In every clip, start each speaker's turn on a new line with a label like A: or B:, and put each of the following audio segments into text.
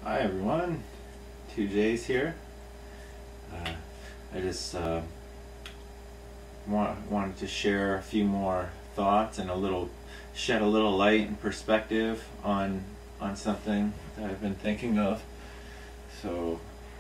A: Hi everyone, 2J's here. I just wanted to share a few more thoughts and shed a little light and perspective on something that I've been thinking of. So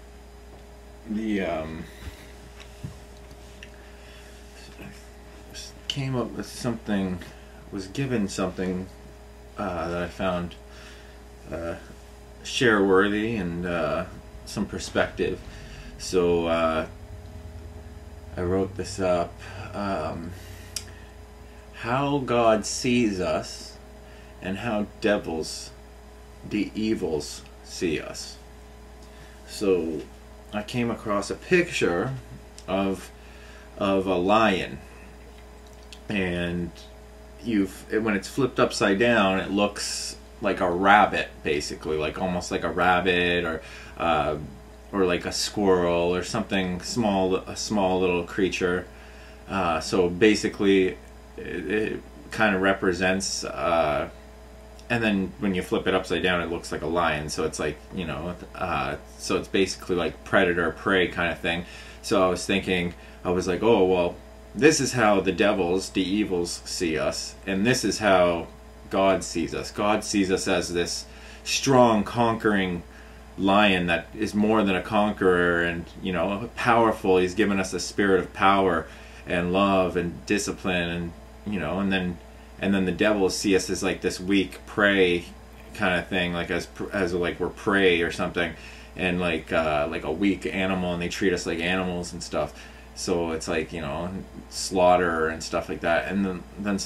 A: came up with something, was given something that I found share worthy and some perspective. So I wrote this up. How God sees us and how devils, the evils, see us. So I came across a picture of a lion, and when it's flipped upside down, it looks like a rabbit, basically, like almost like a rabbit or like a squirrel or something small, a small little creature. So basically it kind of represents and then when you flip it upside down, it looks like a lion. So it's like, so it's basically like predator prey kind of thing. So I was thinking, I was like, oh well, this is how the devils, the evils, see us, and this is how God sees us. God sees us as this strong, conquering lion that is more than a conqueror and, powerful. He's given us a spirit of power and love and discipline, and then the devils see us as like this weak prey kind of thing, like as like we're prey or something, and like a weak animal, and they treat us like animals and stuff. So it's like, slaughter and stuff like that. And then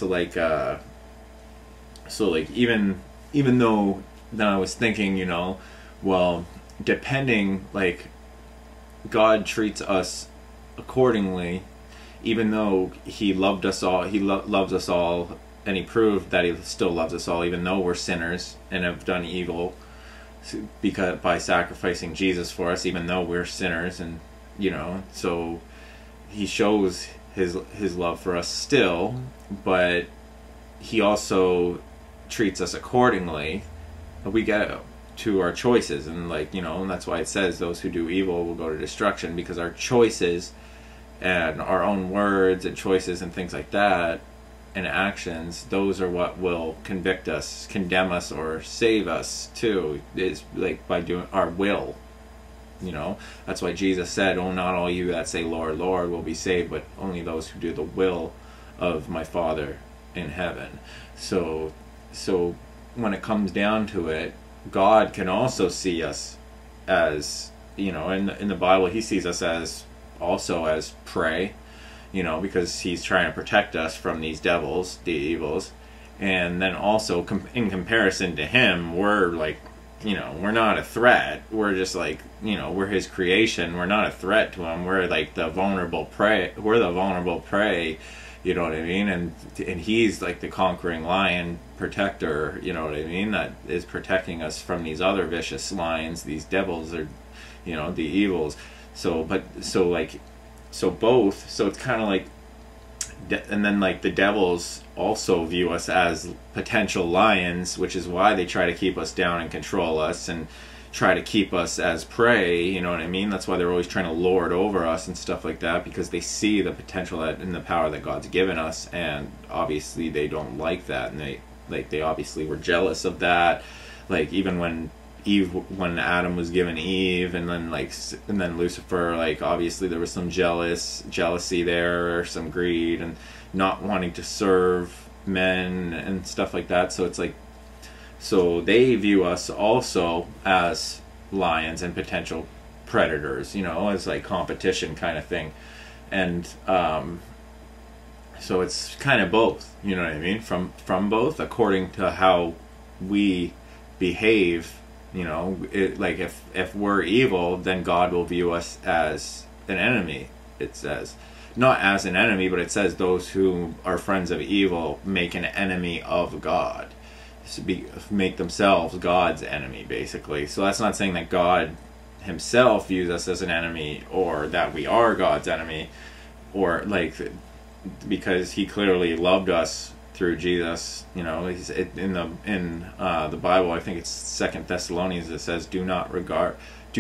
A: so even though then I was thinking, well, depending, like, God treats us accordingly, even though he loved us all, he loves us all, and he proved that he still loves us all, even though we're sinners and have done evil, because by sacrificing Jesus for us, even though we're sinners, and so he shows his love for us still, but he also treats us accordingly. We get to our choices, and and that's why it says those who do evil will go to destruction, because our choices and our own words and choices and things like that and actions, those are what will convict us, condemn us, or save us too. Is like by doing our will. That's why Jesus said, oh, not all you that say Lord, Lord will be saved, but only those who do the will of my Father in heaven. So when it comes down to it, God can also see us as, in the Bible, he sees us as also as prey, because he's trying to protect us from these devils, the evils. And then also in comparison to him, we're like, we're not a threat. We're just like, we're his creation. We're not a threat to him. We're like the vulnerable prey. We're the vulnerable prey, you know what I mean? And he's like the conquering lion protector, you know what I mean? That is protecting us from these other vicious lions, these devils, or, the evils. So it's kind of like, and then like the devils also view us as potential lions, which is why they try to keep us down and control us and try to keep us as prey, you know what I mean? That's why they're always trying to lord over us and stuff like that, because they see the potential and the power that God's given us, and obviously they don't like that, and they obviously were jealous of that. Like even when Adam was given Eve, and then Lucifer, like obviously there was some jealousy there, or some greed, and not wanting to serve men and stuff like that. So it's like, so they view us also as lions and potential predators, as like competition kind of thing. And so it's kind of both, you know what I mean, from both, according to how we behave. Like if we're evil, then God will view us as an enemy. It says, not as an enemy, but it says those who are friends of evil make an enemy of God. Make themselves God's enemy, basically. So that's not saying that God himself views us as an enemy, or that we are God's enemy, or like, because he clearly loved us through Jesus. You know, in the Bible, I think it's 2 Thessalonians, it says, do not regard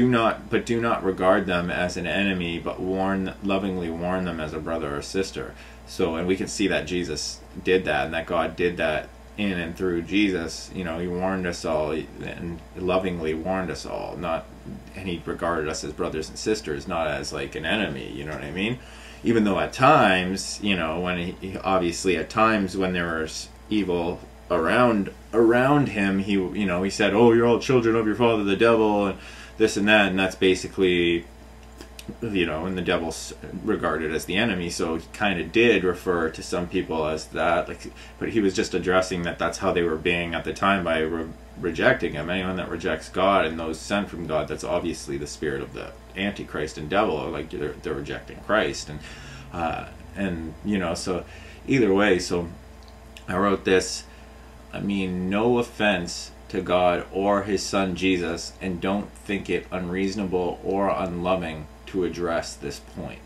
A: them as an enemy, but lovingly warn them as a brother or sister. So, and we can see that Jesus did that, and that God did that in and through Jesus. You know, he warned us all and lovingly warned us all, and he regarded us as brothers and sisters, not as like an enemy. You know what I mean? Even though at times, you know, obviously at times when there was evil around him, he said, "Oh, you're all children of your father the devil," and this and that, and that's basically, you know, and the devil's regarded as the enemy. So he kind of did refer to some people as that, like, but he was just addressing that's how they were being at the time by rejecting him. Anyone that rejects God and those sent from God, that's obviously the spirit of the Antichrist and devil. Like they're rejecting Christ, and you know, so either way. So I wrote this. I mean, no offense to God or his son Jesus, and don't think it unreasonable or unloving to address this point.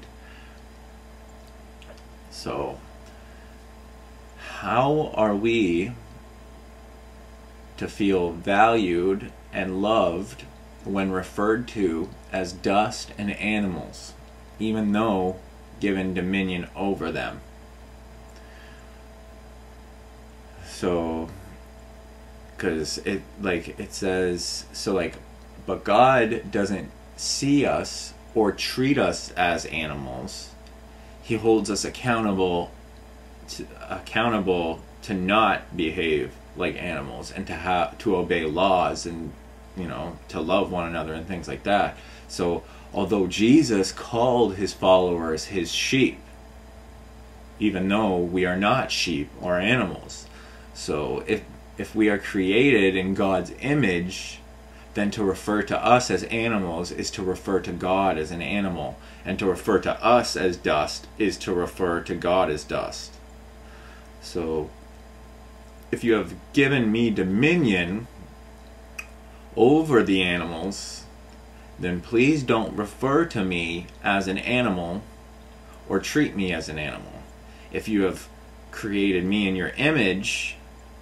A: So, how are we to feel valued and loved when referred to as dust and animals, even though given dominion over them? So, because it says, so like, but God doesn't see us or treat us as animals. He holds us accountable to not behave like animals, and to obey laws, and, you know, to love one another and things like that. So although Jesus called his followers his sheep, even though we are not sheep or animals. So if we are created in God's image, then to refer to us as animals is to refer to God as an animal, and to refer to us as dust is to refer to God as dust. So if you have given me dominion over the animals, then please don't refer to me as an animal or treat me as an animal. If you have created me in your image,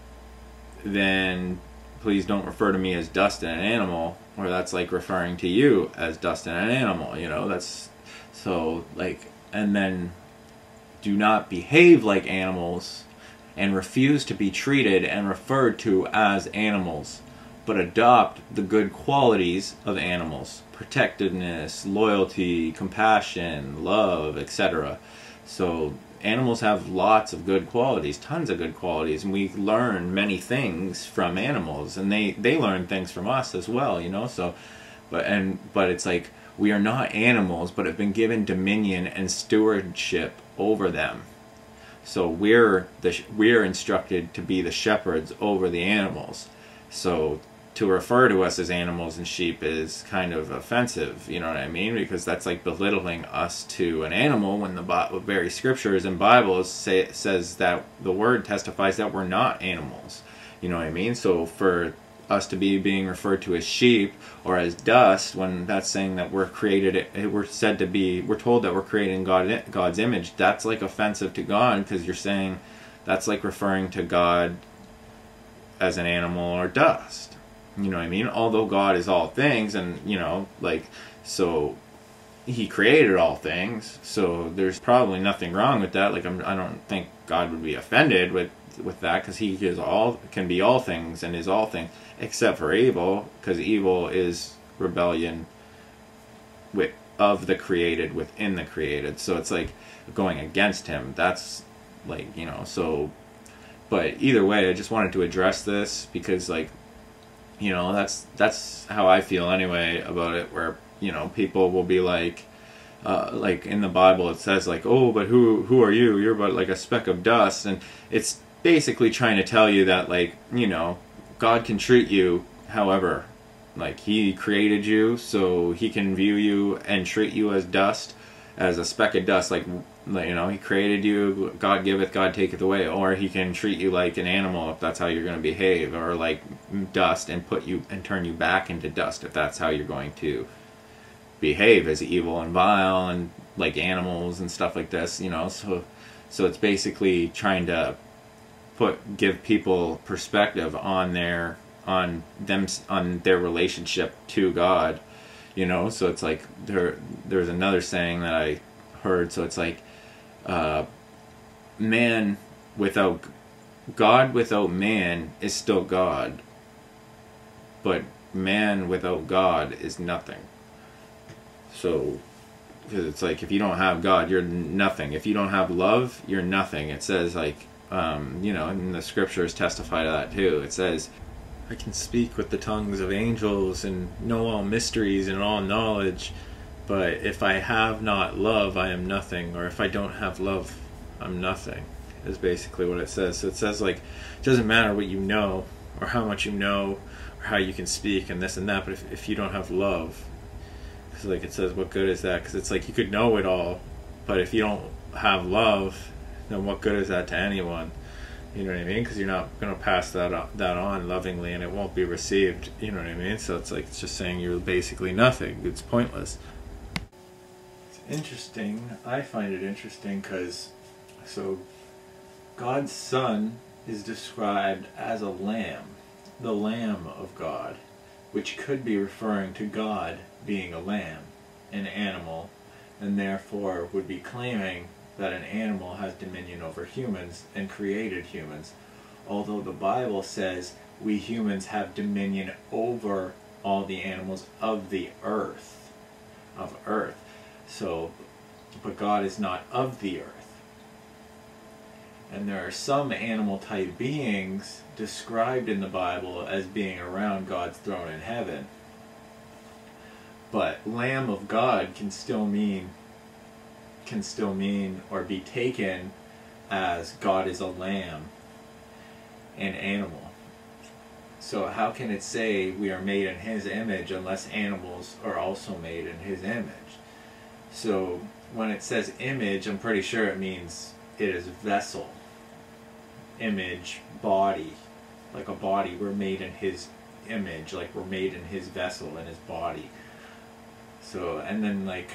A: then please don't refer to me as dust and an animal, or that's like referring to you as dust and an animal, you know. That's so, like, and then do not behave like animals and refuse to be treated and referred to as animals, but adopt the good qualities of animals: protectiveness, loyalty, compassion, love, etc. So animals have lots of good qualities, tons of good qualities, and we learn many things from animals, and they learn things from us as well, you know. So but it's like, we are not animals, but have been given dominion and stewardship over them. So we're instructed to be the shepherds over the animals. So to refer to us as animals and sheep is kind of offensive, you know what I mean? Because that's like belittling us to an animal, when the very scriptures and Bibles says that the word testifies that we're not animals, you know what I mean? So for us to be being referred to as sheep or as dust, when that's saying that we're told that we're created in God's image, that's like offensive to God, because you're saying that's like referring to God as an animal or dust. You know what I mean? Although God is all things, and, you know, like, so he created all things, so there's probably nothing wrong with that. Like, I don't think God would be offended with that, because he can be all things and is all things, except for evil, because evil is rebellion of the created within the created. So it's like going against him. That's like, you know, so, but either way, I just wanted to address this, because, like, you know, that's how I feel anyway about it, where, you know, people will be like in the Bible it says, like, oh, but who are you? You're but like a speck of dust. And it's basically trying to tell you that, like, you know, God can treat you however, like, he created you, so he can view you and treat you as dust, as a speck of dust. Like, you know, he created you, God giveth, God taketh away. Or he can treat you like an animal, if that's how you're going to behave, or like dust, and turn you back into dust, if that's how you're going to behave, as evil and vile and like animals and stuff like this, you know. So it's basically trying to give people perspective on their relationship to God, you know. So it's like there's another saying that I heard. So it's like man without God without man is still God, but man without God is nothing. So, because it's like, if you don't have God, you're nothing. If you don't have love, you're nothing. It says, like, you know, and the scriptures testify to that too. It says, I can speak with the tongues of angels and know all mysteries and all knowledge, but if I have not love, I am nothing. Or if I don't have love, I'm nothing, is basically what it says. So it says, like, it doesn't matter what you know, or how much you know, or how you can speak, and this and that, but if you don't have love, because, like, it says, what good is that? Because it's like, you could know it all, but if you don't have love, then what good is that to anyone? You know what I mean? Because you're not going to pass that on lovingly, and it won't be received. You know what I mean? So it's like, it's just saying you're basically nothing. It's pointless. It's interesting. I find it interesting because, so God's Son is described as a lamb, the Lamb of God, which could be referring to God being a lamb, an animal, and therefore would be claiming that an animal has dominion over humans and created humans, although the Bible says we humans have dominion over all the animals of the earth, So, but God is not of the earth. And there are some animal type beings described in the Bible as being around God's throne in heaven. But Lamb of God can still mean or be taken as God is a lamb, an animal. So how can it say we are made in His image unless animals are also made in His image? So when it says image, I'm pretty sure it means it is vessel. Image, body. Like a body, we're made in His image, like we're made in His vessel, in His body. So, and then, like,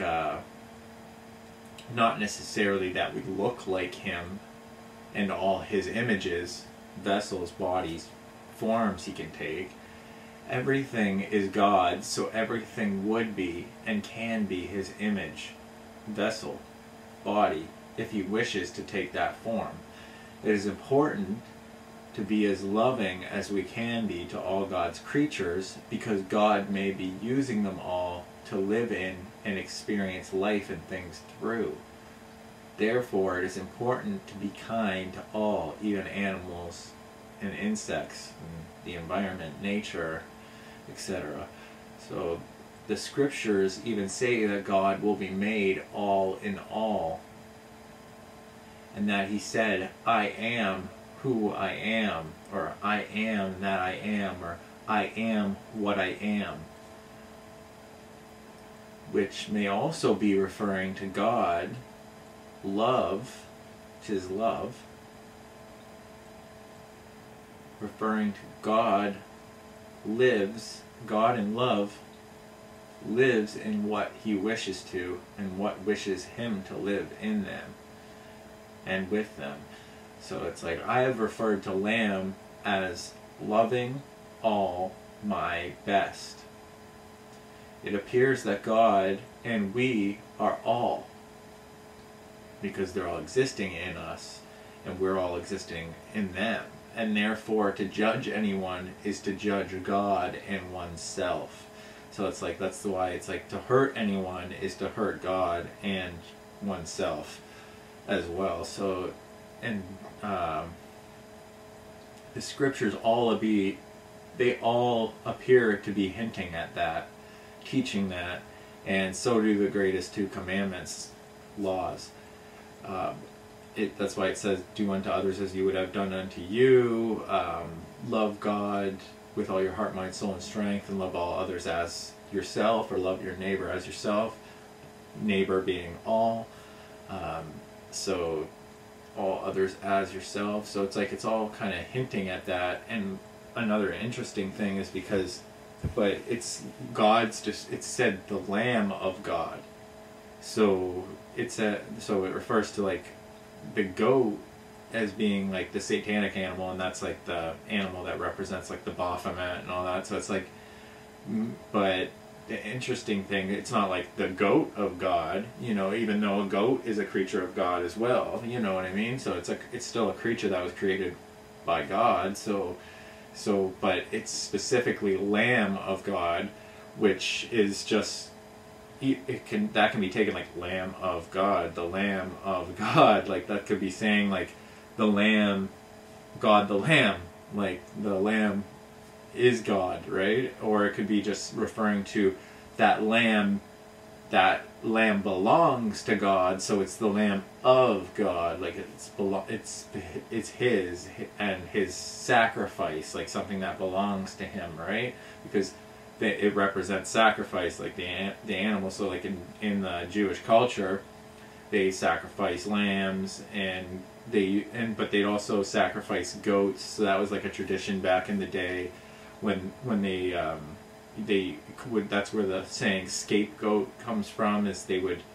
A: not necessarily that we look like Him and all His images, vessels, bodies, forms He can take. Everything is God, so everything would be and can be His image, vessel, body, if He wishes to take that form. It is important to be as loving as we can be to all God's creatures, because God may be using them all to live in and experience life and things through. Therefore, it is important to be kind to all, even animals and insects, and the environment, nature, etc. So the scriptures even say that God will be made all in all, and that He said, I am who I am, or I am that I am, or I am what I am, which may also be referring to God, love, which is love, referring to God lives, God in love lives in what He wishes to, and what wishes Him to live in them and with them. So it's like, I have referred to Lamb as loving all my best. It appears that God and we are all, because they're all existing in us and we're all existing in them. And therefore, to judge anyone is to judge God and oneself. So it's like, that's why it's like, to hurt anyone is to hurt God and oneself as well. So, and the scriptures they all appear to be hinting at that, teaching that, and so do the greatest two commandments, laws. That's why it says, do unto others as you would have done unto you, love God with all your heart, mind, soul, and strength, and love all others as yourself, or love your neighbor as yourself, neighbor being all, so all others as yourself. So it's like, it's all kind of hinting at that. And another interesting thing is because, but it's God's, just, it said the Lamb of God, so so it refers to like the goat as being like the satanic animal, and that's like the animal that represents like the Baphomet and all that. So it's like, but the interesting thing, it's not like the goat of God, you know, even though a goat is a creature of God as well, you know what I mean? So it's still a creature that was created by God. So but it's specifically Lamb of God, which is just, that can be taken like Lamb of God, the Lamb of God, like that could be saying like the Lamb, God the Lamb, like the Lamb is God, right? Or it could be just referring to that lamb belongs to God, so it's the Lamb of God, like it's his and his sacrifice, like something that belongs to him, right? Because it represents sacrifice, like the animal. So like in the Jewish culture, they sacrifice lambs, but they'd also sacrifice goats. So that was like a tradition back in the day when they would, that's where the saying scapegoat comes from, is they would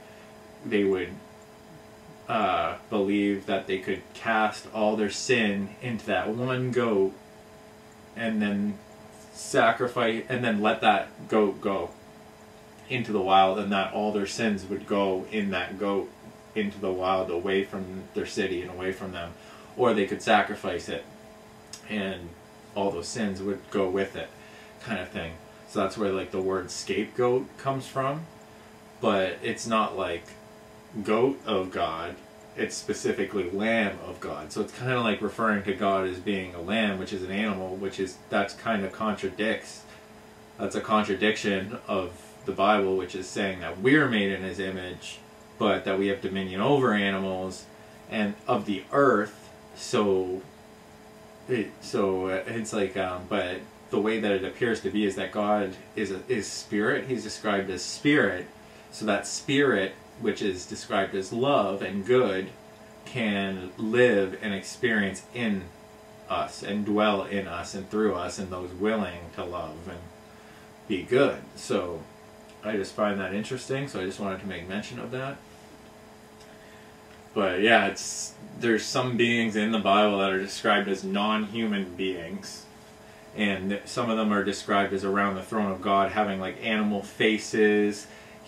A: believe that they could cast all their sin into that one goat and then sacrifice, and then let that goat go into the wild, and that all their sins would go in that goat into the wild, away from their city and away from them. Or they could sacrifice it and all those sins would go with it, kind of thing. So that's where like the word scapegoat comes from. But it's not like goat of God, it's specifically Lamb of God. So it's kind of like referring to God as being a lamb, which is an animal, that's a contradiction of the Bible, which is saying that we're made in his image, but that we have dominion over animals and of the earth. So it's like, but the way that it appears to be is that God is spirit. He's described as spirit. So that spirit, which is described as love and good, can live and experience in us and dwell in us and through us and those willing to love and be good. So I just find that interesting, so I just wanted to make mention of that. But yeah, there's some beings in the Bible that are described as non-human beings, and some of them are described as around the throne of God, having like animal faces,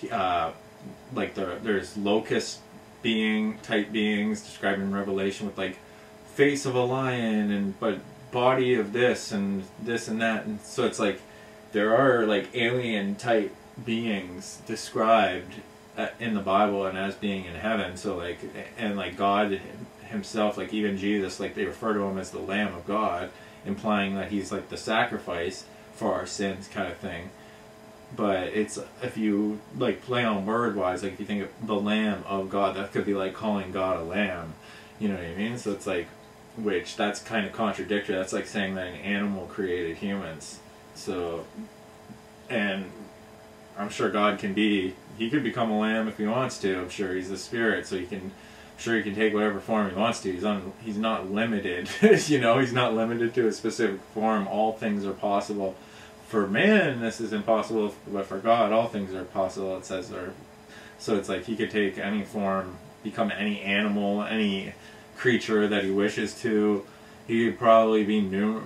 A: like there's locust type beings described in Revelation with like face of a lion but body of this and that, and so it's like there are like alien type beings described in the Bible and as being in heaven. So like, and like God himself, like even Jesus, like they refer to him as the Lamb of God, implying that he's like the sacrifice for our sins, kind of thing. But it's, if you like play on word wise, like if you think of the Lamb of God, that could be like calling God a lamb, you know what I mean? So it's like, which that's kind of contradictory. That's like saying that an animal created humans. So, and I'm sure God he could become a lamb if he wants to. I'm sure he's the spirit, so I'm sure he can take whatever form he wants to. He's not limited, you know, he's not limited to a specific form. All things are possible. For man, this is impossible, but for God, all things are possible, it says there. So it's like he could take any form, become any animal, any creature that he wishes to. He could probably be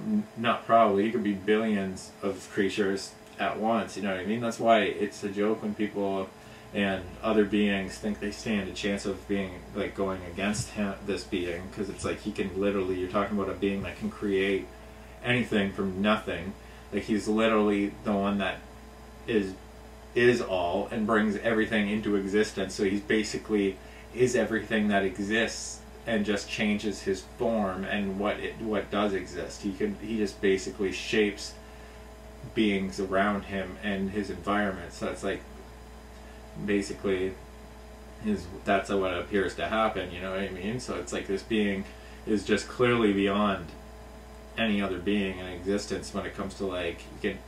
A: he could be billions of creatures at once, you know what I mean? That's why it's a joke when people and other beings think they stand a chance of being like going against this being, because it's like he can literally, you're talking about a being that can create anything from nothing. Like he's literally the one that is all and brings everything into existence. So he's basically is everything that exists and just changes his form and what does exist. He just basically shapes beings around him and his environment. So it's like basically that's what appears to happen, you know what I mean? So it's like this being is just clearly beyond any other being in existence when it comes to like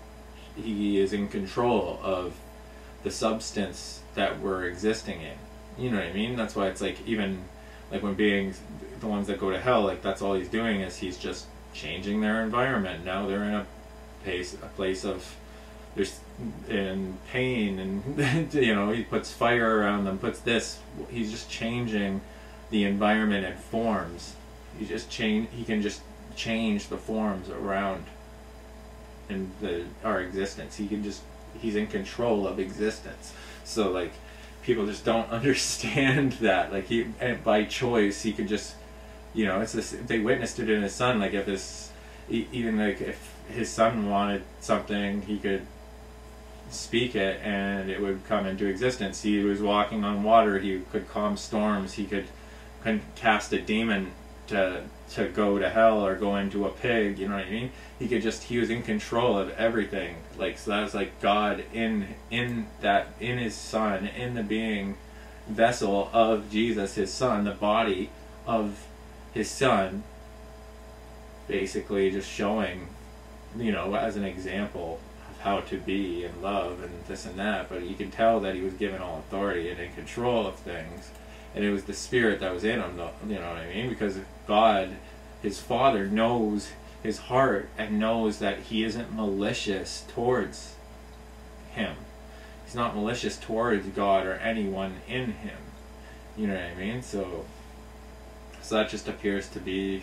A: he is in control of the substance that we're existing in, you know what I mean? That's why it's like, even like when beings, the ones that go to hell, like that's all he's doing is he's just changing their environment. Now they're in a place of there's in pain, and you know, he puts fire around them, puts this, he's just changing the environment and forms, He can just change the forms around in our existence. He's in control of existence. So like people just don't understand that. Like and by choice, he could just, it's this. They witnessed it in his son. Like even like if his son wanted something, he could speak it and it would come into existence. He was walking on water. He could calm storms. He could cast a demon to go to hell or go into a pig. You know what I mean? He was in control of everything. Like, so that was like God in his son, in the being vessel of Jesus, his son, the body of his son, basically just showing, as an example of how to be and love and this and that. But you can tell that he was given all authority and in control of things. And it was the Spirit that was in him, you know what I mean? Because God, his Father, knows his heart and knows that he isn't malicious towards him. He's not malicious towards God or anyone in him. You know what I mean? So that just appears to be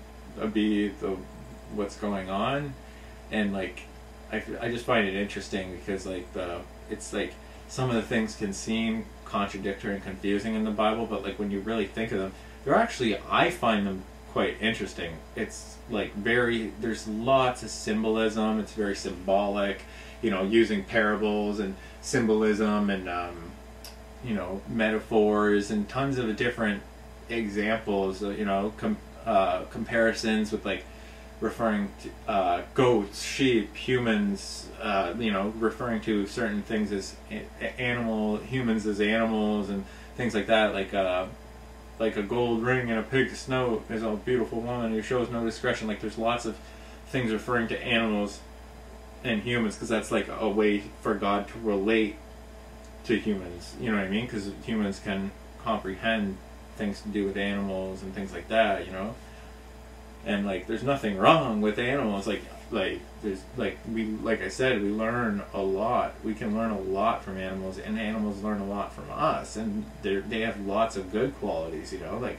A: what's going on. And like I just find it interesting because like it's like some of the things can seem contradictory and confusing in the Bible, but like when you really think of them, they're actually, I find them quite interesting. It's like there's lots of symbolism. It's very symbolic, using parables and symbolism and metaphors and tons of different examples, comparisons with like referring to goats, sheep, humans, referring to certain things as humans as animals and things like that, like a gold ring and a pig's snout is a beautiful woman who shows no discretion. Like there's lots of things referring to animals and humans because that's like a way for God to relate to humans, you know what I mean? Because humans can comprehend things to do with animals and things like that, and like there's nothing wrong with animals. Like there's like I said, we learn a lot. We can learn a lot from animals, and animals learn a lot from us, and they have lots of good qualities,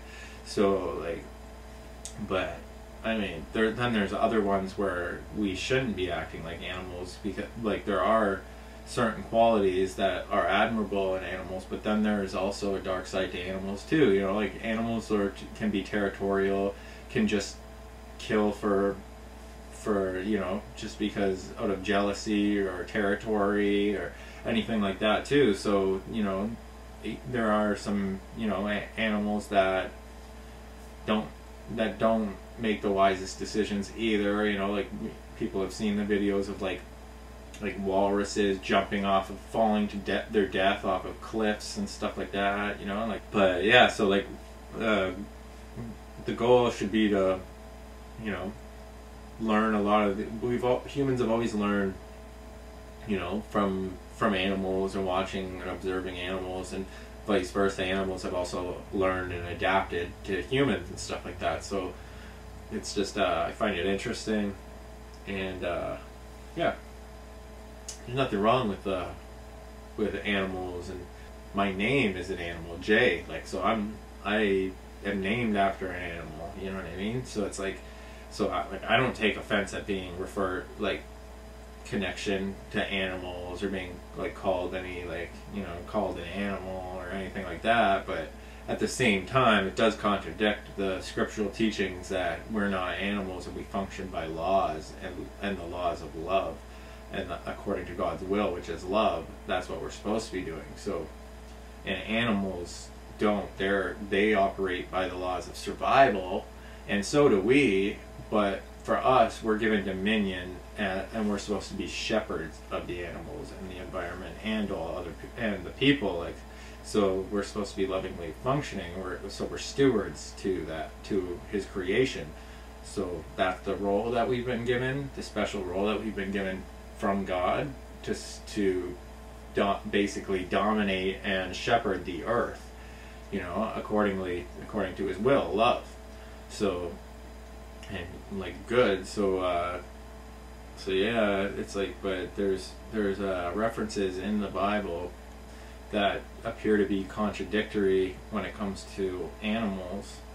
A: but I mean then there's other ones where we shouldn't be acting like animals, because like there are certain qualities that are admirable in animals, but then there's also a dark side to animals too. Like animals can be territorial, can just kill for just because out of jealousy or territory or anything like that too. So there are some animals that don't make the wisest decisions either. Like people have seen the videos of like walruses jumping off of falling to their death off of cliffs and stuff like that. But yeah, so like the goal should be to learn a lot of humans have always learned from animals and watching and observing animals, and vice versa. Animals have also learned and adapted to humans and stuff like that. So it's just I find it interesting, and yeah, there's nothing wrong with animals, and my name is an animal, Jay. Like, so I am named after an animal. You know what I mean? So it's like, I don't take offense at being referred, like, connection to animals or being like called called an animal or anything like that. But at the same time, it does contradict the scriptural teachings that we're not animals and we function by laws and the laws of love, and according to God's will, which is love. That's what we're supposed to be doing. So, and animals don't. They operate by the laws of survival, and so do we. But for us, we're given dominion, and we're supposed to be shepherds of the animals and the environment and and the people. Like, so we're supposed to be lovingly functioning. We're stewards to His creation. So that's the role that we've been given, the special role that we've been given from God, to basically dominate and shepherd the earth, according to His will, love. So, and like good. So yeah, it's like, but there's references in the Bible that appear to be contradictory when it comes to animals,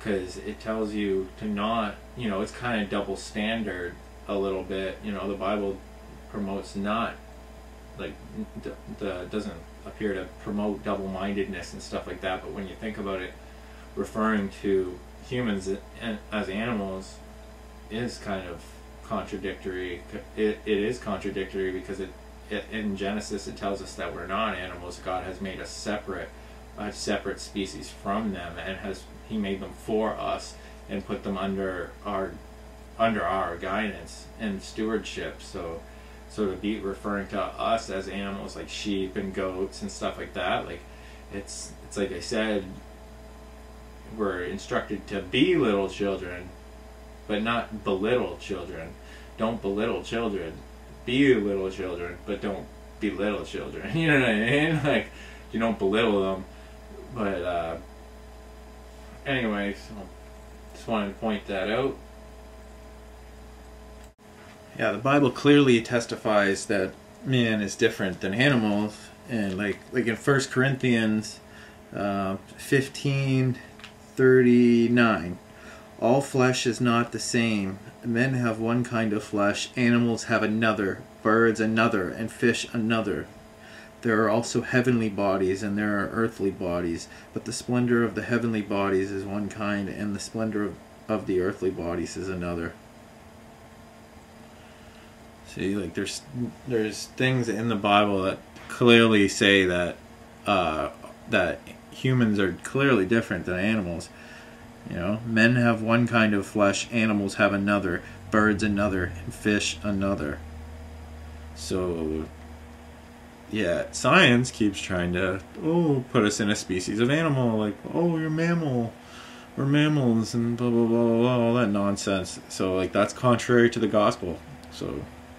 A: because it tells you to not, it's kind of double standard a little bit. The Bible promotes not, like, doesn't appear to promote double-mindedness and stuff like that, but when you think about it, referring to humans as animals is kind of contradictory. It is contradictory because in Genesis it tells us that we're not animals. God has made us a separate species from them, and He made them for us and put them under our guidance and stewardship. So to be referring to us as animals like sheep and goats and stuff like that, like it's like I said, we're instructed to be little children, but not belittle children. Don't belittle children. Be little children, but don't belittle children. You know what I mean? Like, you don't belittle them. But anyways, just wanted to point that out. Yeah, the Bible clearly testifies that man is different than animals, and like in 1 Corinthians 15:39, all flesh is not the same. Men have one kind of flesh, animals have another, birds another, and fish another. There are also heavenly bodies and there are earthly bodies, but the splendor of the heavenly bodies is one kind, and the splendor of the earthly bodies is another. See, like there's things in the Bible that clearly say that that humans are clearly different than animals. Men have one kind of flesh, animals have another, birds another, and fish another. So, yeah, science keeps trying to put us in a species of animal, like, you're a mammal, we're mammals, and blah blah blah blah, all that nonsense. So like that's contrary to the gospel. So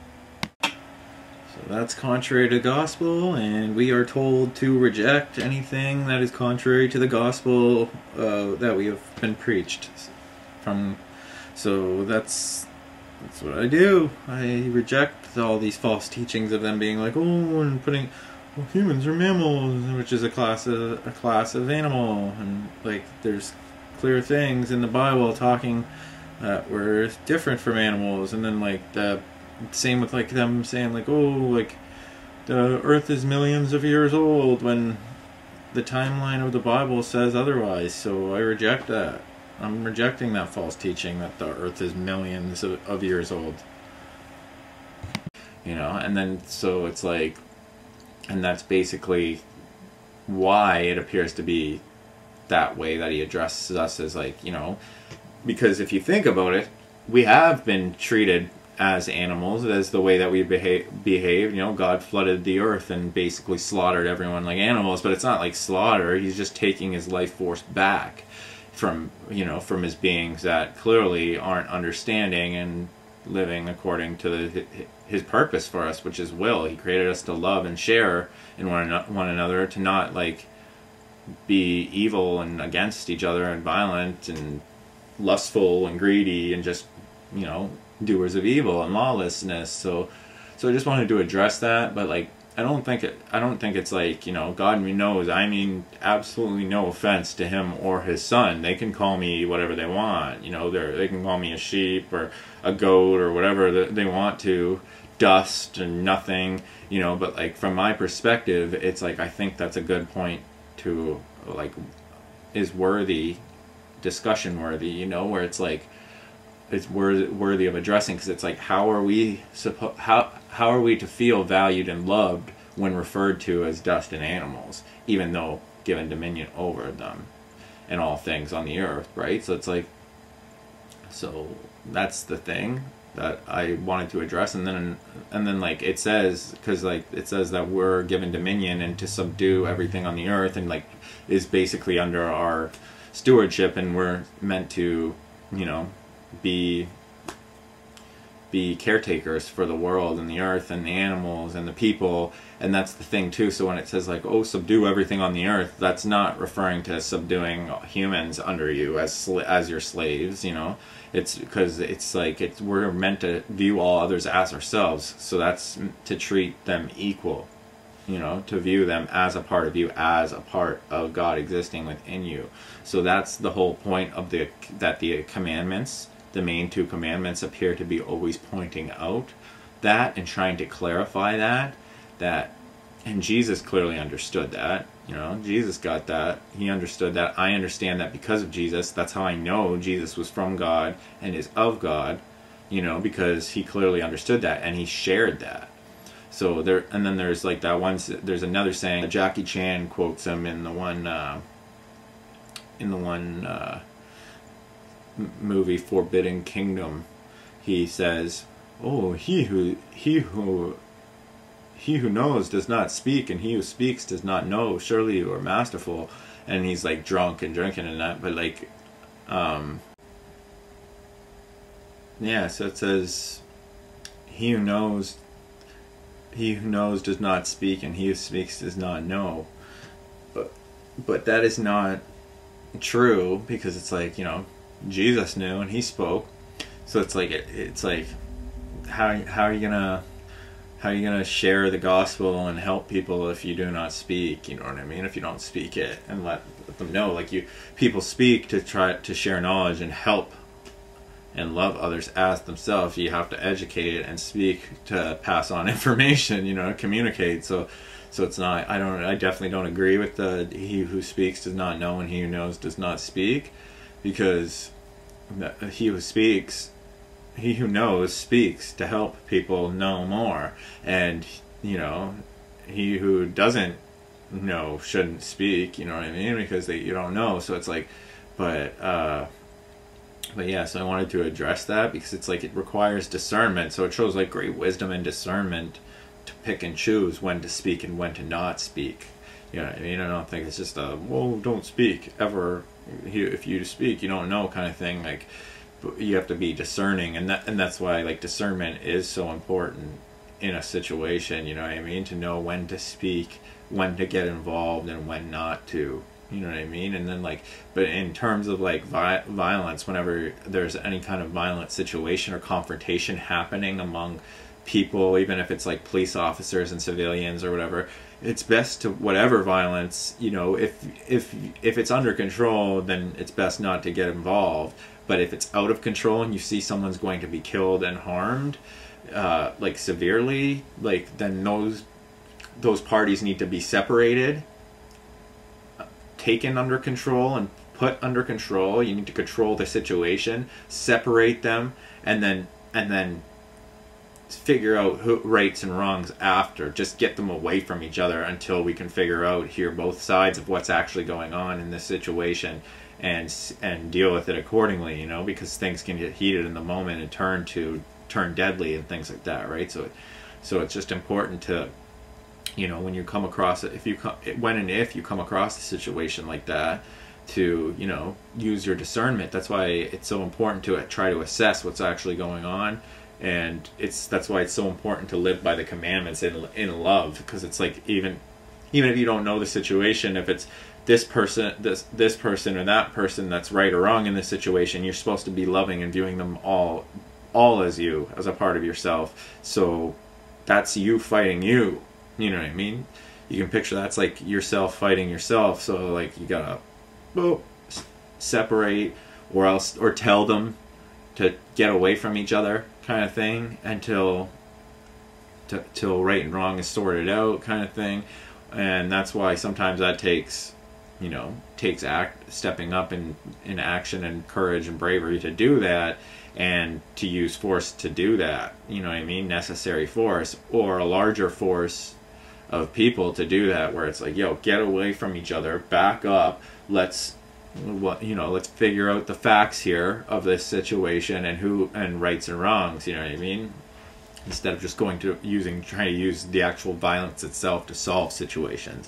A: that's contrary to the gospel, and we are told to reject anything that is contrary to the gospel that we have been preached from. So that's what I do. I reject all these false teachings of them being like, and putting humans are mammals, which is a class of animal, and like there's clear things in the Bible talking that we're different from animals, and then like the same with like them saying like, like the earth is millions of years old when the timeline of the Bible says otherwise. So I reject that. I'm rejecting that false teaching that the earth is millions of years old. And then so it's like, and that's basically why it appears to be that way that he addresses us as like, because if you think about it, we have been treated as animals, as the way that we behave. God flooded the earth and basically slaughtered everyone like animals, but it's not like slaughter. He's just taking his life force back from his beings that clearly aren't understanding and living according to his purpose for us, which is will. He created us to love and share in one another, to not like be evil and against each other and violent and lustful and greedy and just doers of evil and lawlessness. So I just wanted to address that, but like I don't think it's like, God knows, I mean absolutely no offense to him or his son. They can call me whatever they want. They can call me a sheep or a goat or whatever they want to, dust and nothing, but like from my perspective, it's like I think that's a good point to like is worthy, discussion worthy, where it's like it's worthy of addressing, because it's like how are we to feel valued and loved when referred to as dust and animals, even though given dominion over them and all things on the earth, right? So it's like, so that's the thing that I wanted to address. And then like it says, because like it says that we're given dominion and to subdue everything on the earth, and like is basically under our stewardship, and we're meant to be caretakers for the world and the earth and the animals and the people. And that's the thing too. So when it says like, subdue everything on the earth, that's not referring to subduing humans under you as your slaves. It's because it's like we're meant to view all others as ourselves. So that's to treat them equal. you know, to view them as a part of you, as a part of God existing within you. So that's the whole point of the commandments, the main two commandments, appear to be always pointing out that and trying to clarify that and Jesus clearly understood that. You know, Jesus got that. He understood that. I understand that because of Jesus. That's how I know Jesus was from God and is of God, you know, because he clearly understood that and he shared that. So there, and then there's like that one. There's another saying. Jackie Chan quotes him in the one movie Forbidden Kingdom. He says, "Oh, he who knows does not speak, and he who speaks does not know. Surely you are masterful." And he's like drunk and drinking and that, but like, yeah. So it says, "He who knows does not speak, and he who speaks does not know." But that is not true, because it's like, you know, Jesus knew and he spoke. So it's like it's like how are you gonna share the gospel and help people if you do not speak? You know what I mean? If you don't speak it and let them know, like, people speak to try to share knowledge and help and love others as themselves. You have to educate and speak to pass on information, you know, communicate. So it's not, I definitely don't agree with the he who speaks does not know and he who knows does not speak, because he who knows speaks to help people know more, and, you know, he who doesn't know shouldn't speak, you know what I mean, because you don't know. So it's like, but yeah, so I wanted to address that, because it's like it requires discernment. So it shows like great wisdom and discernment to pick and choose when to speak and when to not speak. You know what I mean? I don't think it's just well, don't speak ever. If you speak, you don't know kind of thing. Like, you have to be discerning, and that's why, like, discernment is so important in a situation. You know what I mean? To know when to speak, when to get involved, and when not to. You know what I mean? And then, like, but in terms of like violence, whenever there's any kind of violent situation or confrontation happening among people, even if it's like police officers and civilians or whatever, it's best to, whatever violence, you know, if it's under control, then it's best not to get involved. But if it's out of control and you see someone's going to be killed and harmed, like severely, like, then those parties need to be separated, taken under control and put under control. You need to control the situation, separate them, and then figure out who rights and wrongs after. Just get them away from each other until we can hear both sides of what's actually going on in this situation, and deal with it accordingly, you know, because things can get heated in the moment and turn deadly and things like that, right? So it's just important to, you know, when you come across it, if you come across a situation like that, to, you know, use your discernment. That's why it's so important to try to assess what's actually going on, and that's why it's so important to live by the commandments in love, because it's like, even if you don't know the situation, if it's this person or that person that's right or wrong in this situation, you're supposed to be loving and viewing them all as you, as a part of yourself. So that's you fighting you. You know what I mean? You can picture that's like yourself fighting yourself. So like, you gotta separate, or tell them to get away from each other, kind of thing, until right and wrong is sorted out, kind of thing. And that's why sometimes that takes stepping up in action and courage and bravery to do that, and to use force to do that. You know what I mean? Necessary force, or a larger force of people to do that, where it's like, yo, get away from each other, back up, let's figure out the facts here of this situation, and rights and wrongs, you know what I mean? Instead of just trying to use the actual violence itself to solve situations.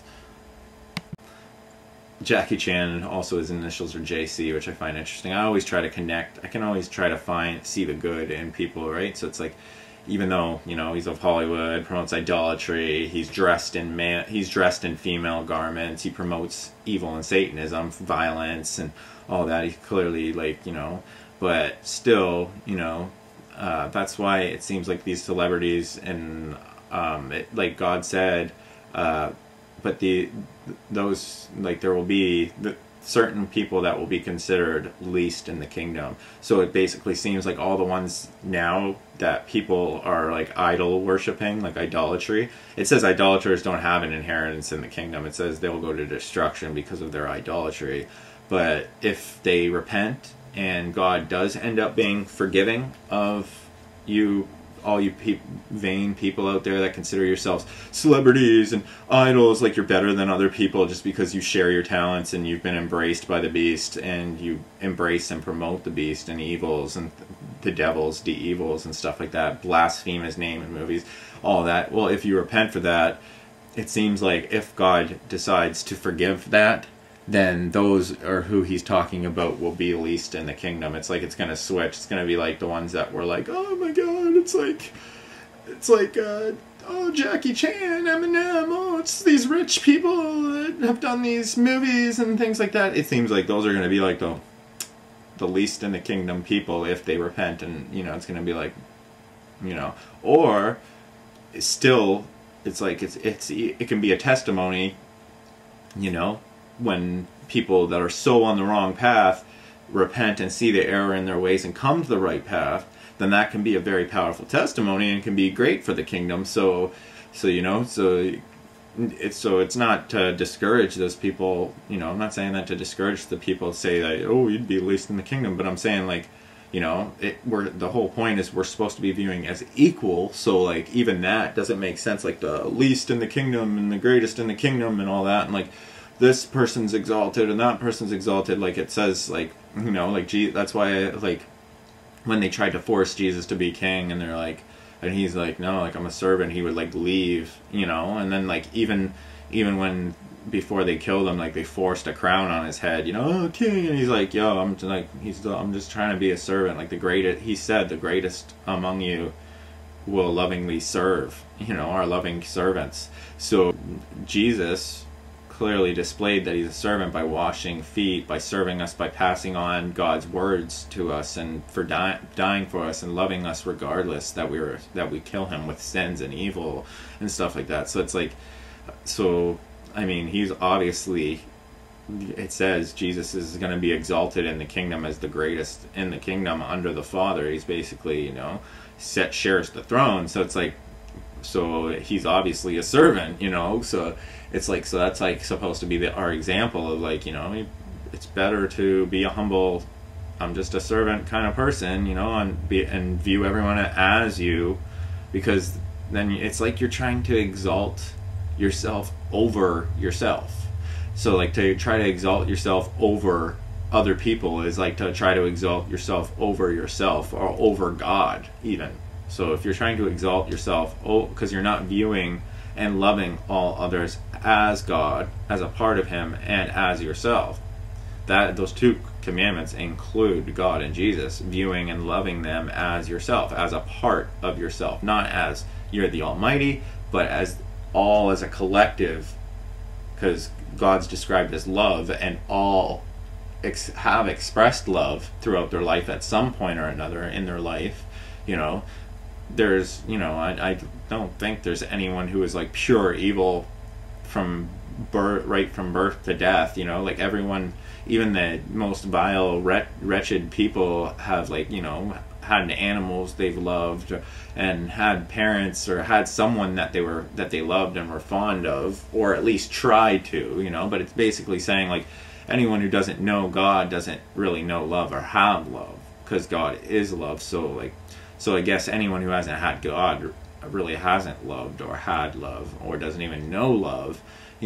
A: Jackie Chan, also his initials are JC, which I find interesting. I always try to connect. I can always try to see the good in people, right? So it's like, even though, you know, he's of Hollywood, promotes idolatry, he's dressed in female garments, he promotes evil and Satanism, violence, and all that. He's clearly, like, you know, but still, you know, that's why it seems like these celebrities, and like God said, But those, like, there will be certain people that will be considered least in the kingdom. So it basically seems like all the ones now that people are like idol worshiping, like idolatry, it says idolaters don't have an inheritance in the kingdom. It says they'll go to destruction because of their idolatry. But if they repent and God does end up being forgiving of you, all you vain people out there that consider yourselves celebrities and idols, like you're better than other people just because you share your talents and you've been embraced by the beast and you embrace and promote the beast and evils and the devils, the evils and stuff like that, blaspheme his name in movies, all that. Well, if you repent for that, it seems like if God decides to forgive that, then those are who he's talking about will be least in the kingdom. It's like it's going to switch. It's going to be like the ones that were like, oh my god, it's like oh, Jackie Chan, Eminem, oh, it's these rich people that have done these movies and things like that. It seems like those are going to be like the least in the kingdom people if they repent, and it's going to be like, or still, it's like it can be a testimony, when people that are so on the wrong path repent and see the error in their ways and come to the right path, then that can be a very powerful testimony and can be great for the kingdom. So it's not to discourage those people. I'm not saying that to discourage the people, say that, oh, you'd be least in the kingdom, but I'm saying, like, the whole point is we're supposed to be viewing as equal. So, like, even that doesn't make sense, like the least in the kingdom and the greatest in the kingdom and all that, and like this person's exalted and that person's exalted. Like it says, like, like that's why, like, when they tried to force Jesus to be king, and they're like, and he's like, no, like, I'm a servant, he would like leave, and then like even when before they killed him, like they forced a crown on his head, oh, king, and he's like, yo, I'm just trying to be a servant, like the greatest, he said, the greatest among you will lovingly serve, are loving servants. So Jesus clearly displayed that he's a servant by washing feet, by serving us, by passing on God's words to us, and for dying for us and loving us regardless that we kill him with sins and evil and stuff like that. So it's like, I mean, he's obviously, it says Jesus is going to be exalted in the kingdom as the greatest in the kingdom under the Father. He's basically, shares the throne. So it's like, so he's obviously a servant, so it's like, so that's like supposed to be our example of, like, it's better to be a humble, I'm just a servant kind of person, and view everyone as you, because then it's like you're trying to exalt yourself over yourself. So like to try to exalt yourself over other people is like to try to exalt yourself over yourself or over God even. So if you're trying to exalt yourself, because you're not viewing and loving all others as God, as a part of him, and as yourself, that those two commandments include God and Jesus, viewing and loving them as yourself, as a part of yourself, not as you're the Almighty, but as all as a collective, because God's described as love, and all have expressed love throughout their life at some point or another in their life. There's, I don't think there's anyone who is like pure evil from birth, right from birth to death. Like everyone, even the most vile, wretched people have, like, had animals they've loved, and had parents or had someone that they loved and were fond of, or at least tried to, but it's basically saying, like, anyone who doesn't know God doesn't really know love or have love, because God is love. So I guess anyone who hasn't had God really hasn't loved or had love or doesn't even know love,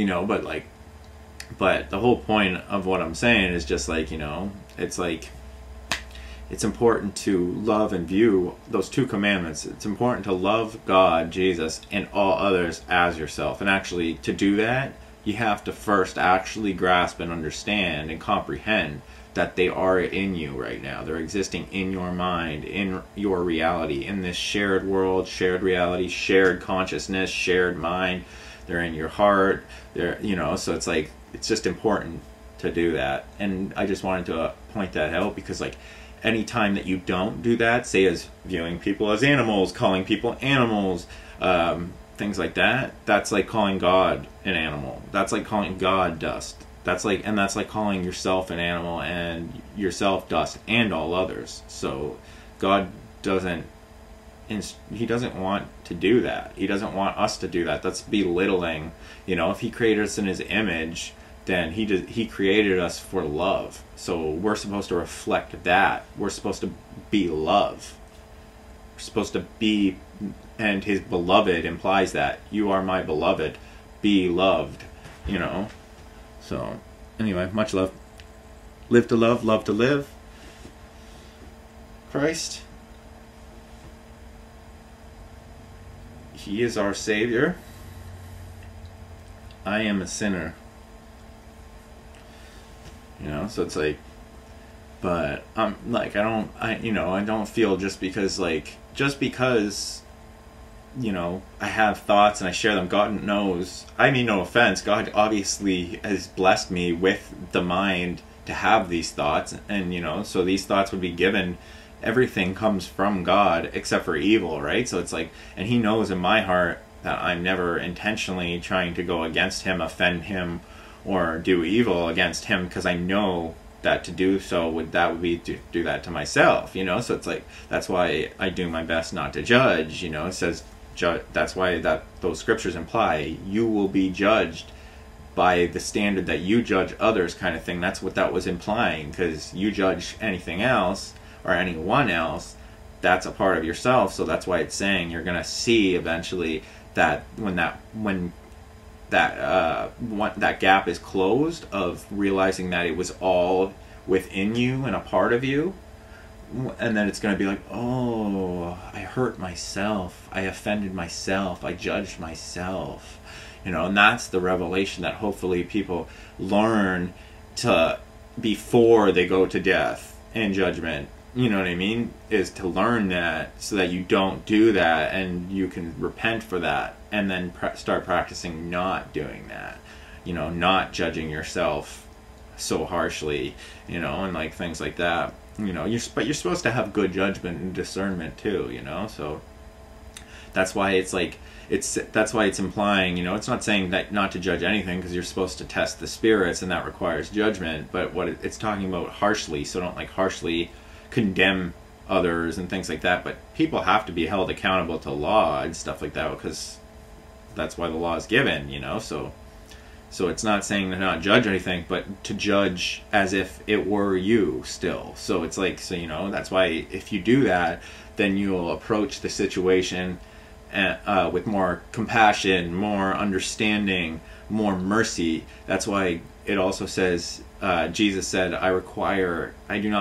A: but the whole point of what I'm saying is just like, it's like, it's important to love and view those two commandments. It's important to love God, Jesus, and all others as yourself. And actually, to do that, you have to first actually grasp and understand and comprehend that they are in you right now. They're existing in your mind, in your reality, in this shared world, shared reality, shared consciousness, shared mind. They're in your heart. So it's like, it's just important to do that. And I just wanted to point that out, because, like, any time that you don't do that, say as viewing people as animals, calling people animals, things like that, that's like calling God an animal. That's like calling God dust. That's like calling yourself an animal and yourself dust and all others. So God doesn't he doesn't want to do that. He doesn't want us to do that. That's belittling. If he created us in his image, then he created us for love. So we're supposed to reflect that. We're supposed to be love. We're supposed to be, and his beloved implies that. You are my beloved. Be loved. So, anyway, much love. Live to love to live. Christ. He is our Savior. I am a sinner. So it's like, but I'm like, I don't feel just because I have thoughts and I share them, God knows, I mean no offense, God obviously has blessed me with the mind to have these thoughts, and so these thoughts would be given. Everything comes from God except for evil, right? So it's like, and he knows in my heart that I'm never intentionally trying to go against him, offend him, or do evil against him, because I know that to do so would be to do that to myself, so it's like, that's why I do my best not to judge. It says that's why those scriptures imply you will be judged by the standard that you judge others, kind of thing. That's what that was implying, because you judge anything else or anyone else, that's a part of yourself. So that's why it's saying you're going to see eventually that when that gap is closed, of realizing that it was all within you and a part of you, and then it's going to be like, oh, I hurt myself, I offended myself, I judged myself, and that's the revelation that hopefully people learn to before they go to death and judgment. You know what I mean? Is to learn that, so that you don't do that, and you can repent for that, and then start practicing not doing that. Not judging yourself so harshly, and like things like that. But you're supposed to have good judgment and discernment too. So that's why it's like that's why it's implying. It's not saying that not to judge anything, because you're supposed to test the spirits, and that requires judgment. But what it's talking about harshly, so don't like harshly condemn others and things like that, but people have to be held accountable to law and stuff like that, because that's why the law is given, so it's not saying to not judge anything, but to judge as if it were you still. So it's like, that's why if you do that, then you'll approach the situation with more compassion, more understanding, more mercy. That's why it also says, Jesus said, I require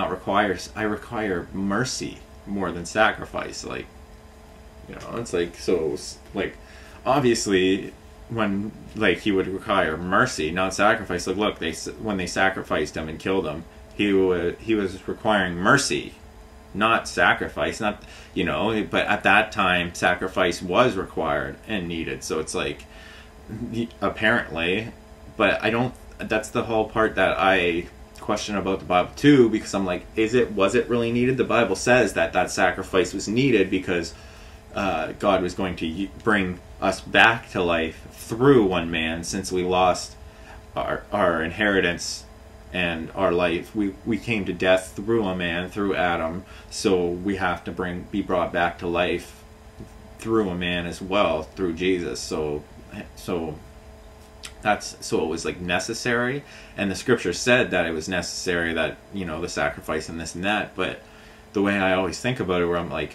A: mercy more than sacrifice. Like, it's like, so like, obviously when like he would require mercy, not sacrifice. Like, look, when they sacrificed him and killed him, he was requiring mercy, not sacrifice, not, but at that time sacrifice was required and needed. So it's like, apparently, but that's the whole part that I question about the Bible too, because I'm like, was it really needed? The Bible says that sacrifice was needed because God was going to bring us back to life through one man, since we lost our inheritance and our life. We came to death through a man, through Adam, so we have to be brought back to life through a man as well, through Jesus. So it was like necessary, and the scripture said that it was necessary, that the sacrifice and this and that. But the way I always think about it, where I'm like,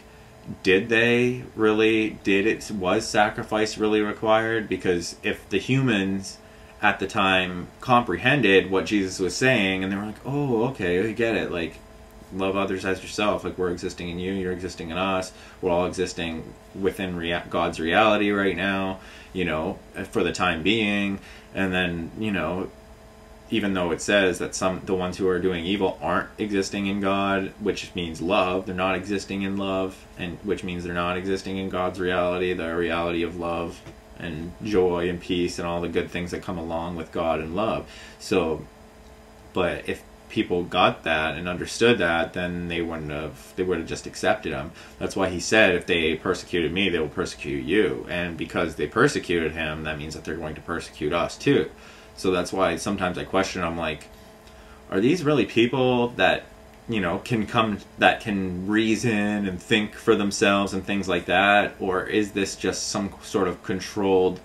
A: was sacrifice really required? Because if the humans at the time comprehended what Jesus was saying, and they were like, oh, okay, I get it, like, love others as yourself, like, we're existing in you, you're existing in us, we're all existing within God's reality right now, for the time being. And then, even though it says that the ones who are doing evil aren't existing in God, which means love, they're not existing in love, and which means they're not existing in God's reality, the reality of love and joy and peace and all the good things that come along with God and love. So, but people got that and understood that, then they would have just accepted him. That's why he said, if they persecuted me, they will persecute you. And because they persecuted him, that means that they're going to persecute us too. So that's why sometimes I question, I'm like, are these really people that, you know, that can reason and think for themselves and things like that? Or is this just some sort of controlled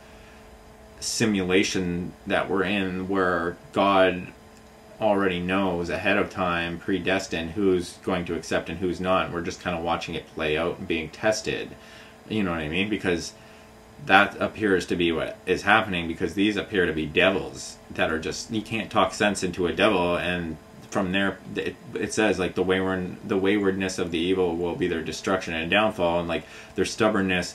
A: simulation that we're in, where God already knows ahead of time, predestined, who's going to accept and who's not, and we're just kind of watching it play out and being tested? You know what I mean? Because that appears to be what is happening, because these appear to be devils that are just, you can't talk sense into a devil, and from there it says, like, the waywardness of the evil will be their destruction and downfall, and like their stubbornness,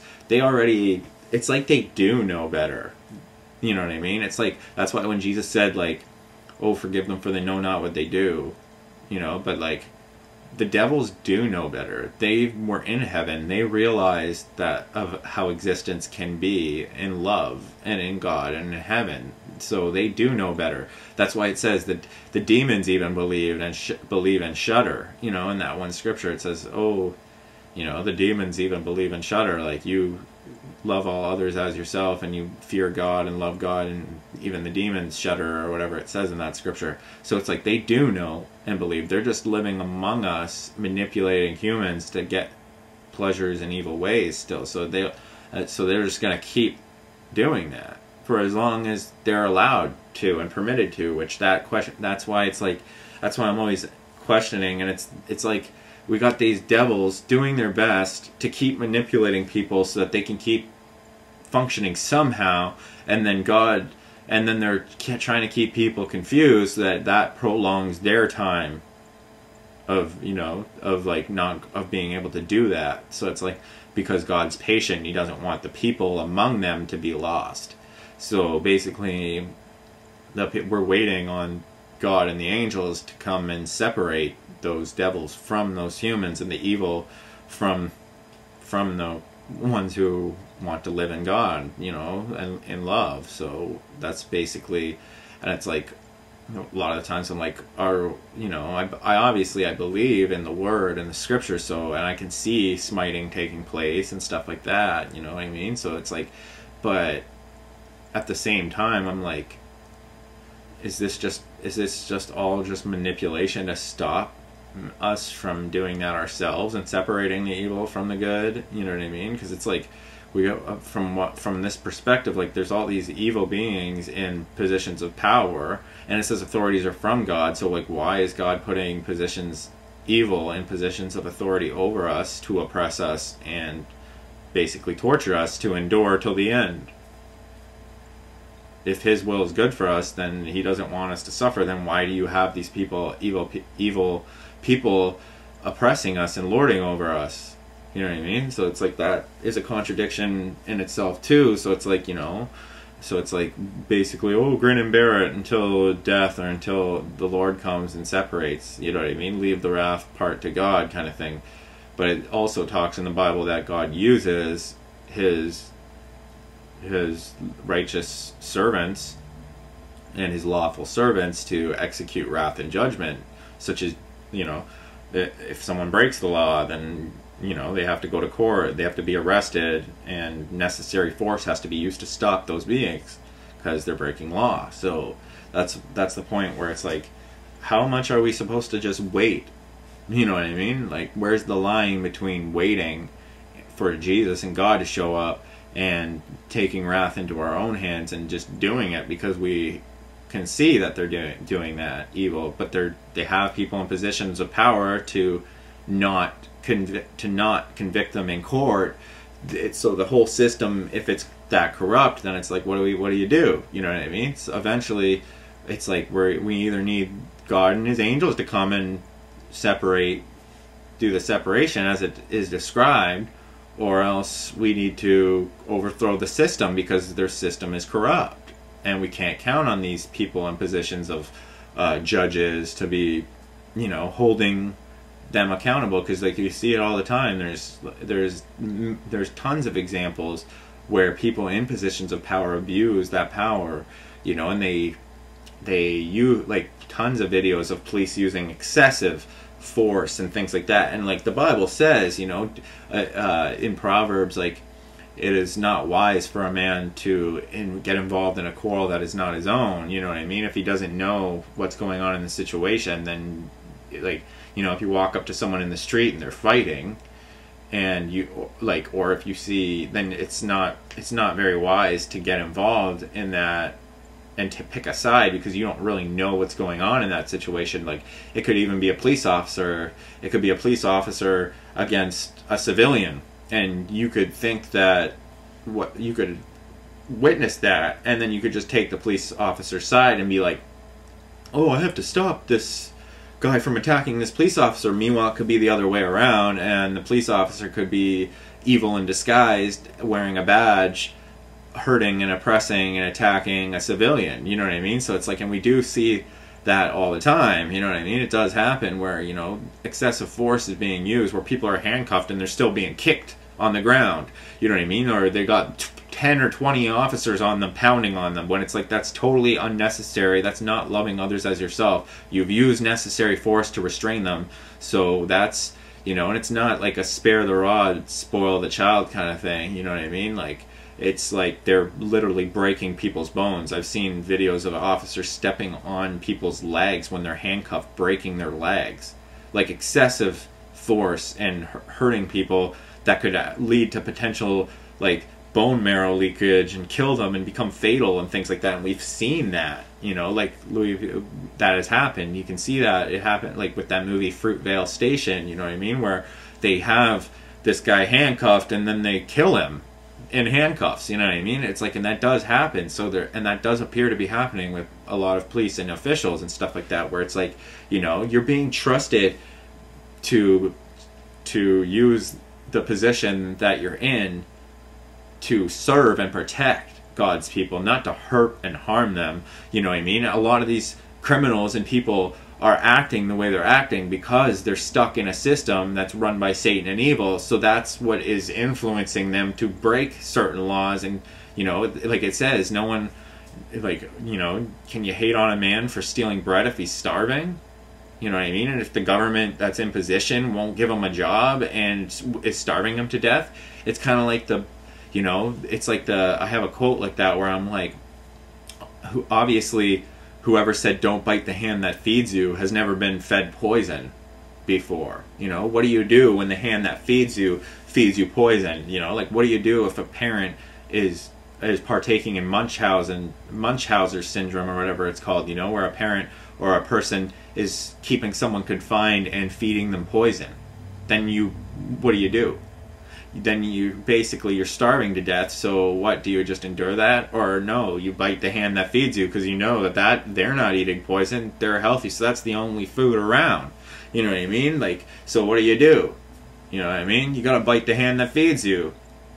A: it's like they do know better. You know what I mean? It's like, that's why when Jesus said, like, oh, forgive them for they know not what they do, you know, but like, the devils do know better. They were in heaven. They realized that of how existence can be in love and in God and in heaven. So they do know better. That's why it says that the demons even believe and shudder. You know, in that one scripture it says, oh, you know, the demons even believe and shudder. Like, you love all others as yourself, and you fear God and love God, and even the demons shudder, or whatever it says in that scripture. So it's like, they do know and believe. They're just living among us, manipulating humans to get pleasures in evil ways still. So they're just going to keep doing that for as long as they're allowed to and permitted to. Which that's why I'm always questioning. And it's like, we got these devils doing their best to keep manipulating people so that they can keep functioning somehow, and then they're trying to keep people confused so that prolongs their time of, you know, of like not of being able to do that. So it's like, because God's patient, he doesn't want the people among them to be lost. So basically, we're waiting on God and the angels to come and separate those devils from those humans, and the evil from the ones who want to live in God, you know, and in love. So that's basically, and it's like, a lot of the times I'm like, I believe in the word and the scripture, so, and I can see smiting taking place and stuff like that, you know what I mean? So it's like, but at the same time, I'm like, is this just all just manipulation to stop us from doing that ourselves and separating the evil from the good? You know what I mean? Because it's like, we go from this perspective, like, there's all these evil beings in positions of power, and it says authorities are from God. So like, why is God putting evil in positions of authority over us to oppress us and basically torture us to endure till the end? If his will is good for us, then he doesn't want us to suffer. Then why do you have these evil people oppressing us and lording over us? You know what I mean? So it's like, that is a contradiction in itself too. So it's like, you know, so it's like, basically, oh, grin and bear it until death, or until the Lord comes and separates. You know what I mean? Leave the wrath part to God, kind of thing. But it also talks in the Bible that God uses his righteous servants and his lawful servants to execute wrath and judgment, such as, you know, if someone breaks the law, then, you know, they have to go to court, they have to be arrested, and necessary force has to be used to stop those beings because they're breaking law. So that's the point where it's like, how much are we supposed to just wait? You know what I mean? Like, where's the line between waiting for Jesus and God to show up and taking wrath into our own hands and just doing it because we can see that they're doing that evil, but they have people in positions of power to not convict them in court. So the whole system, if it's that corrupt, then it's like, what do you do? You know what I mean? So eventually, it's like we either need God and his angels to come and do the separation as it is described, or else we need to overthrow the system because their system is corrupt, and we can't count on these people in positions of judges to be, you know, holding them accountable. Because like, you see it all the time. There's tons of examples where people in positions of power abuse that power, you know, and they they use like tons of videos of police using excessive force and things like that. And like the Bible says, you know, in Proverbs, like, it is not wise for a man to get involved in a quarrel that is not his own. You know what I mean? If he doesn't know what's going on in the situation, then, like, you know, if you walk up to someone in the street and they're fighting, and you, like, or if you see, then it's not very wise to get involved in that and to pick a side, because you don't really know what's going on in that situation. Like, it could even be a police officer. It could be a police officer against a civilian. And you could think that you could witness that, and then you could just take the police officer's side and be like, oh, I have to stop this guy from attacking this police officer. Meanwhile, it could be the other way around, and the police officer could be evil and disguised, wearing a badge, hurting and oppressing and attacking a civilian. You know what I mean? So it's like, and we do see that all the time. You know what I mean? It does happen where, you know, excessive force is being used, where people are handcuffed and they're still being kicked on the ground. You know what I mean? Or they got 10 or 20 officers on them, pounding on them, when it's like, that's totally unnecessary. That's not loving others as yourself. You've used necessary force to restrain them. So that's, you know, and it's not like a spare the rod, spoil the child kind of thing. You know what I mean? Like, it's like they're literally breaking people's bones. I've seen videos of officers stepping on people's legs when they're handcuffed, breaking their legs. Like, excessive force and hurting people that could lead to potential, like, bone marrow leakage and kill them and become fatal and things like that. And we've seen that, you know, like, that has happened. You can see that it happened, like, with that movie Fruitvale Station, you know what I mean? Where they have this guy handcuffed and then they kill him in handcuffs, you know what I mean? It's like, and that does happen. So there, and that does appear to be happening with a lot of police and officials and stuff like that, where it's like, you know, you're being trusted to use the position that you're in to serve and protect God's people, not to hurt and harm them. You know what I mean? A lot of these criminals and people are acting the way they're acting because they're stuck in a system that's run by Satan and evil. So that's what is influencing them to break certain laws. And, you know, like it says, no one, like, you know, can you hate on a man for stealing bread if he's starving? You know what I mean? And if the government that's in position won't give him a job and is starving him to death, it's kind of like the, you know, it's like the, I have a quote like that where I'm like, obviously, whoever said don't bite the hand that feeds you has never been fed poison before. You know, what do you do when the hand that feeds you poison? You know, like, what do you do if a parent is partaking in Munchausen syndrome or whatever it's called, you know, where a parent or a person is keeping someone confined and feeding them poison? Then what do you do? Then you're starving to death. So what, do you just endure that? Or no, you bite the hand that feeds you, because you know that they're not eating poison, they're healthy, so that's the only food around. You know what I mean? Like, so what do? You know what I mean? You gotta bite the hand that feeds you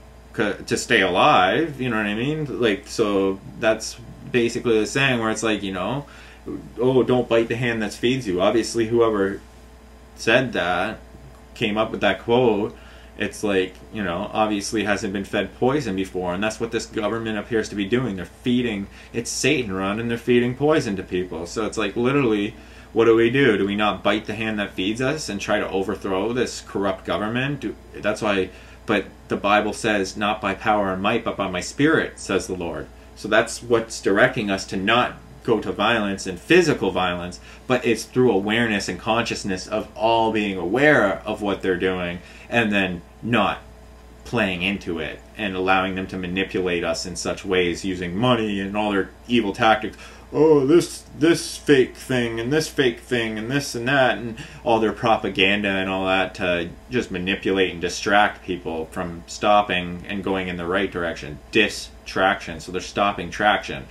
A: to stay alive. You know what I mean? Like, so that's basically the saying, where it's like, you know, oh, don't bite the hand that feeds you. Obviously, whoever said that, came up with that quote, it's like, you know, obviously hasn't been fed poison before, and that's what this government appears to be doing. They're feeding, it's Satan run, and they're feeding poison to people. So it's like, literally, what do we do? Do we not bite the hand that feeds us and try to overthrow this corrupt government? That's why, but the Bible says, not by power and might, but by my spirit, says the Lord. So that's what's directing us to not go to violence and physical violence, but it's through awareness and consciousness of all being aware of what they're doing, and then not playing into it and allowing them to manipulate us in such ways, using money and all their evil tactics. Oh, this fake thing and this fake thing and this and that, and all their propaganda and all that to just manipulate and distract people from stopping and going in the right direction. Distraction. So they're stopping traction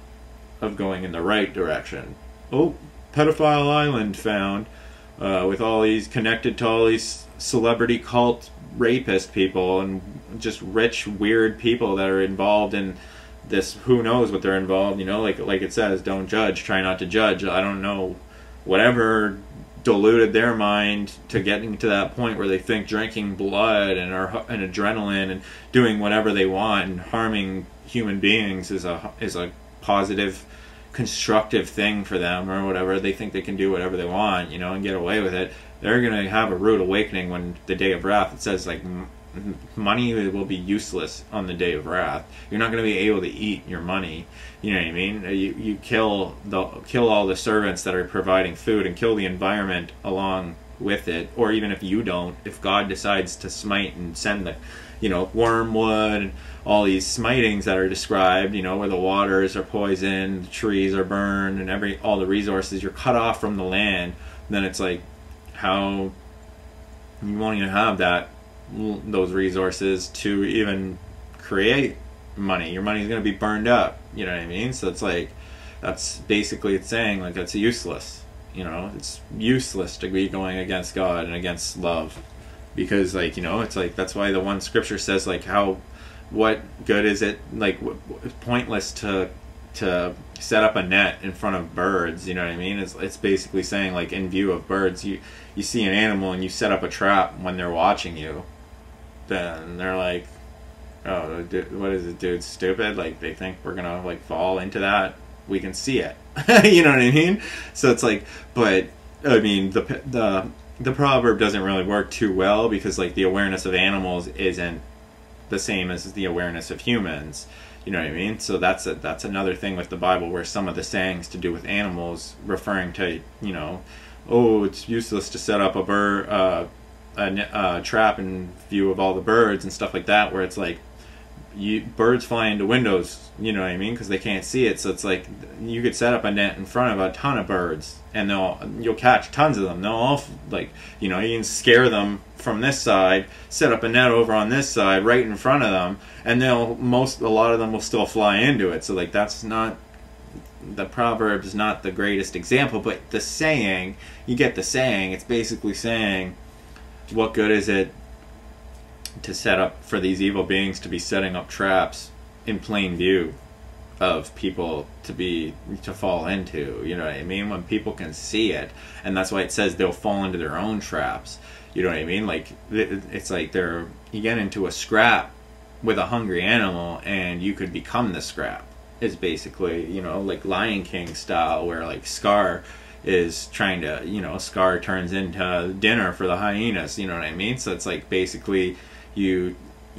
A: of going in the right direction. Oh, pedophile island found, with all these connected to all these celebrity cult rapist people and just rich, weird people that are involved in this. Who knows what they're involved, you know, like it says, don't judge, try not to judge. I don't know, whatever diluted their mind to getting to that point where they think drinking blood and adrenaline and doing whatever they want and harming human beings is a positive constructive thing for them or whatever, they think they can do whatever they want, you know, and get away with it, they're going to have a rude awakening when the day of wrath. It says, like, money will be useless on the day of wrath. You're not going to be able to eat your money. You know what I mean? You kill all the servants that are providing food, and kill the environment along with it. Or even if you don't, if God decides to smite and send the, you know, wormwood and all these smitings that are described, you know, where the waters are poisoned, the trees are burned, and all the resources, you're cut off from the land, then it's like, how you won't even have those resources to even create money. Your money's going to be burned up, you know what I mean? So it's like, that's basically it's saying, like, it's useless, you know, it's useless to be going against God and against love, because, like, you know, it's like, that's why the one scripture says, like, what good is it, like, it's pointless to set up a net in front of birds, you know what I mean? It's basically saying, like, in view of birds, you see an animal and you set up a trap when they're watching you, then they're like, oh, what is it, dude, stupid? Like, they think we're gonna, like, fall into that. We can see it. You know what I mean? So it's like, but I mean, the proverb doesn't really work too well, because, like, the awareness of animals isn't the same as the awareness of humans. You know what I mean? So that's another thing with the Bible, where some of the sayings to do with animals, referring to, you know, oh, it's useless to set up a trap in view of all the birds and stuff like that, where it's like, birds fly into windows, you know what I mean, because they can't see it. So it's like, you could set up a net in front of a ton of birds, and you'll catch tons of them. They'll all, like, you know, you can scare them from this side, set up a net over on this side right in front of them, and a lot of them will still fly into it. So, like, that's not, the proverb is not the greatest example, but the saying, you get the saying, it's basically saying, what good is it to set up, for these evil beings to be setting up traps in plain view of people to fall into, you know what I mean, when people can see it. And that's why it says they'll fall into their own traps, you know what I mean? Like, it's like you get into a scrap with a hungry animal, and you could become the scrap, is basically, you know, like Lion King style, where, like, Scar is trying to, you know, Scar turns into dinner for the hyenas, you know what I mean? So it's like, basically, the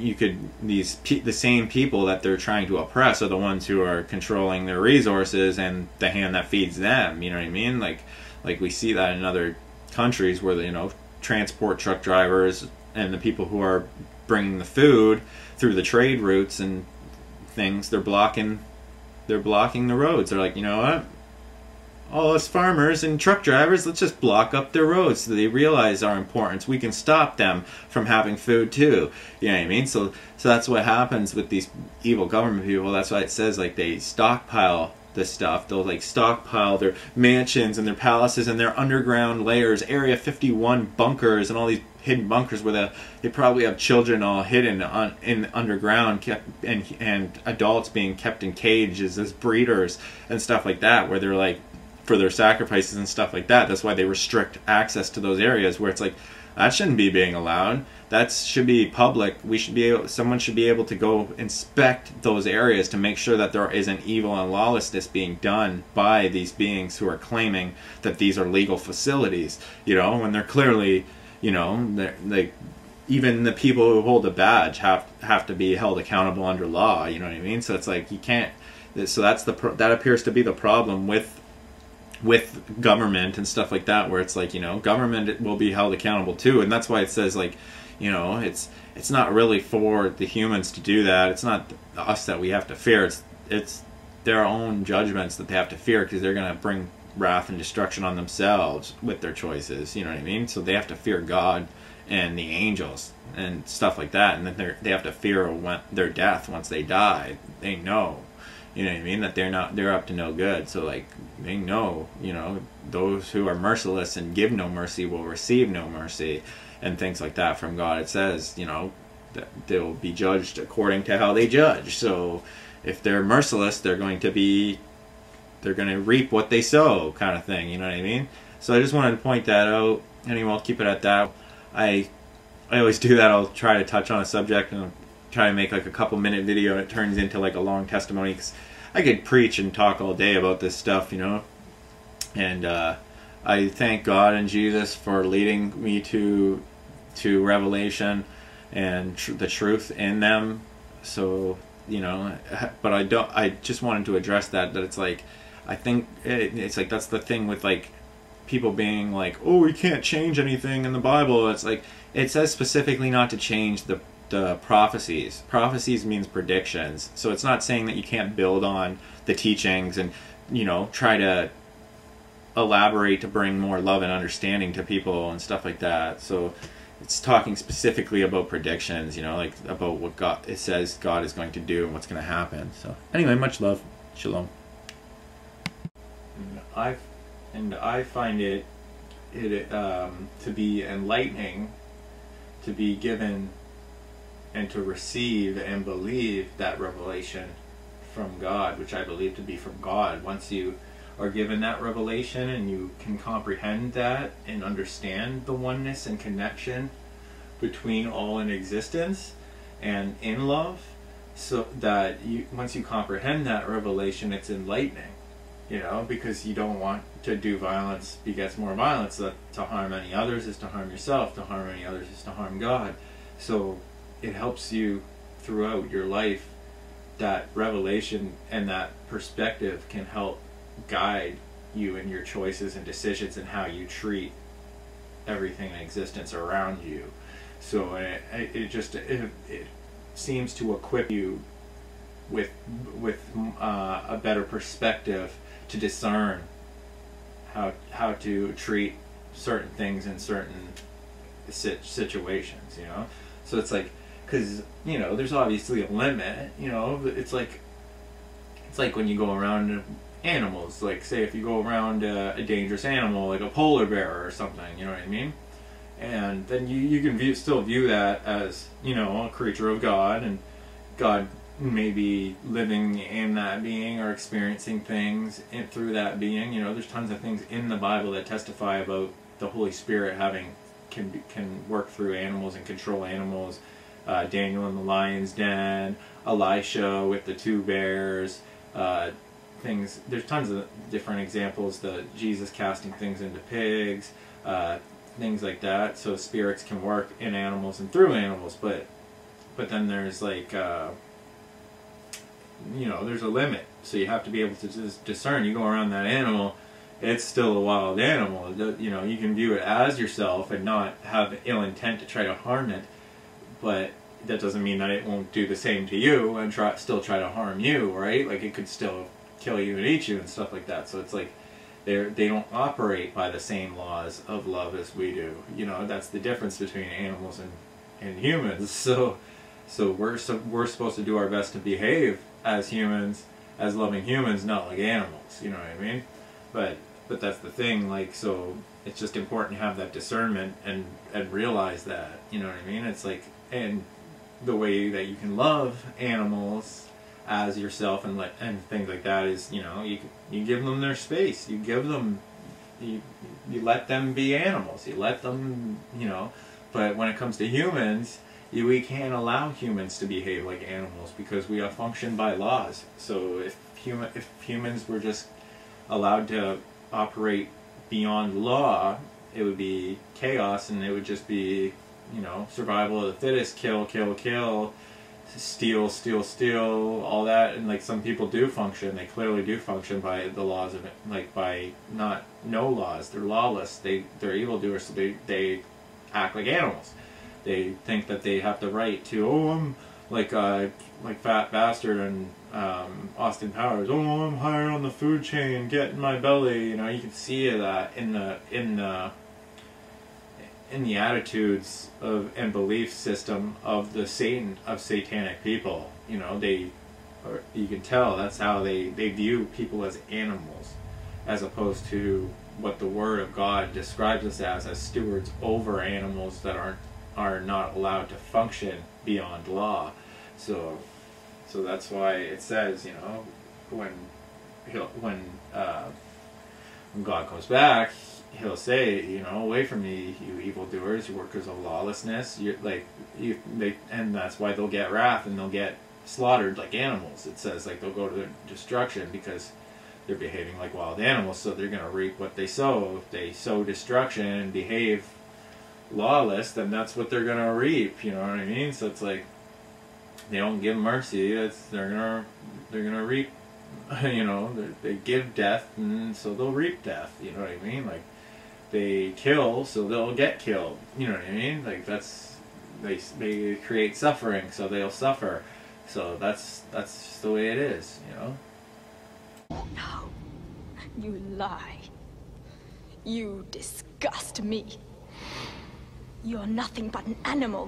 A: same people that they're trying to oppress are the ones who are controlling their resources and the hand that feeds them, you know what I mean? Like we see that in other countries where, you know, transport truck drivers and the people who are bringing the food through the trade routes and things, they're blocking the roads. They're like, you know what, all us farmers and truck drivers, let's just block up their roads, so they realize our importance. We can stop them from having food too. You know what I mean? So that's what happens with these evil government people. That's why it says, like, they stockpile this stuff. They'll, like, stockpile their mansions and their palaces and their underground layers, Area 51 bunkers, and all these hidden bunkers where they probably have children all hidden in underground, and adults being kept in cages as breeders and stuff like that, where they're, like, for their sacrifices and stuff like that. That's why they restrict access to those areas, where it's like, that shouldn't be being allowed. That should be public. Someone should be able to go inspect those areas to make sure that there isn't evil and lawlessness being done by these beings who are claiming that these are legal facilities, you know, when they're clearly, you know, like, even the people who hold a badge have to be held accountable under law, you know what I mean? So it's like, you can't, so that appears to be the problem with government and stuff like that, where it's like, you know, government will be held accountable too. And that's why it says, like, you know, it's not really for the humans to do that. It's not us that we have to fear. It's their own judgments that they have to fear, because they're going to bring wrath and destruction on themselves with their choices, you know what I mean? So they have to fear God and the angels and stuff like that, and then they have to fear their death once they die. They know, you know what I mean, that they're up to no good. So, like, they know, you know, those who are merciless and give no mercy will receive no mercy, and things like that from God. It says, you know, that they'll be judged according to how they judge. So if they're merciless, they're going to reap what they sow, kind of thing, you know what I mean? So I just wanted to point that out. Anyway, I'll keep it at that. I always do that. I'll try to touch on a subject and I'll try to make, like, a couple-minute video, and it turns into, like, a long testimony, 'cause I could preach and talk all day about this stuff, you know. And I thank God and Jesus for leading me to revelation and the truth in them. So, you know, but I just wanted to address that it's like, I think it's like, that's the thing with like people being like, oh, we can't change anything in the Bible. It's like, it says specifically not to change the prophecies. Prophecies means predictions. So it's not saying that you can't build on the teachings and, you know, try to elaborate to bring more love and understanding to people and stuff like that. So it's talking specifically about predictions, you know, like about what it says God is going to do and what's going to happen. So anyway, much love. Shalom. And I find it to be enlightening to be given and to receive and believe that revelation from God, which I believe to be from God. Once you are given that revelation and you can comprehend that and understand the oneness and connection between all in existence and in love, so that once you comprehend that revelation, it's enlightening, you know, because you don't want to do violence begets more violence. To harm any others is to harm yourself. To harm any others is to harm God. So it helps you throughout your life. That revelation and that perspective can help guide you in your choices and decisions and how you treat everything in existence around you. So it seems to equip you with a better perspective to discern how to treat certain things in certain situations, you know. So it's like, because, you know, there's obviously a limit, you know. It's like when you go around animals, like say if you go around a dangerous animal like a polar bear or something, you know what I mean, and then you can still view that as, you know, a creature of God, and God may be living in that being or experiencing things through that being. You know, there's tons of things in the Bible that testify about the Holy Spirit can work through animals and control animals. Daniel in the lion's den, Elisha with the 2 bears, things. There's tons of different examples. Jesus casting things into pigs, things like that. So spirits can work in animals and through animals, but then there's like, you know, there's a limit. So you have to be able to just discern. You go around that animal, it's still a wild animal. You know, you can view it as yourself and not have ill intent to try to harm it. But that doesn't mean that it won't do the same to you and still try to harm you, right? Like, it could still kill you and eat you and stuff like that. So it's like they don't operate by the same laws of love as we do. You know, that's the difference between animals and humans. So we're supposed to do our best to behave as humans, as loving humans, not like animals. You know what I mean? But that's the thing. Like, so it's just important to have that discernment and realize that. You know what I mean? It's like, and the way that you can love animals as yourself and things like that is, you know, you give them their space. You give them, you let them be animals. You let them, you know. But when it comes to humans, we can't allow humans to behave like animals because we are functioned by laws. So if humans were just allowed to operate beyond law, it would be chaos, and it would just be, you know, survival of the fittest, kill, steal, all that. And like, some people do function, they clearly do function by the laws of it, like by no laws. They're lawless, they're evildoers, so they act like animals. They think that they have the right to, oh, I'm like Fat Bastard and Austin Powers, oh, I'm higher on the food chain, get in my belly. You know, you can see that in the attitudes of and belief system of satanic people. You know, you can tell that's how they view people as animals, as opposed to what the Word of God describes us as stewards over animals that are not allowed to function beyond law. So that's why it says, you know, when God comes back, he'll say, you know, away from me, you evildoers, you workers of lawlessness. And that's why they'll get wrath, and they'll get slaughtered like animals. It says like they'll go to their destruction because they're behaving like wild animals, so they're going to reap what they sow. If they sow destruction and behave lawless, then that's what they're going to reap, you know what I mean? So it's like they don't give mercy, they're going to reap, you know, they give death, and so they'll reap death, you know what I mean? Like they kill, so they'll get killed, you know what I mean? Like that's they create suffering, so they'll suffer. So that's just the way it is, you know?
B: No, you lie. You disgust me. You're nothing but an animal.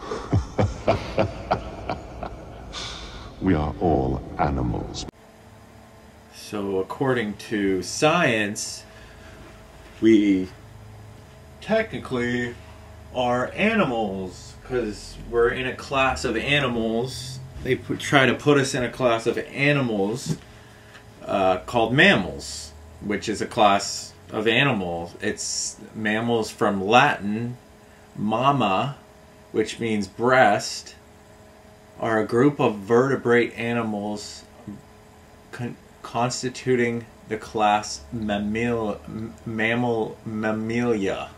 C: We are all animals.
A: So according to science, we technically are animals because we're in a class of animals. They try to put us in a class of animals called mammals, which is a class of animals. It's mammals from Latin, mamma, which means breast, are a group of vertebrate animals constituting the class mammalia,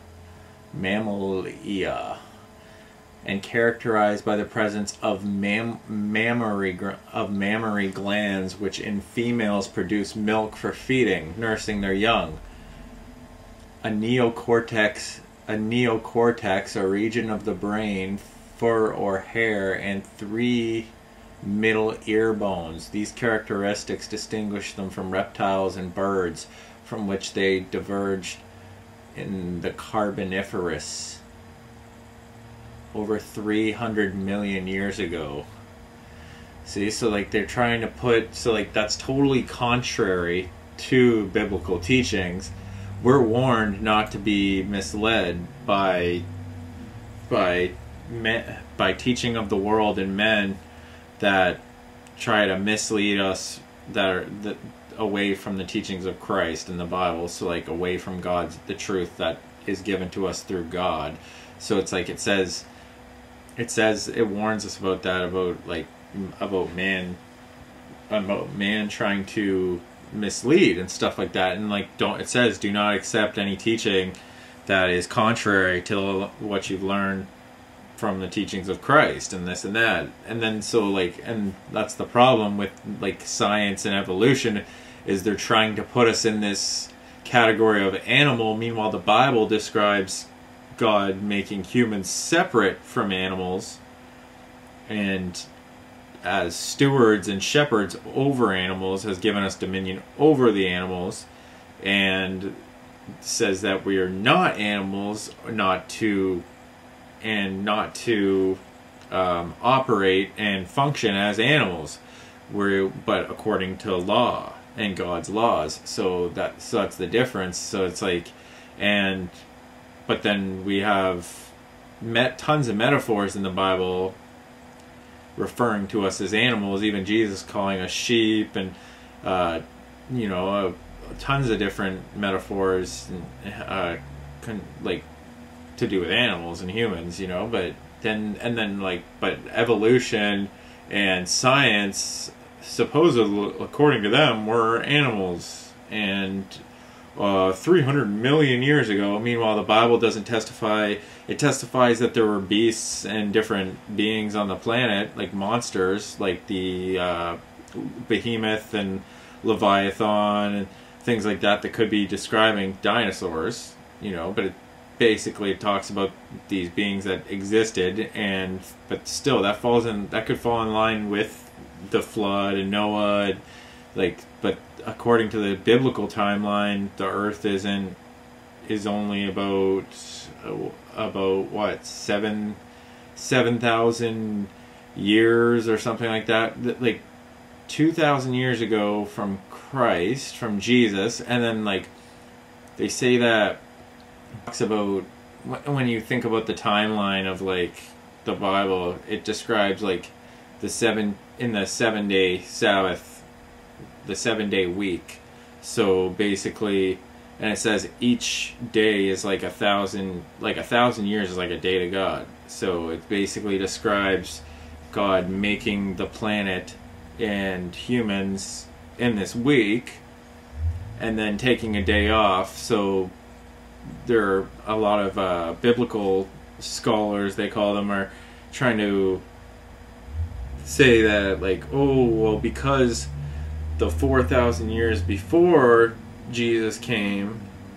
A: and characterized by the presence of mammary glands, which in females produce milk for feeding, nursing their young. A neocortex, a region of the brain, fur or hair, and 3 middle ear bones. These characteristics distinguish them from reptiles and birds, from which they diverged in the Carboniferous over 300 million years ago. See, so like they're trying to put, so like that's totally contrary to biblical teachings. We're warned not to be misled by teaching of the world and men that try to mislead us, that are away from the teachings of Christ and the Bible. So like away from God's, the truth that is given to us through God. So it's like it warns us about that, about man trying to mislead and stuff like that. And like it says do not accept any teaching that is contrary to what you've learned from the teachings of Christ and this and that. And then so like, and that's the problem with like science and evolution, is they're trying to put us in this category of animal. Meanwhile, the Bible describes God making humans separate from animals and as stewards and shepherds over animals, has given us dominion over the animals, and says that we are not animals, not to operate and function as animals, but according to law and God's laws. So that's the difference. So it's like, but then we have tons of metaphors in the Bible referring to us as animals, even Jesus calling us sheep, and tons of different metaphors like to do with animals and humans, but evolution and science, supposedly according to them, were animals, and 300 million years ago. Meanwhile, the Bible doesn't testify. It testifies that there were beasts and different beings on the planet, like monsters, like the behemoth and Leviathan and things like that could be describing dinosaurs, but it basically talks about these beings that existed, but still that could fall in line with the flood and Noah, but according to the biblical timeline, the earth is only about what, 7,000 years or something like that, like 2,000 years ago from Christ, from Jesus. And then they say that talks about, when you think about the timeline of the Bible, it describes the 7-day Sabbath, the 7-day week. So basically, and it says each day is like 1,000 years is like a day to God. So it basically describes God making the planet and humans in this week and then taking a day off. So there are a lot of biblical scholars, they call them, are trying to say that, like, oh, well, because the 4,000 years before Jesus came,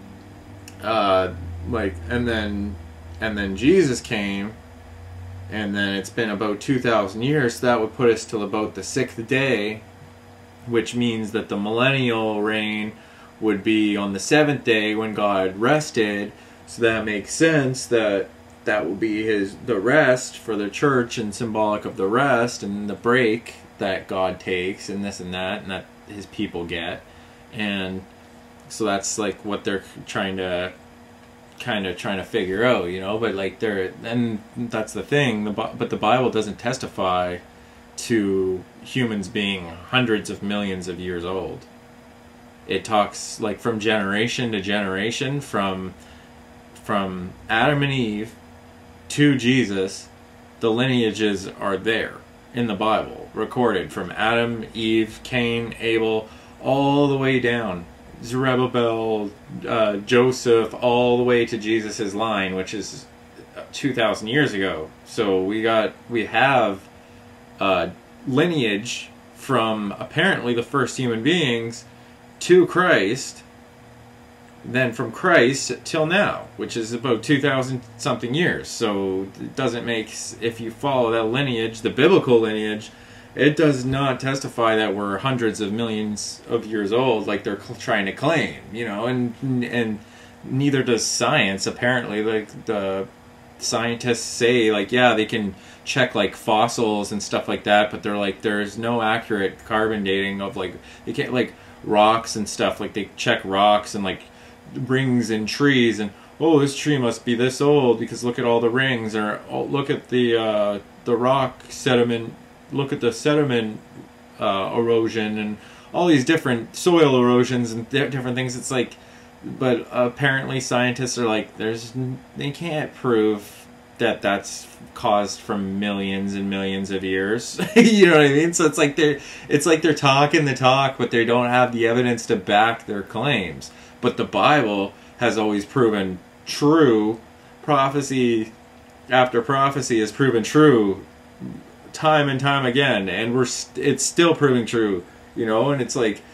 A: and then Jesus came, and then it's been about 2,000 years, so that would put us till about the 6th day, which means that the millennial reign would be on the 7th day when God rested. So that makes sense that that will be the rest for the church, and symbolic of the rest and the break that God takes, and this and that his people get. And so that's like what they're trying to figure out, you know. But like and that's the thing, but the Bible doesn't testify to humans being hundreds of millions of years old. It talks like from generation to generation, from Adam and Eve to Jesus. The lineages are there in the Bible, recorded from Adam, Eve, Cain, Abel, all the way down, Zerubbabel, Joseph, all the way to Jesus's line, which is 2,000 years ago. So we have lineage from apparently the first human beings to Christ, then from Christ till now, which is about 2,000 something years. So it doesn't make, if you follow that lineage, the biblical lineage, it does not testify that we're hundreds of millions of years old like they're trying to claim, you know. And neither does science, apparently. Like the scientists say, like, yeah, they can check like fossils and stuff like that, but they're like, there's no accurate carbon dating of, like, they can't, like, rocks and stuff, like they check rocks and like rings in trees, and oh, this tree must be this old because look at all the rings, or oh, look at the rock sediment, look at the sediment erosion, and all these different soil erosions and different things. It's like, but apparently scientists are like, they can't prove that that's caused from millions and millions of years. You know what I mean? So it's like they're talking the talk, but they don't have the evidence to back their claims. But the Bible has always proven true. Prophecy after prophecy has proven true time and time again, and it's still proving true, you know. And it's like,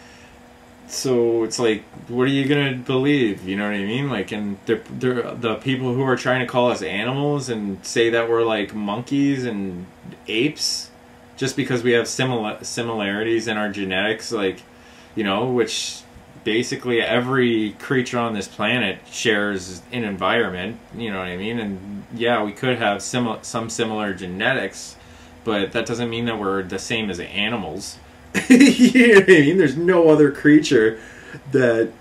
A: so it's like, what are you gonna believe? You know what I mean? Like, and they're the people who are trying to call us animals and say that we're like monkeys and apes just because we have similarities in our genetics, like, you know, which basically every creature on this planet shares an environment, you know what I mean? And yeah, we could have some similar genetics, but that doesn't mean that we're the same as animals. You know what I mean? There's no other creature that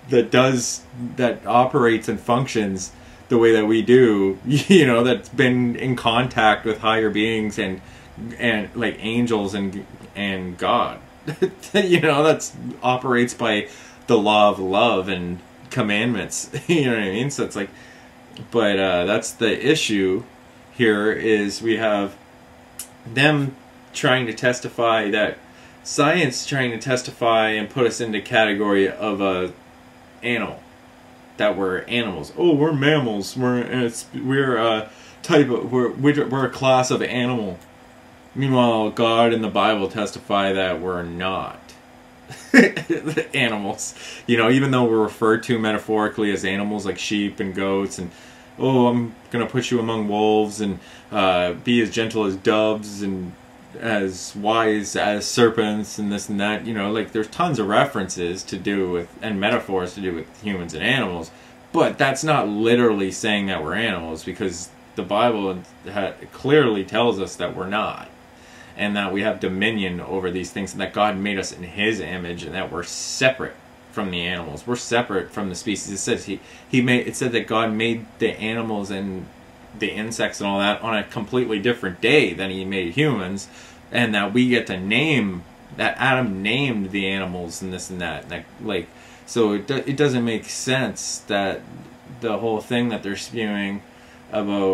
A: operates and functions the way that we do, you know, that's been in contact with higher beings and like angels and God. You know, that's operates by the law of love and commandments. You know what I mean? So it's like, but that's the issue here, is we have them trying to testify, that science trying to testify and put us into category of a animal, that we're animals. Oh, we're mammals. We're a type of, we're a class of animal. Meanwhile, God and the Bible testify that we're not animals. You know, even though we're referred to metaphorically as animals, like sheep and goats, and oh, I'm gonna put you among wolves, and be as gentle as doves and as wise as serpents, and this and that. You know, like, there's tons of references to do with, and metaphors to do with humans and animals, but that's not literally saying that we're animals, because the Bible clearly tells us that we're not, and that we have dominion over these things, and that God made us in His image, and that we're separate from the animals. We're separate from the species. It says it said that God made the animals and the insects and all that on a completely different day than He made humans, and that we get to name, that Adam named the animals and this and that. Like, so it doesn't make sense that the whole thing that they're spewing about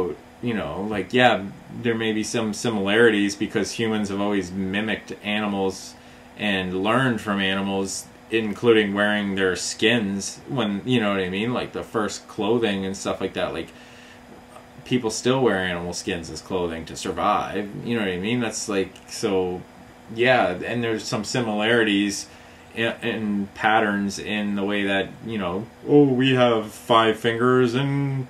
A: you know, like, yeah, there may be some similarities because humans have always mimicked animals and learned from animals, including wearing their skins when, you know what I mean, like the first clothing and stuff like that. Like, people still wear animal skins as clothing to survive, you know what I mean? That's like, so yeah, and there's some similarities in patterns in the way that, you know, oh, we have 5 fingers and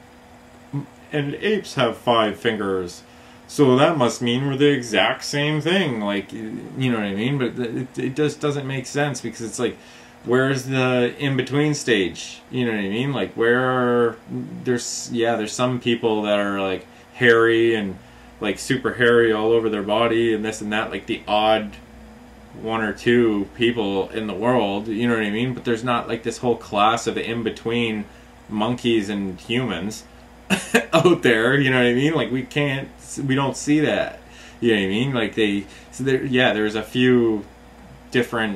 A: apes have 5 fingers, so that must mean we're the exact same thing, like, you know what I mean? But it just doesn't make sense, because it's like, where's the in-between stage? You know what I mean? Like, there's some people that are like hairy and like super hairy all over their body and this and that, like the odd 1 or 2 people in the world, you know what I mean? But there's not like this whole class of in-between monkeys and humans out there, you know what I mean? Like, we don't see that, you know what I mean? Like, there's a few different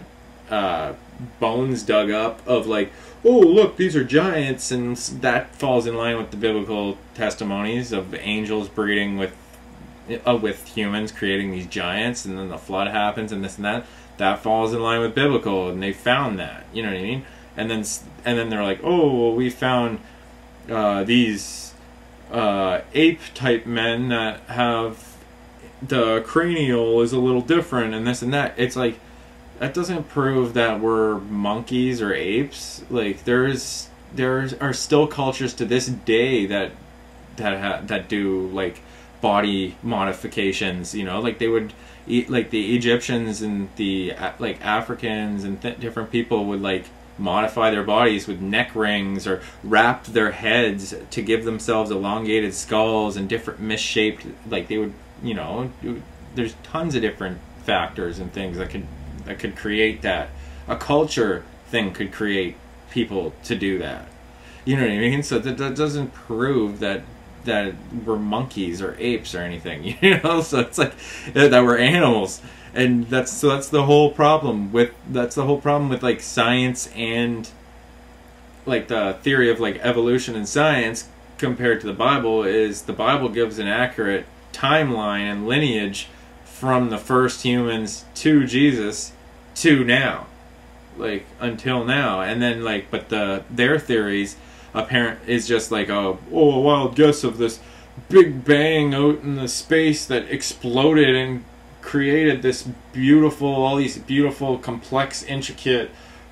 A: bones dug up of like, oh, look, these are giants, and that falls in line with the biblical testimonies of angels breeding with humans, creating these giants, and then the flood happens and this and that falls in line with biblical, and they found that, you know what I mean? And then they're like, oh, well, we found these ape type men that have the cranial is a little different and this and that. It's like, that doesn't prove that we're monkeys or apes. Like, there are still cultures to this day that do like body modifications, you know, like they would eat, like the Egyptians and the like Africans and different people would like modify their bodies with neck rings or wrap their heads to give themselves elongated skulls and different misshaped, like they would, you know, there's tons of different factors and things that could create that. A culture thing could create people to do that, you know what I mean? So that doesn't prove that we're monkeys or apes or anything, you know? So it's like that we're animals, and that's the whole problem with like science and like the theory of like evolution and science compared to the Bible. Is the Bible gives an accurate timeline and lineage from the first humans to Jesus to now, like until now, and then like, but their theories is just like a wild guess of this big bang out in the space that exploded and created all these beautiful, complex, intricate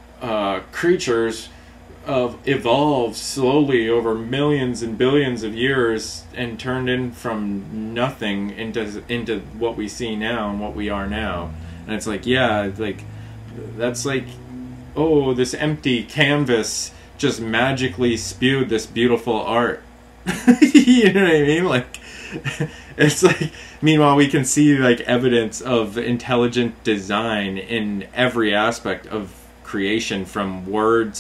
A: creatures evolved slowly over millions and billions of years and turned in from nothing into what we see now and what we are now. And it's like, yeah, like that's like, oh, this empty canvas just magically spewed this beautiful art. You know what I mean? Like, it's like, meanwhile we can see like evidence of intelligent design in every aspect of creation, from word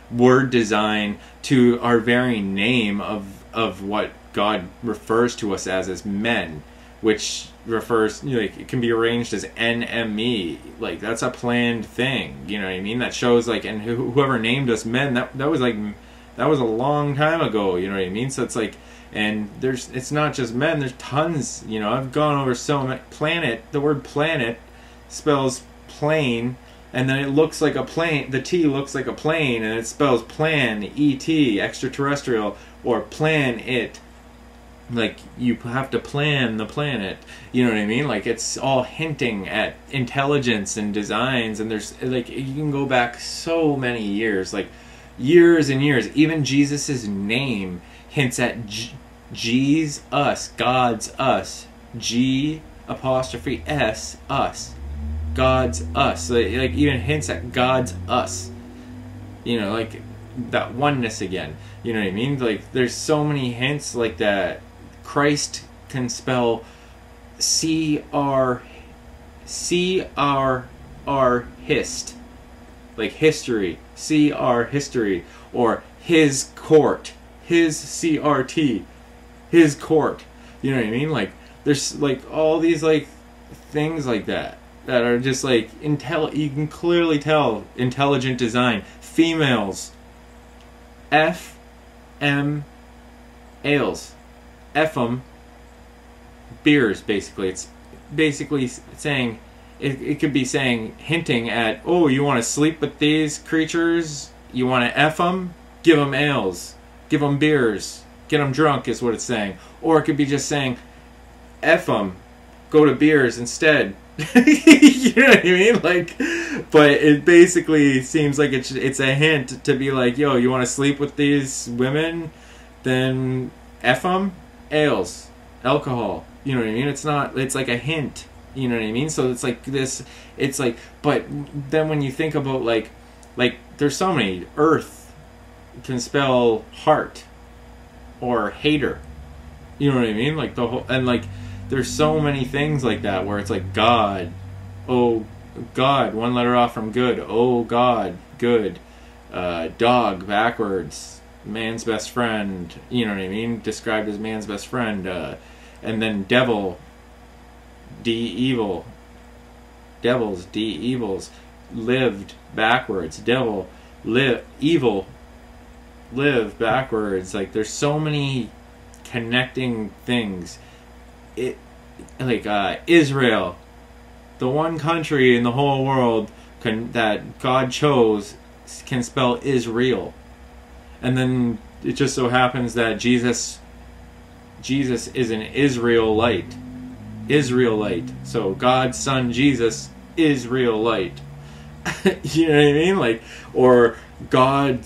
A: design to our very name of what God refers to us as men, which refers, you know, like, it can be arranged as NME. Like, that's a planned thing, you know what I mean? That shows like, and whoever named us men, that was a long time ago, you know what I mean? So it's like, and it's not just men, there's tons, you know, I've gone over so many. Planet, the word planet spells plane, and then it looks like a plane, the T looks like a plane, and it spells plan, E-T, extraterrestrial, or plan it. Like, you have to plan the planet, you know what I mean? Like, it's all hinting at intelligence and designs, and there's, like, you can go back so many years, like, years and years. Even Jesus's name hints at G's us, God's us, G apostrophe S, us, God's us. So, like, even hints at God's us, you know, like, that oneness again, you know what I mean? Like, there's so many hints like that. Christ can spell C-R hist, like history, C-R history, or his court, his C-R-T, his court, you know what I mean? Like, there's like all these like things like that are just like you can clearly tell intelligent design. Females, F-M, ales. Ephraim, beers, basically. It's basically saying, it could be saying, hinting at, oh, you want to sleep with these creatures? You want to F them? Give them ales. Give them beers. Get them drunk is what it's saying. Or it could be just saying, F them. Go to beers instead. You know what I mean? Like, but it basically seems like it's a hint to be like, yo, you want to sleep with these women? Then F them? Ales. Alcohol. You know what I mean? It's not, it's like a hint. You know what I mean? So it's like this, it's like, but then when you think about like there's so many, earth can spell heart or hater. You know what I mean? Like the whole, and like there's so many things like that where it's like God, oh God, one letter off from good, oh God, good, dog backwards, man's best friend, you know what I mean? Described as man's best friend, and then devil, D evil, devils, D evils, lived backwards, devil, evil, live backwards. Like there's so many connecting things. It like Israel, the one country in the whole world that God chose, can spell Israel, and then it just so happens that Jesus is an Israelite. So God's son Jesus, Israelite. You know what I mean? Like, or God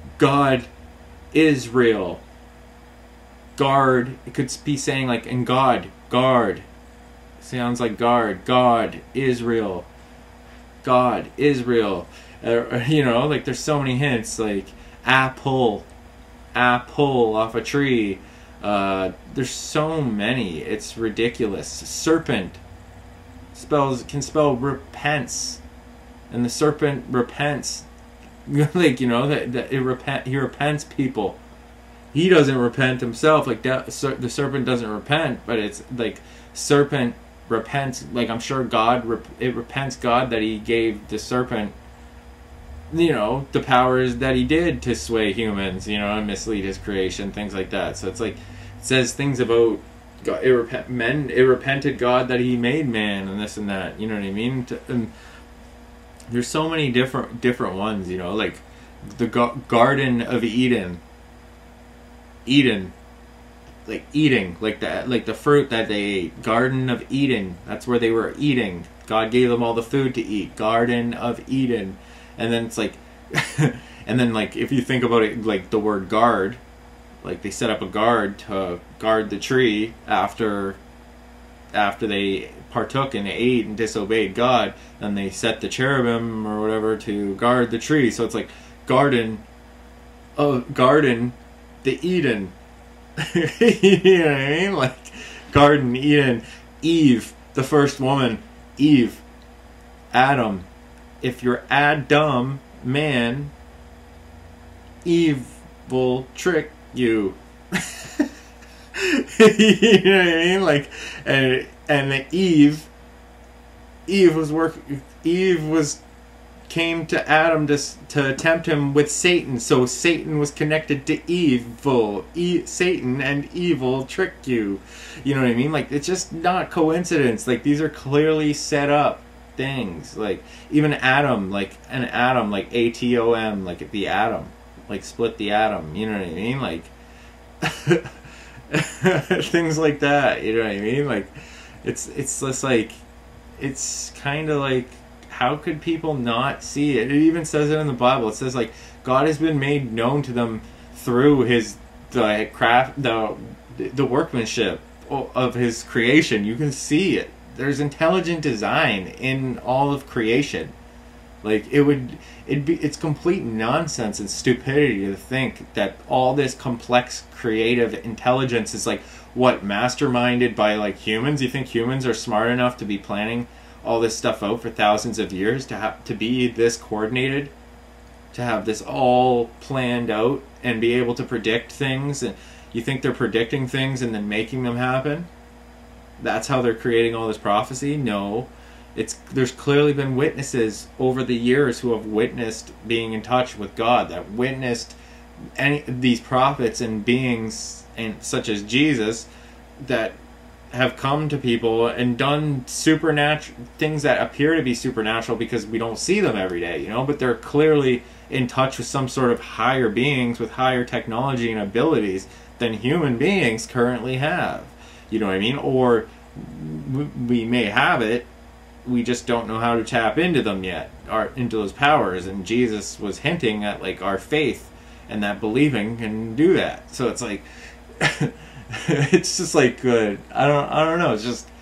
A: Israel. Guard, it could be saying like, and God, guard. Sounds like guard, God, Israel. God, Israel. You know, like there's so many hints, like apple off a tree. There's so many, it's ridiculous. Serpent can spell repents, and the serpent repents. Like, you know, that he repents people. He doesn't repent himself, like that. The serpent doesn't repent, but it's like serpent repents. Like I'm sure it repents God that he gave the serpent, you know, the powers that he did to sway humans, you know, and mislead his creation, things like that. So it's like, it says things about God, it repented God that he made man, and this and that, you know what I mean? And there's so many different ones, you know, like the Garden of Eden, like eating, like that, like the fruit that they ate. Garden of Eden, that's where they were eating. God gave them all the food to eat. Garden of Eden. And then it's like and then like if you think about it, like the word guard, like they set up a guard to guard the tree after they partook and ate and disobeyed God, and they set the cherubim or whatever to guard the tree. So it's like garden, the Eden. You know what I mean? Like Garden Eden. Eve, the first woman. Eve, Adam. If you're Adam, man, Eve will trick you. You know what I mean? Like, and Eve came to Adam to tempt him with Satan. So Satan was connected to evil. Satan and evil trick you. You know what I mean? Like, it's just not coincidence. Like, these are clearly set up things. Like, even Adam, like an atom, like ATOM, like the atom, like split the atom. You know what I mean? Like things like that. You know what I mean? Like, it's just like, it's kind of like, how could people not see it? It even says it in the Bible. It says like God has been made known to them through the craft, the workmanship of his creation. You can see it. There's intelligent design in all of creation. Like it's complete nonsense and stupidity to think that all this complex creative intelligence is like what, masterminded by like humans. You think humans are smart enough to be planning all this stuff out for thousands of years, to be this coordinated, to have this all planned out and be able to predict things? And you think they're predicting things and then making them happen? That's how they're creating all this prophecy? No. There's clearly been witnesses over the years who have witnessed being in touch with God, that witnessed these prophets and beings, and such as Jesus, that have come to people and done supernatural things that appear to be supernatural because we don't see them every day, you know, but they're clearly in touch with some sort of higher beings with higher technology and abilities than human beings currently have. You know what I mean? Or we may have it, we just don't know how to tap into them yet, or into those powers. And Jesus was hinting at like our faith and that believing can do that. So it's like it's just like good. I don't know. It's just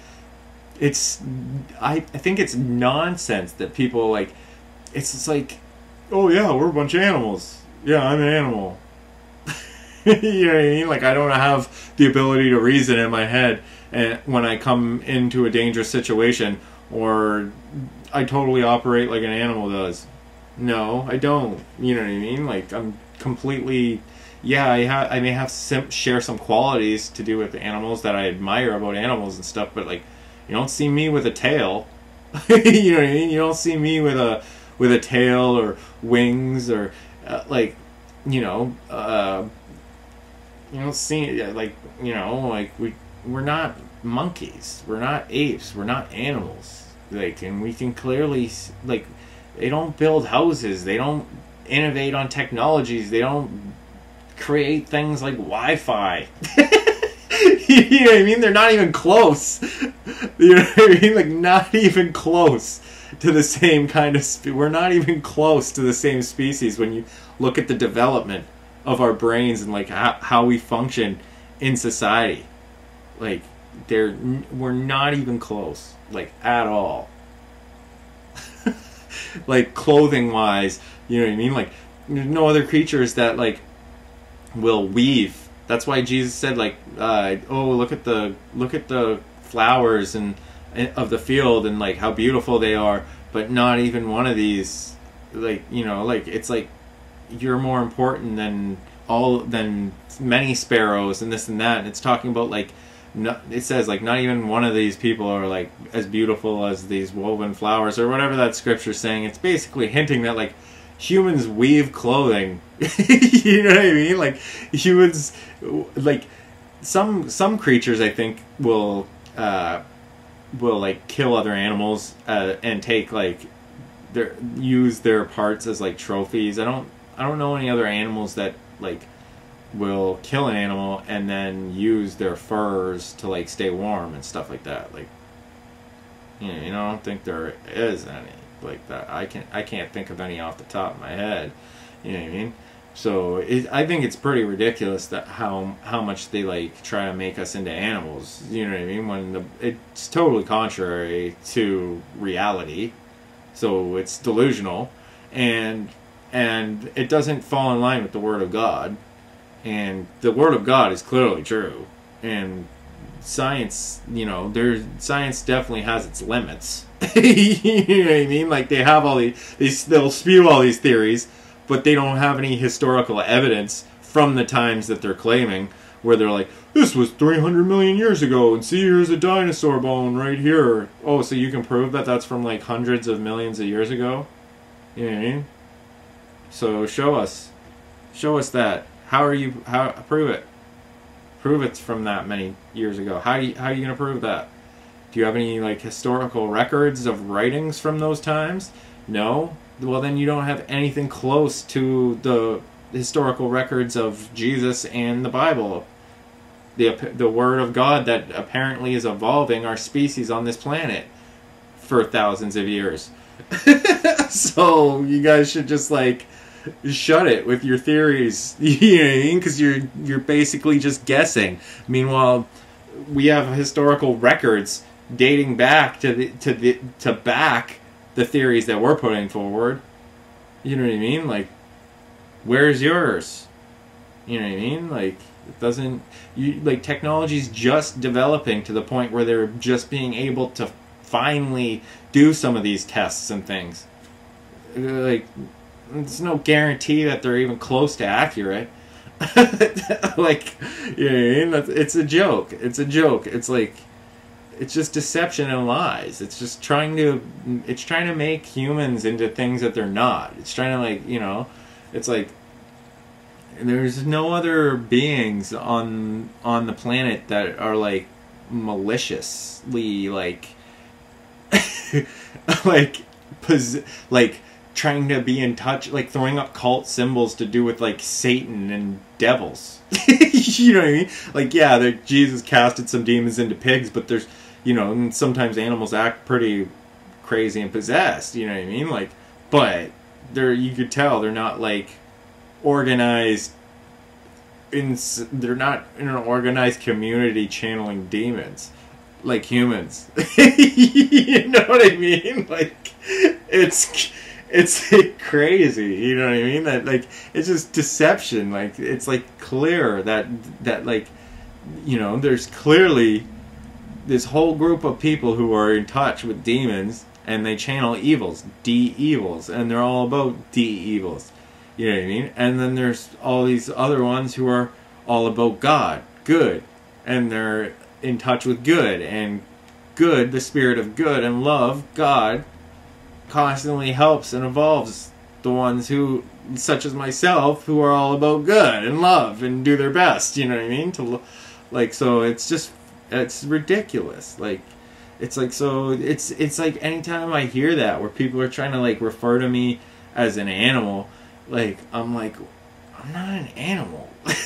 A: I think it's nonsense that people like. It's just like, oh yeah, we're a bunch of animals. Yeah, I'm an animal. You know what I mean? Like, I don't have the ability to reason in my head and when I come into a dangerous situation, or I totally operate like an animal does. No, I don't. You know what I mean? Like, I'm completely. Yeah, I may have share some qualities to do with animals that I admire about animals and stuff, but like, you don't see me with a tail. You know what I mean? You don't see me with a tail or wings or like, you know, you don't see like, you know, like we're not monkeys, we're not apes, we're not animals. Like, and we can clearly like, they don't build houses, they don't innovate on technologies, they don't create things like Wi-Fi. You know what I mean? They're not even close. You know what I mean? Like, not even close to the same kind of we're not even close to the same species when you look at the development of our brains and like how we function in society. Like, we're not even close, like, at all. Like, clothing wise, you know what I mean? Like, there's no other creatures that like will weave. That's why Jesus said, like, oh, look at the flowers and of the field and like how beautiful they are, but not even one of these, like, you know, like, it's like you're more important than many sparrows and this and that. And it's talking about like, it says like not even one of these people are like as beautiful as these woven flowers or whatever that scripture's saying. It's basically hinting that like humans weave clothing. You know what I mean? Like, humans, like, some creatures I think will like kill other animals and take like use their parts as like trophies. I don't know any other animals that like will kill an animal and then use their furs to like stay warm and stuff like that. Like, you know, I don't think there is any like that. I can't think of any off the top of my head. You know what I mean? So I think it's pretty ridiculous that how much they like try to make us into animals. You know what I mean? When it's totally contrary to reality. So it's delusional, and it doesn't fall in line with the Word of God. And the Word of God is clearly true. And science, you know, science definitely has its limits. You know what I mean? Like, they have all they'll spew all these theories, but they don't have any historical evidence from the times that they're claiming, where they're like, this was 300 million years ago, and see, here's a dinosaur bone right here. Oh, so you can prove that that's from like hundreds of millions of years ago? You know what I mean? So show us that. Prove it? Prove it's from that many years ago. How are you gonna prove that? Do you have any like historical records of writings from those times? No? Well, then you don't have anything close to the historical records of Jesus and the Bible. The Word of God that apparently is evolving our species on this planet for thousands of years. So you guys should just like shut it with your theories. You know what I mean? Because you're basically just guessing. Meanwhile, we have historical records dating back to back the theories that we're putting forward. You know what I mean? Like, where's yours? You know what I mean? Like, it doesn't. Like, technology's just developing to the point where they're just being able to finally do some of these tests and things. Like, there's no guarantee that they're even close to accurate. Like, you know what I mean? It's a joke. It's a joke. It's like, it's just deception and lies. It's just trying to make humans into things that they're not. It's trying to, like, you know, it's like, there's no other beings on the planet that are like maliciously like like like trying to be in touch, like throwing up cult symbols to do with like Satan and devils. You know what I mean? Like, yeah, Jesus casted some demons into pigs, but there's, you know, and sometimes animals act pretty crazy and possessed, you know what I mean? Like, but you could tell they're not like organized they're not in an organized community channeling demons like humans. You know what I mean? Like, it's like crazy, you know what I mean? That like it's just deception. Like, it's like clear that like, you know, there's clearly this whole group of people who are in touch with demons and they channel evils, D-evils, and they're all about D-evils. You know what I mean? And then there's all these other ones who are all about God, good, and they're in touch with good, and good, the spirit of good and love, God, constantly helps and evolves the ones who, such as myself, who are all about good and love and do their best, you know what I mean? Like, so it's just, it's ridiculous. Like, it's like, so it's like anytime I hear that where people are trying to like refer to me as an animal, like, I'm like, I'm not an animal.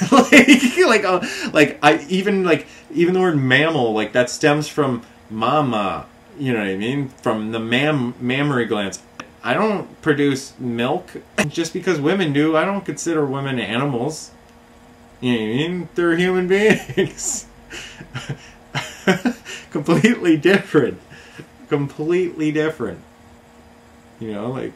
A: like even the word mammal, like, that stems from mama, you know what I mean? From the mammary glands. I don't produce milk. Just because women do, I don't consider women animals. You know what I mean? They're human beings. Completely different. Completely different. You know, like,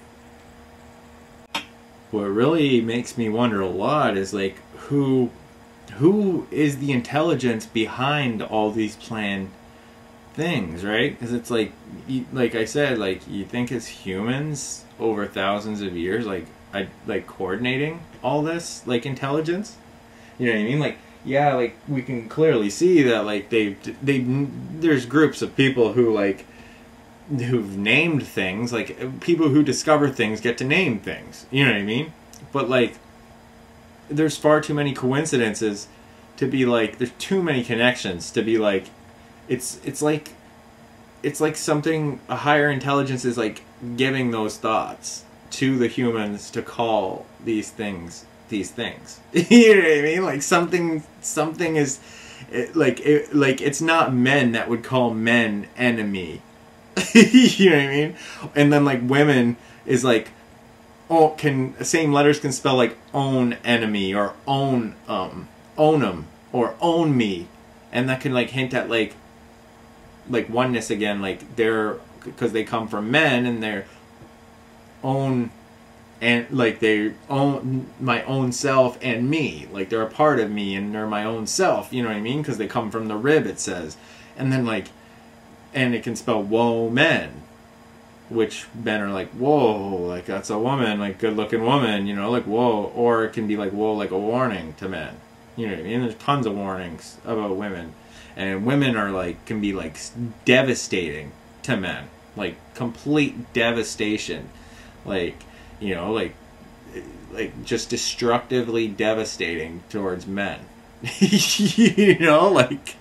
A: what really makes me wonder a lot is like who is the intelligence behind all these planned things, right? Because it's like I said, like, you think as humans over thousands of years, like coordinating all this, like, intelligence, you know what I mean? Like, yeah, like, we can clearly see that, like, there's groups of people who, like, who've named things, like, people who discover things get to name things, you know what I mean? But, like, there's far too many coincidences to be like, there's too many connections to be like, it's like something, a higher intelligence is like giving those thoughts to the humans to call these things. You know what I mean? Like, something is, it's not men that would call men enemy. You know what I mean? And then, like, women is like, oh, same letters can spell like own enemy or own them or own me, and that can like hint at like oneness again, like they're, because they come from men and they're own, and like they own my own self and me, like they're a part of me and they're my own self, you know what I mean? Because they come from the rib, it says. And then like, and it can spell woe men, which men are like, whoa, like that's a woman, like good looking woman, you know, like whoa. Or it can be like whoa, like a warning to men, you know what I mean? There's tons of warnings about women, and women are like, can be like devastating to men, like complete devastation, like, you know, like just destructively devastating towards men. You know, like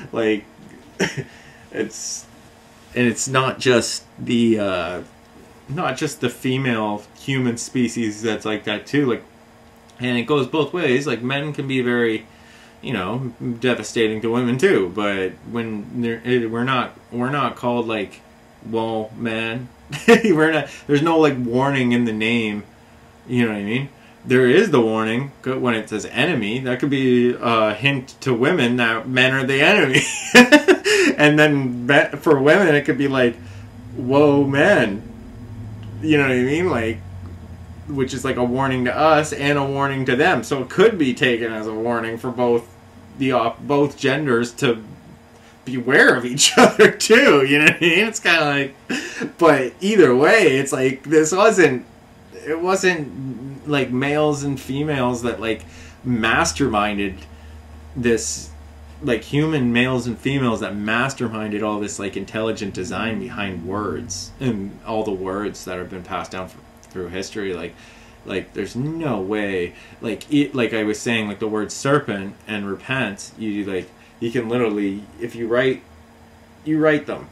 A: it's not just the female human species that's like that too, like, and it goes both ways. Like, men can be very, you know, devastating to women too, but when we're not called like, well, man. There's no like warning in the name, you know what I mean? There is the warning when it says enemy. That could be a hint to women that men are the enemy. And then for women, it could be like, whoa, men. You know what I mean? Like, which is like a warning to us and a warning to them. So it could be taken as a warning for both genders to beware of each other too. You know what I mean? It's kind of like, but either way, it's like, it wasn't like males and females that like masterminded this, like human males and females that masterminded all this like intelligent design behind words and all the words that have been passed down through history. Like there's like I was saying, like the word serpent and repent, you You can literally, if you write them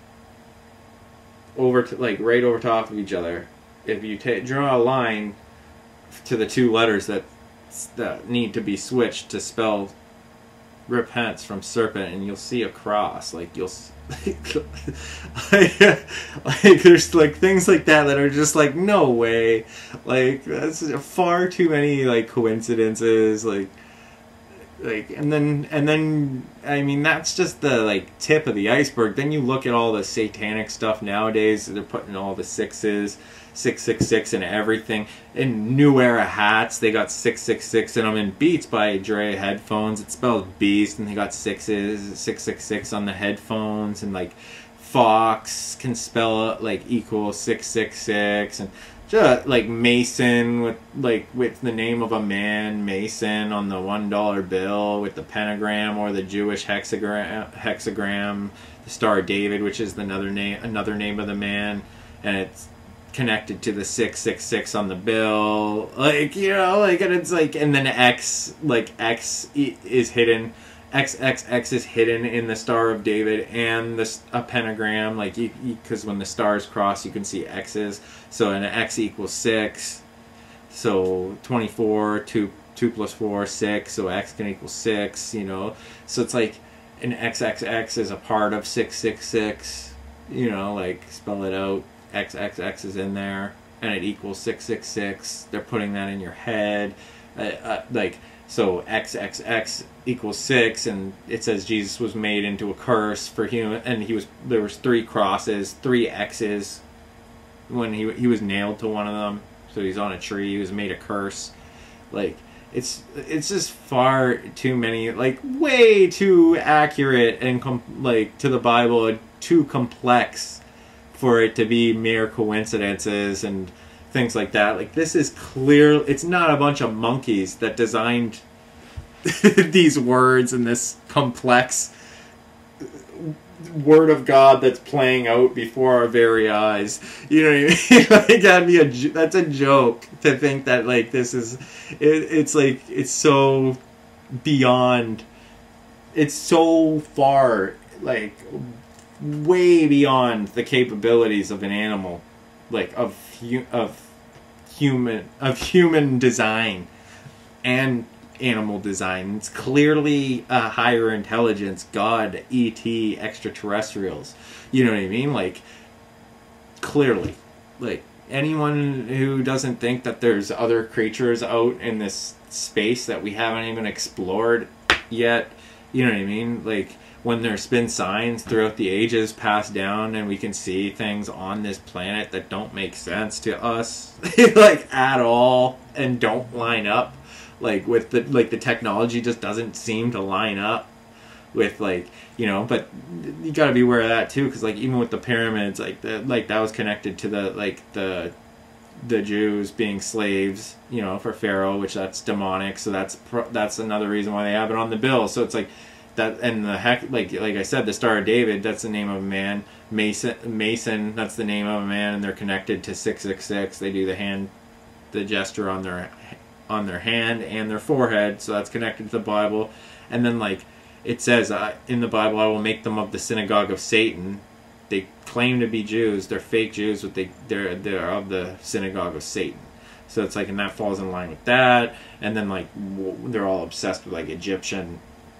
A: over to, like, right over top of each other. If you draw a line to the two letters that need to be switched to spell repents from serpent, and you'll see a cross. Like, you'll like, there's like things like that are just like, no way. Like, that's far too many like coincidences. Like and then I mean, that's just the like tip of the iceberg. Then you look at all the satanic stuff nowadays. They're putting all the sixes, 666 and everything. In New Era hats, they got 666 in them. In Beats by Dre headphones, it spells beast, and they got sixes, 666 on the headphones. And like Fox can spell it like equals 666, and just like Mason with the name of a man, Mason, on the $1 bill with the pentagram, or the Jewish hexagram, the Star of David, which is another name of the man, and it's connected to the 666 on the bill. Like, you know, like, and it's like, and then X, like X is hidden. XXX is hidden in the Star of David and a pentagram, like, because when the stars cross, you can see X's. So an X equals 6. So 24, 2 plus 4, 6. So X can equal 6, you know. So it's like an XXX is a part of 666, you know, like, spell it out. XXX is in there, and it equals 666. They're putting that in your head. Like, so XXX equals 6, and it says Jesus was made into a curse for human, and there was 3 crosses, 3 X's when he was nailed to one of them. So he's on a tree. He was made a curse. Like, it's just far too many, like, way too accurate and like to the Bible, and too complex for it to be mere coincidences and things like that. Like, this is clear. It's not a bunch of monkeys that designed these words and this complex word of God that's playing out before our very eyes. You know what I mean? Like, that's a joke to think that, like, this is, it's like, it's so beyond, it's so far, like, way beyond the capabilities of an animal, like, of human design and animal design. It's clearly a higher intelligence, God, E.T., extraterrestrials. You know what I mean? Like, clearly. Like, anyone who doesn't think that there's other creatures out in this space that we haven't even explored yet, you know what I mean? Like, when there's been signs throughout the ages passed down, and we can see things on this planet that don't make sense to us, like, at all, and don't line up, like, with the technology just doesn't seem to line up with, like, you know. But you got to be aware of that too, because, like, even with the pyramids, like, that was connected to the Jews being slaves, you know, for Pharaoh, which that's demonic. So that's another reason why they have it on the bill. So it's like that, and like I said, the Star of David, that's the name of a man. Mason, that's the name of a man, and they're connected to 666. They do the gesture on their hand and their forehead, so that's connected to the Bible. And then, like, it says in the Bible, I will make them of the synagogue of Satan. They claim to be Jews. They're fake Jews, but they're of the synagogue of Satan. So it's like, and that falls in line with that. And then, like, they're all obsessed with, like, Egyptian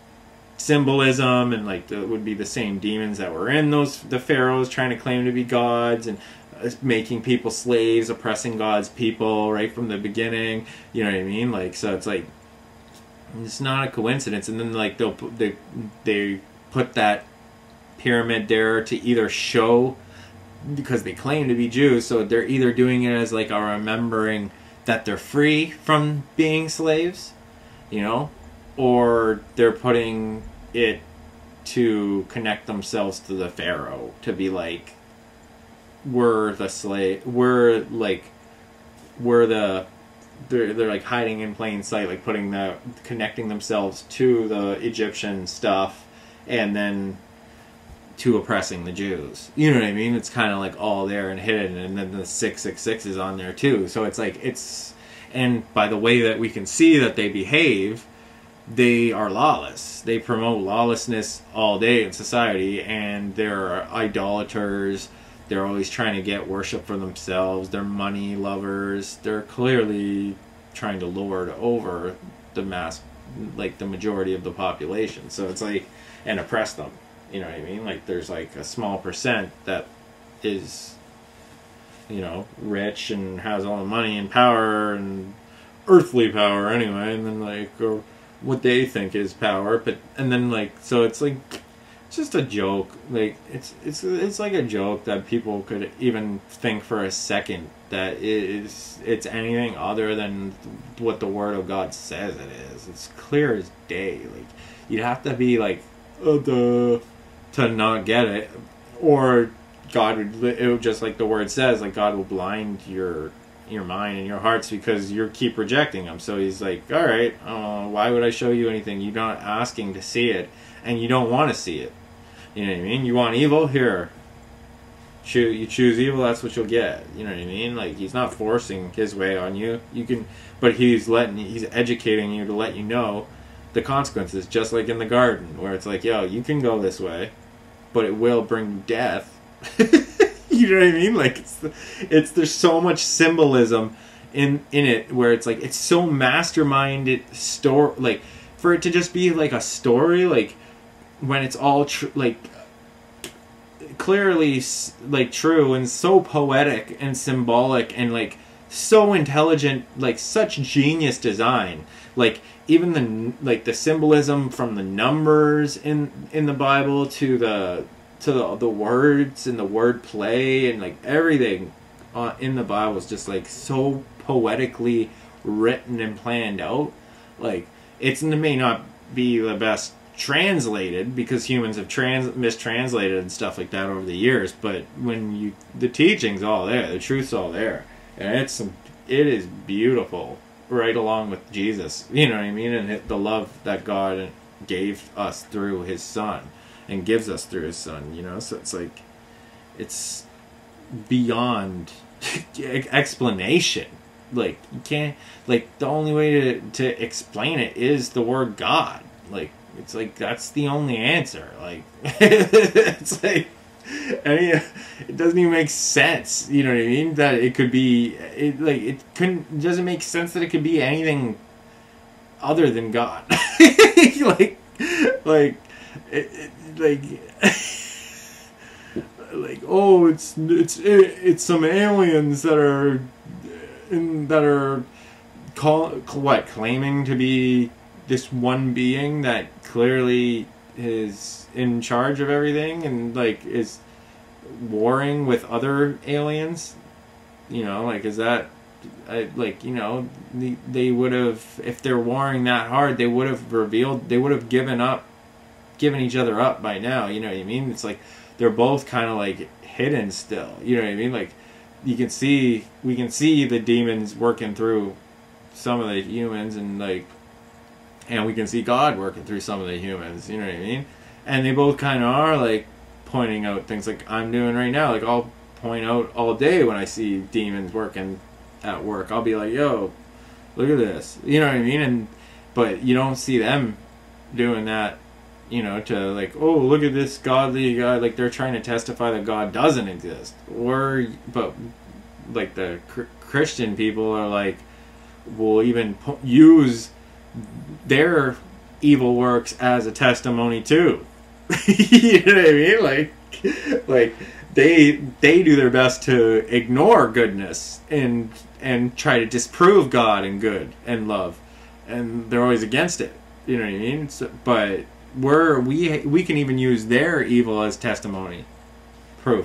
A: symbolism, and, like, it would be the same demons that were in the pharaohs trying to claim to be gods, and making people slaves, oppressing God's people right from the beginning. You know what I mean? Like, so it's like, it's not a coincidence. And then, like, they put that pyramid there to either show, because they claim to be Jews, so they're either doing it as, like, a remembering that they're free from being slaves, you know, or they're putting it to connect themselves to the Pharaoh, to be like, we're the slave, they're like hiding in plain sight, like connecting themselves to the Egyptian stuff, and then to oppressing the Jews. You know what I mean? It's kind of like all there and hidden, and then the 666 is on there too. So it's like, and by the way that we can see that they behave, they are lawless. They promote lawlessness all day in society, and they're idolaters. They're always trying to get worship for themselves. They're money lovers. They're clearly trying to lord over the mass, like the majority of the population. So it's like, and oppress them. You know what I mean? Like there's like a small percent that is, you know, rich and has all the money and power and earthly power anyway, and then like, or what they think is power, but, and then like, so it's like, it's just a joke. Like it's like a joke that people could even think for a second that it's anything other than what the Word of God says it is. It's clear as day. Like you'd have to be like to not get it, or God would, it would, just like the Word says, like God will blind your mind and your hearts because you keep rejecting Him. So He's like, all right, why would I show you anything? You're not asking to see it, and you don't want to see it. You know what I mean? You want evil? Here. You choose evil, that's what you'll get. You know what I mean? Like, He's not forcing His way on you. You can, but He's educating you to let you know the consequences, just like in the garden, where it's like, yo, you can go this way, but it will bring death. You know what I mean? Like there's so much symbolism in it, where it's like, it's so masterminded story, like for it to just be like a story, like when it's all like clearly like true and so poetic and symbolic and like so intelligent, like such genius design. Like even the symbolism from the numbers in the Bible to the words and the word play and like everything in the Bible is just like so poetically written and planned out. Like it may not be the best translated because humans have mistranslated and stuff like that over the years, but when the teaching's all there, the truth's all there, and it is beautiful, right along with Jesus. You know what I mean? And the love that God gave us through His Son. And gives us through His Son, you know. So it's like, it's beyond explanation. Like you can't, like the only way to explain it is the word God. Like it's like that's the only answer. Like it's like, I mean, it doesn't even make sense. You know what I mean? That it could be it doesn't make sense that it could be anything other than God. Like oh, it's some aliens that are claiming to be this one being that clearly is in charge of everything and like is warring with other aliens. You know, like is that like, you know, they would have, if they're warring that hard, they would have given each other up by now. You know what I mean? It's like they're both kind of like hidden still. You know what I mean? Like we can see the demons working through some of the humans, and we can see God working through some of the humans. You know what I mean? And they both kind of are like pointing out things like I'm doing right now. Like I'll point out all day when I see demons working at work. I'll be like, yo, look at this. You know what I mean? But you don't see them doing that, you know, to like, oh, look at this godly guy. Like they're trying to testify that God doesn't exist. But like the Christian people are like, will even use their evil works as a testimony too. You know what I mean? Like they do their best to ignore goodness and try to disprove God and good and love, and they're always against it. You know what I mean? So, but we can even use their evil as testimony, to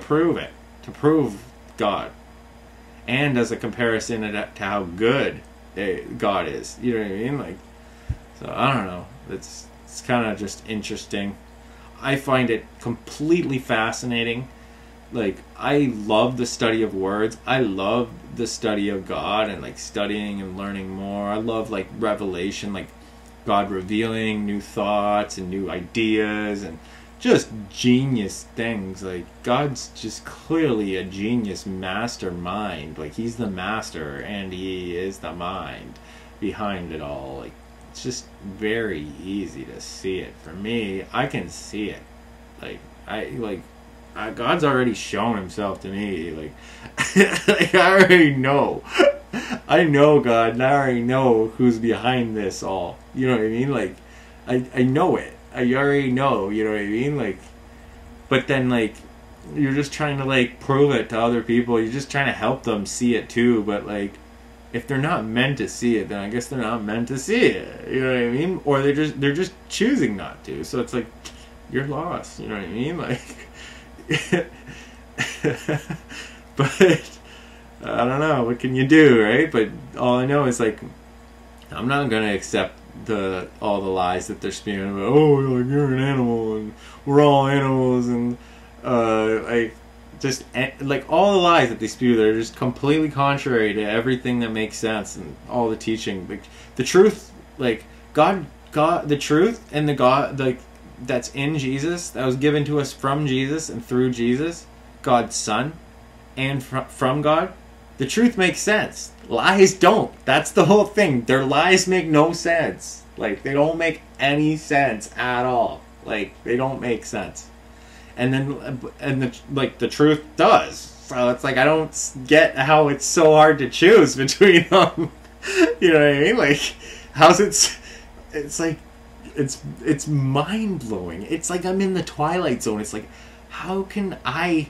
A: prove God, and as a comparison to how good God is. You know what I mean? Like, so I don't know. It's kind of just interesting. I find it completely fascinating. Like, I love the study of words. I love the study of God and like studying and learning more. I love like revelation, like God revealing new thoughts and new ideas and just genius things. Like God's just clearly a genius mastermind. Like He's the master and He is the mind behind it all. Like, it's just very easy to see it. For me, I can see it. God's already shown himself to me. Like, I already know. I know God, and I already know who's behind this all. You know what I mean? Like, I know it. I already know. You know what I mean? Like, but then, like, you're just trying to, like, prove it to other people. You're just trying to help them see it too. But, like, if they're not meant to see it, then I guess they're not meant to see it. You know what I mean? Or they're just choosing not to. So it's like, you're lost. You know what I mean? Like, but I don't know. What can you do, right? But all I know is, like, I'm not gonna accept all the lies that they're spewing about. Oh, like, you're an animal, and we're all animals, and like all the lies that they spew, they're just completely contrary to everything that makes sense and all the teaching. Like, the truth, like God, the truth and the God, like, that's in Jesus, that was given to us from Jesus and through Jesus, God's Son, and from God. The truth makes sense. Lies don't. That's the whole thing. Their lies make no sense. Like, they don't make any sense at all. Like, they don't make sense. And the truth does. So it's like, I don't get how it's so hard to choose between them. You know what I mean? Like, how's it's like, it's mind blowing. It's like I'm in the Twilight Zone. It's like, how can I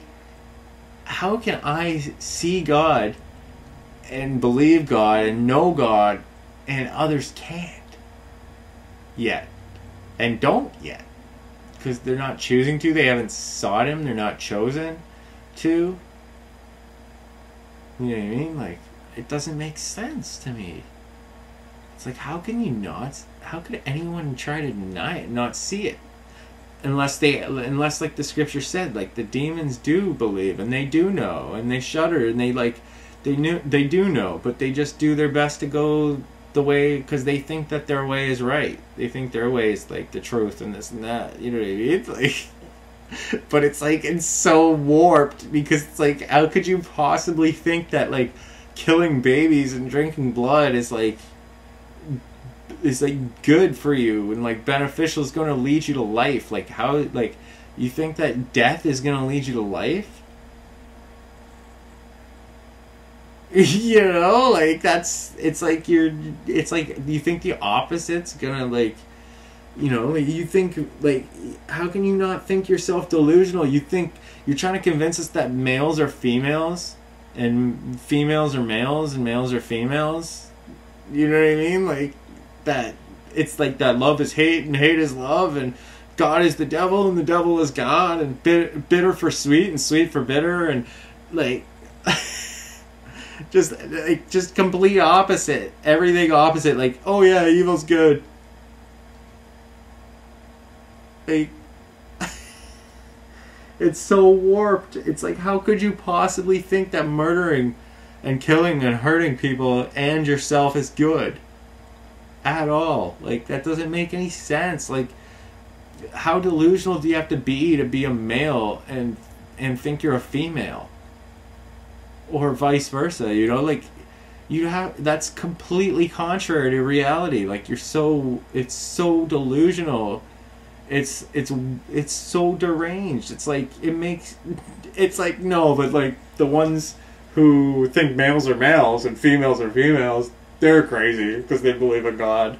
A: see God and believe God and know God and others can't yet and don't yet? Because they're not choosing to. They haven't sought him. They're not chosen to. You know what I mean? Like, it doesn't make sense to me. It's like, how could anyone try to deny it, not see it? Unless, like the scripture said, like, the demons do believe, and they do know, and they shudder, and they do know, but they just do their best to go the way, because they think that their way is right. They think their way is, like, the truth and this and that. You know what I mean? Like, but it's like, it's so warped, because it's like, how could you possibly think that, like, killing babies and drinking blood is like good for you and, like, beneficial, is going to lead you to life? Like, how, like, you think that death is going to lead you to life? You know, like, it's like you think the opposite's gonna, like, you know, like, you think, like, how can you not think yourself delusional? You think you're trying to convince us that males are females and females are males and males are females. You know what I mean? Like, that it's like that love is hate and hate is love, and God is the devil and the devil is God, and bitter for sweet and sweet for bitter, and, like, just complete opposite. Everything opposite. Like, oh yeah, evil's good. Like, it's so warped. It's like, how could you possibly think that murdering and killing and hurting people and yourself is good at all? Like, that doesn't make any sense. Like, how delusional do you have to be a male and think you're a female? Or vice versa, you know? Like, that's completely contrary to reality. Like, it's so delusional. It's so deranged. It's like, it's like, no, but, like, the ones who think males are males and females are females, they're crazy because they believe in God.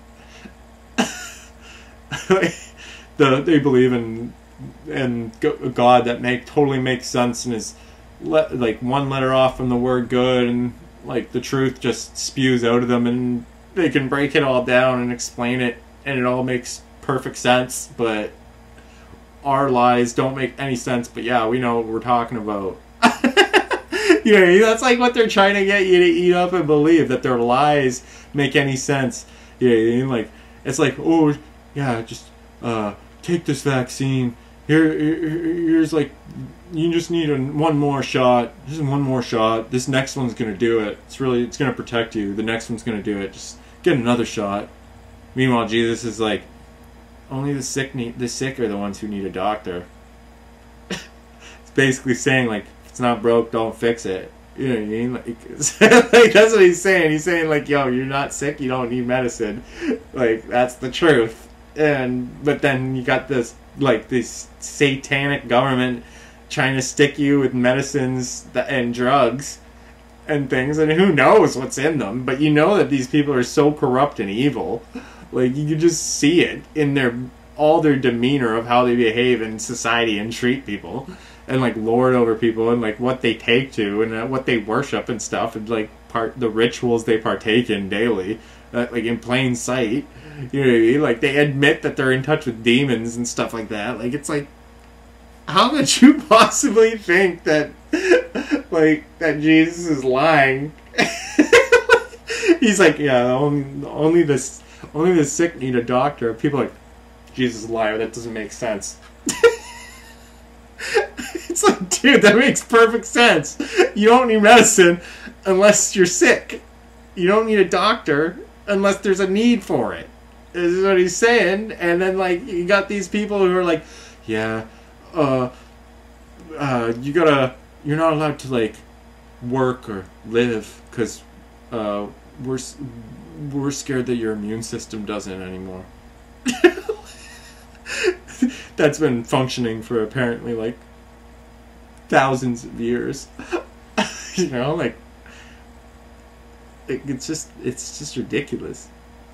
A: They believe in God that totally makes sense and is like one letter off from the word good, and, like, the truth just spews out of them, and they can break it all down and explain it, and it all makes perfect sense. But our lies don't make any sense. But yeah, we know what we're talking about. You know, that's like what they're trying to get you to eat up and believe, that their lies make any sense. You know, like, it's like, oh yeah, just take this vaccine. Here's, like, you just need one more shot. Just one more shot. This next one's gonna do it. It's gonna protect you. The next one's gonna do it. Just get another shot. Meanwhile, Jesus is like, only the sick are the ones who need a doctor. It's basically saying, like, if it's not broke, don't fix it. You know what I mean? Like that's what he's saying. He's saying like, yo, you're not sick, you don't need medicine. Like, that's the truth. But then you got this satanic government trying to stick you with medicines and drugs and things, and who knows what's in them, but you know that these people are so corrupt and evil. Like, you can just see it in all their demeanor of how they behave in society and treat people, and like lord over people, and like what they take to, and what they worship and stuff, and like the rituals they partake in daily, like in plain sight. You know what I mean? Like, they admit that they're in touch with demons and stuff like that. Like, it's like, how could you possibly think that that Jesus is lying? He's like, yeah, only the sick need a doctor. People are like, Jesus is a liar. That doesn't make sense. It's like, dude, that makes perfect sense. You don't need medicine unless you're sick. You don't need a doctor unless there's a need for it. This is what he's saying. And then, like, you got these people who are like, yeah, you're not allowed to, like, work or live because we're scared that your immune system doesn't anymore. That's been functioning for apparently like thousands of years. You know, like, it's just ridiculous.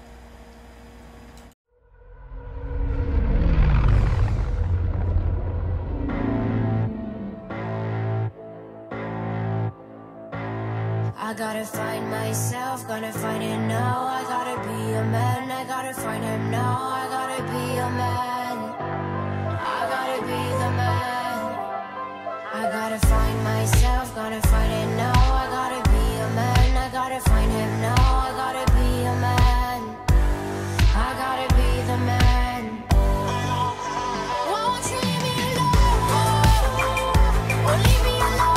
D: I gotta find myself, gonna find it now. I gotta be a man, I gotta find him now. I gotta be a man, I gotta be the man. I gotta find myself, gonna find it now. I gotta be a man, I gotta find him now. I gotta be a man, I gotta be the man. Won't you leave me alone? Or leave me alone?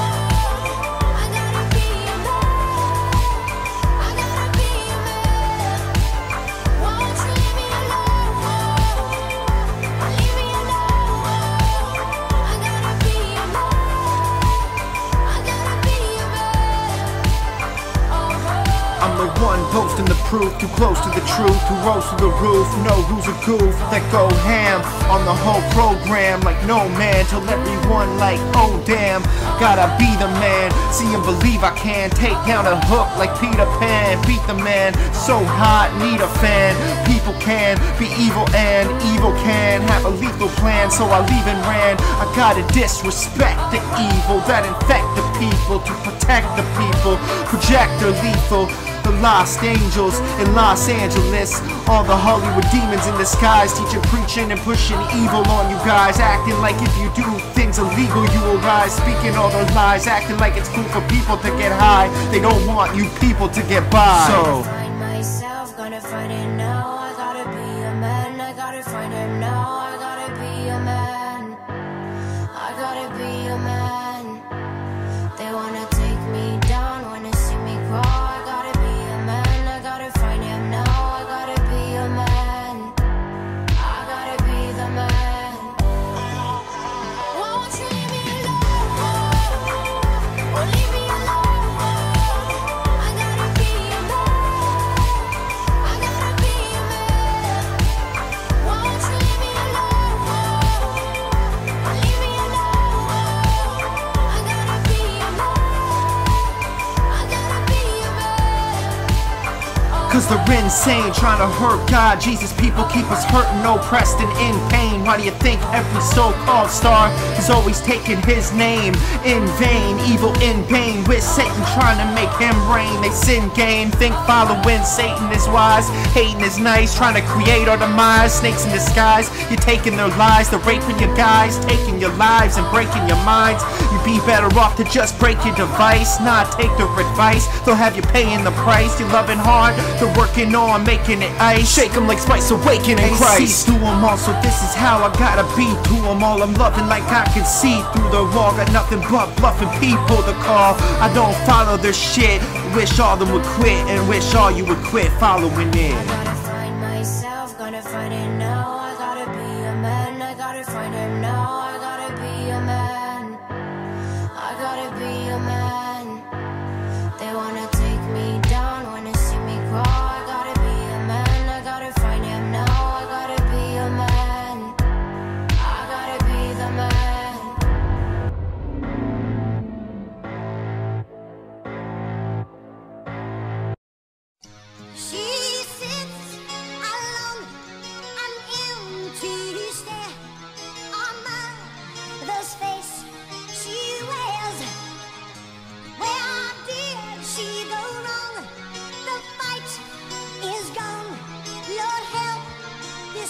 E: I'm the one posting the proof, too close to the truth, who rose to the roof, know who's a goof, that go ham on the whole program, like no man, till everyone like, oh damn, gotta be the man, see and believe I can, take down a hook like Peter Pan, beat the man, so hot, need a fan, people can be evil and evil can have a lethal plan, so I leave and ran, I gotta disrespect the evil that infect the people, to protect the people, projector lethal, the lost angels in Los Angeles, all the Hollywood demons in disguise, teaching, preaching, and pushing evil on you guys, acting like if you do things illegal you will rise, speaking all those lies, acting like it's cool for people to get high, they don't want you people to get by. So
D: find myself, gonna find it now. I gotta be a man, I gotta find him now. I gotta be a man, I gotta be a man. They wanna take me down, wanna see me crawl. I gotta be a man, I gotta find him now. I gotta be a man, I gotta be the man. Won't you leave me alone? Or leave me alone? I gotta be a man, I gotta be a man. Won't you leave me alone? Or leave me alone? I gotta be a man, I gotta be a man.
E: cause they're insane, trying to hurt God, Jesus, people keep us hurting, oppressed and in pain. Why do you think every so-called star is always taking his name in vain? Evil in vain, with Satan trying to make him reign. They sin gain, think following Satan is wise, hating is nice, trying to create our demise. Snakes in disguise, you're taking their lies, they're raping your guys, taking your lives and breaking your minds. You'd be better off to just break your device, not take their advice. They'll have you paying the price. You're loving hard, they're working on making it ice. Shake them like Spice awakening Christ. See through them all, so this is how I gotta be to them all. I'm loving like I can see through the wall. Got nothing but bluffing people to call. I don't follow their shit. Wish all them would quit, and wish all you would quit following it.
D: I gotta find myself, gonna find it now. I gotta be a man, I gotta find him now. I gotta be a man, I gotta be a man. this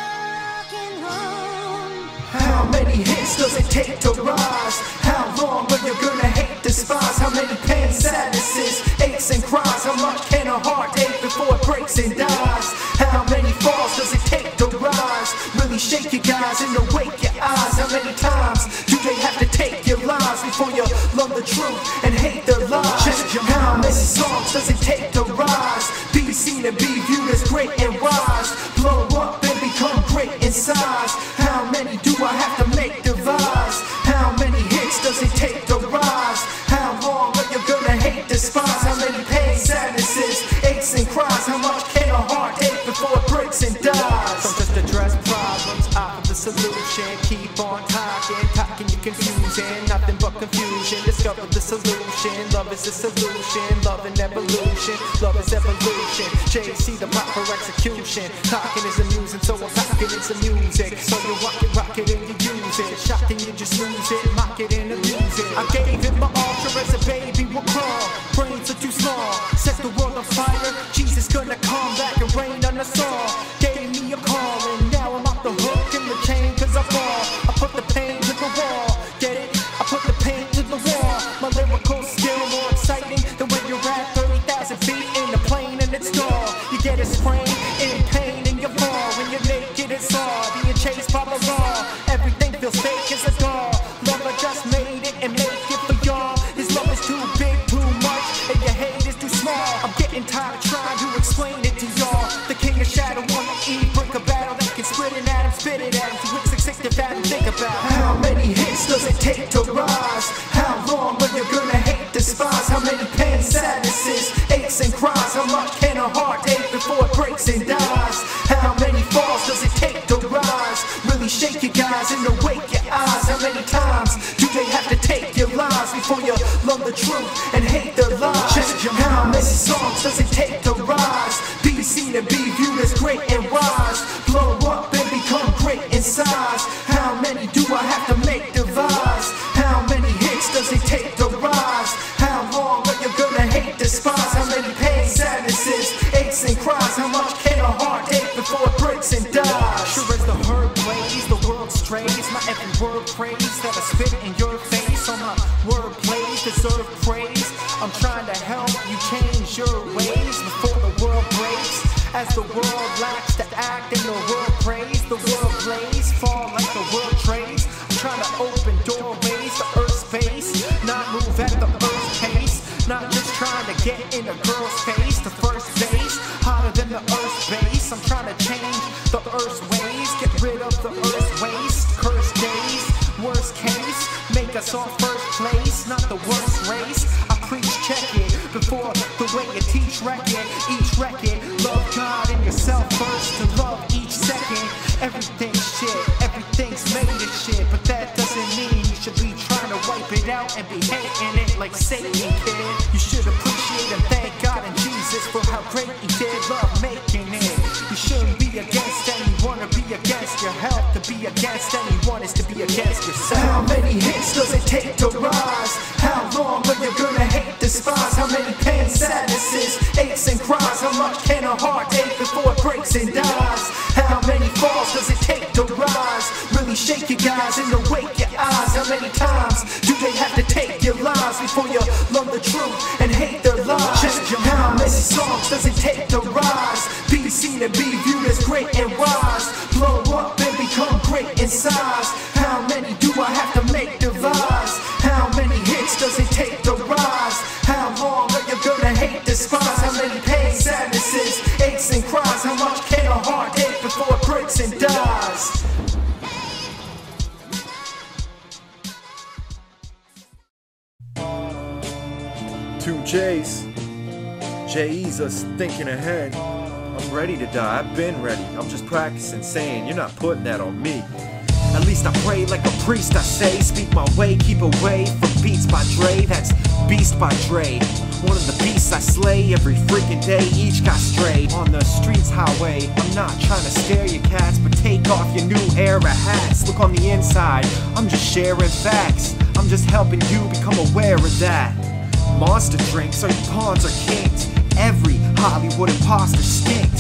D: broken home.
E: How many hits does it take to rise? How long are you gonna hate, despise? How many pain, sadnesses, aches and cries? How much can a heart ache before it breaks and dies? How many falls does it take to rise? Really shake you guys and awake your eyes. How many times do they have to take your lives before you love the truth and hate their lies? How many songs does it take to rise? Be seen and be viewed as great and wise. Blow up and become great in size. How many do I have to make devise? How many hits does it take to rise? How long are you gonna hate, despise? How many pain, sadnesses, aches and cries? How much can a heart ache before it breaks and dies?
F: Don't just address problems, offer the solution. Keep on talking you confusing. Nothing but confusion, discover the solution. Love is the solution, love and evolution. Love is evolution, JC the pop for execution. Talking is amusing, so I'm talking it's the music. So you rock it and you use it. Shocking, you just lose it, mock it and abuse it. I gave it my all, sure as a baby will crawl. Brains are too small, set the world on fire. Jesus gonna come back and rain on us all. Gave me a call and now I'm off the hook in the chain cause I fall. I put the pain to the wall, get it? I put the pain to the wall. My lyrical skill more exciting than when you're at 30,000 feet in the plane and it's dull. You get a sprain in pain and you fall. When you're naked it's all being chased by the law. Everything feels fake as a doll. Lover just made it and make it for y'all. His love is too big, too much, and your hate is too small. I'm getting tired of trying to explain it to y'all. The king of shadow on the eve, break a battle that can split it at him, spit it at him. Too sick to fathom, think about
E: how many hits does it take to rise? How long are you gonna hate, despise? How many pain, sadnesses, aches and cries? How much can a heart ache before it breaks and dies? How many falls does it take to rise? Really shake you guys and awake your eyes. How many times do they have to take your lives before you love the truth and hate their lies? How many songs does it take to rise? Be seen and be viewed as great and wise. Blow up and become great in size. How many do I have to make devise? How many hits does it take to rise? How long are you gonna hate, despise? How many pain, sadnesses, aches and cries? How much can a heart ache before it breaks and dies?
F: sure as the herd plays, the world strays. My every word praise that I spit in your face. All my word plays deserve praise. I'm trying to help you change your ways before the world breaks. As the world lacks to act and the world prays, the world blaze, fall like the world trades. I'm trying to open doorways to earth's space, not move at the earth's pace. Not just trying to get in a girl's face to first base, hotter than the earth's base. I'm trying to change the earth's ways, get rid of the earth's waste. Cursed days, worst case, make us all first place, not the worst race. I preach check it before the way you teach record. Each record, love God and yourself first to love each second. Everything's shit, everything's made of shit, but that doesn't mean you should be trying to wipe it out and be hating it like Satan, kid. You should appreciate and thank God and Jesus for how great he did love making it. You shouldn't be against anyone or be against your health. To be against anyone is to be against yourself.
E: How many hits does it take to rise? How long are you gonna hate, despise? How many pain, sadnesses, aches and cries? How much can a heart ache before it breaks and dies? How many falls does it take to rise? Really shake you guys and awake your eyes. How many times do they have to take your lives before you love the truth and hate their lies? How many songs does it take to rise? Be seen and be viewed as great and wise. Blow up and become great in size. How many do I have to make devise? How many hits does it take to rise? How long are you gonna hate, despise? How many pain, sadnesses, aches and cries? How much can a heart ache before it breaks and dies? Two J's. J.E.'s us thinking ahead. I'm ready to die, I've been ready. I'm just practicing saying, you're not putting that on me. At least I pray like a priest, I say. Speak my way, keep away from beats by Dre. That's Beast by Dre. One of the beasts I slay every freaking day. Each got strayed on the streets highway. I'm not trying to scare you cats, but take off your new era hats. Look on the inside, I'm just sharing facts. I'm just helping you become aware of that. Monster drinks, are you pawns or kings? Every Hollywood imposter stinks.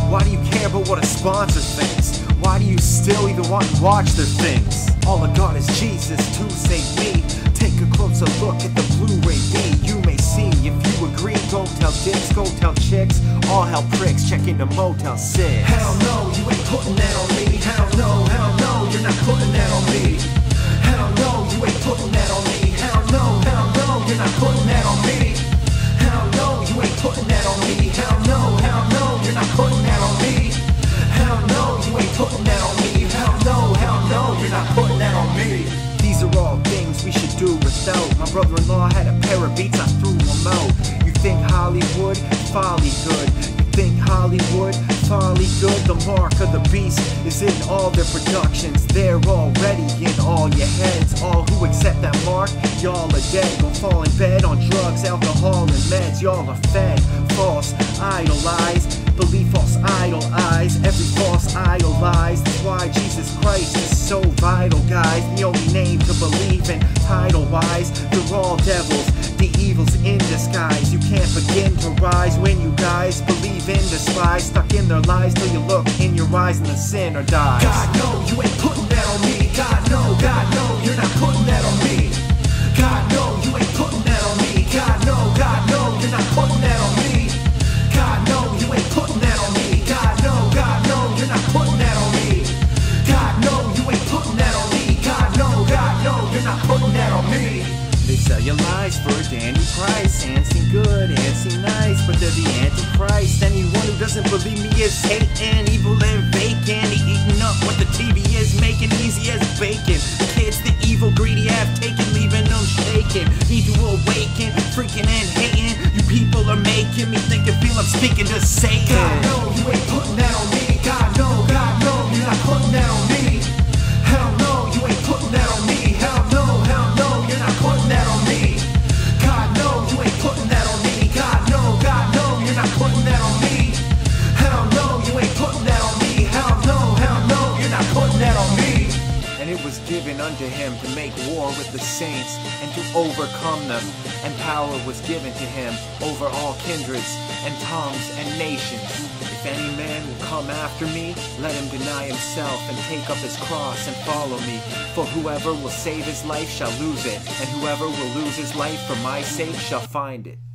E: Why do you care about what a sponsor thinks? Why do you still even want to watch their things? All I got is Jesus to save me. Take a closer look at the Blu-ray B. You may see if you agree. Go tell dicks, go tell chicks. All hell pricks, check into Motel 6.
F: Hell no, you ain't putting that on me. Hell no, you're not putting that on me. Hell no, you ain't putting that on me. Hell no, you're not putting that on me. Hell no, you ain't putting that on me. Hell no, you're not putting that on me. Hell no, you ain't putting that on me. Hell no, you're not putting that on me.
E: These are all things we should do without. My brother-in-law had a pair of beats, I threw them out. You think Hollywood? Folly good. You think Hollywood? Folly good. The mark of the beast is in all their productions. They're already in all your heads. All who accept that mark, y'all are dead. Go fall in bed on drugs, alcohol, and meds. Y'all are fed, false, idolized. Believe false idol eyes, every false idol lies. That's why Jesus Christ is so vital, guys. The only name to believe in, title-wise. They're all devils, the evil's in disguise. You can't begin to rise when you guys believe in despise. Stuck in their lies till you look in your eyes and the sinner dies.
F: God, no, you ain't putting that on me. God, no, you're not putting that on me. God, no, you ain't putting that on me. God, no, you're not putting that on me. God, no, you ain't putting that on me. God, no, you're not putting that on me. God, no, you ain't putting that on me. God, no, you're not putting that on me.
E: They sell your lies for a dandy price, and seem good and seem nice, but they're the Antichrist. Anyone who doesn't believe me is Satan, evil and vacant. He eating up what the TV is making, easy as bacon. The kids, the evil, greedy have taken, leaving them shaking. Need to awaken, freaking and hating. You people are making me think and feel I'm speaking to Satan.
F: God, no, you ain't putting that on me. God, no, you're not putting that on me. Hell no, you ain't putting that on me. Hell no, you're not putting that on me. God, no, you ain't putting that on me. God, no, you're not putting that on me. Hell no, you ain't putting that on me. Hell no, you're not putting that on me.
E: And it was given unto him to make war with the saints and to overcome them. And power was given to him over all kindreds and tongues and nations. If any man will come after me, let him deny himself and take up his cross and follow me. For whoever will save his life shall lose it, and whoever will lose his life for my sake shall find it.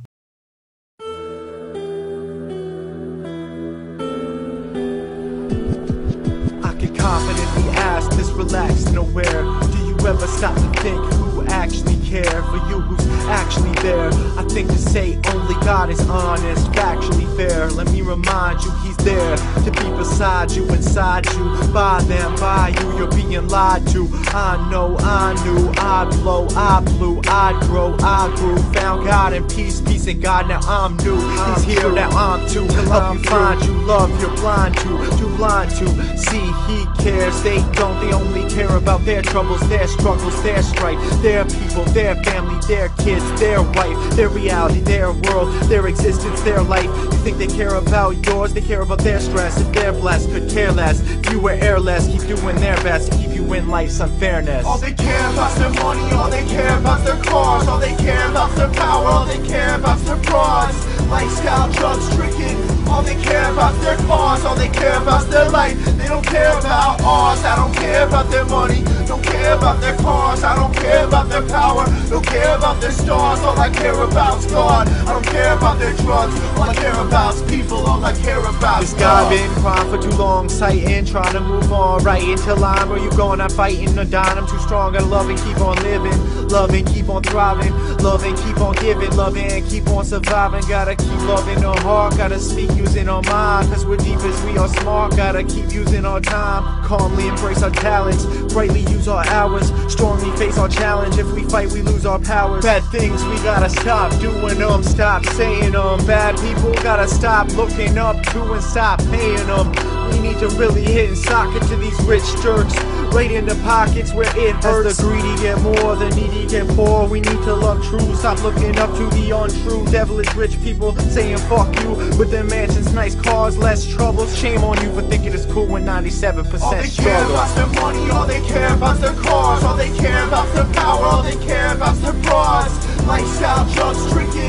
F: I can confidently ask this relaxed nowhere. Do you ever stop to think who actually care for you, who's actually there? I think to say only God is honest, factually fair. Let me remind you, he's there to be beside you, inside you, by them, by you. You're being lied to. I know, I knew, I'd blow, I blew, I'd grow, I grew. Found God in peace, peace in God. Now I'm new. He's here, now I'm too. Help you find you, love you're blind to, too blind to see. He cares, they don't. They only care about their troubles, their struggles, their strife, their people, their family, their kids, their wife, their reality, their world, their existence, their life. You think they care about yours? They care about their stress. If they're blessed, could care less. If you were airless, keep doing their best to keep you in life's unfairness.
E: All they care about's their money, all they care about's their cars, all they care about's their power, all they care about's their frauds. Lifestyle, drugs, drinking, all they care about's their cars, all they care about's their life. They don't care about ours. I don't care about their money, don't care about their cars, I don't care about their power, don't care about their stars. All I care about's God. I don't care about their drugs, all I care about's people, all I care about.
F: This guy been crying for too long, sighting, trying to move on, right until I'm where you going, I'm fighting or dying. I'm too strong, gotta love and keep on living, love and keep on thriving, love and keep on giving, love and keep on surviving. Gotta keep loving our heart, gotta speak using our mind, cause we're deep as we are smart. Gotta keep using our time, calmly embrace our talents, brightly use our hours, strongly face our challenge. If we fight, we lose our powers. Bad things, we gotta stop doing them, stop saying them. Bad people, gotta stop looking up to and stop paying them. We need to really hit and socket to these rich jerks, right in the pockets where it hurts. As the greedy get more, the needy get poor. We need to love true, stop looking up to the untrue. Devilish rich people saying fuck you with their mansions, nice cars, less troubles. Shame on you for thinking it's cool when 97%
E: All they care
F: struggle.
E: about's their money, all they care about's their cars, all they care about's their power, all they care about's their frauds. Lifestyle, drugs, drinking, all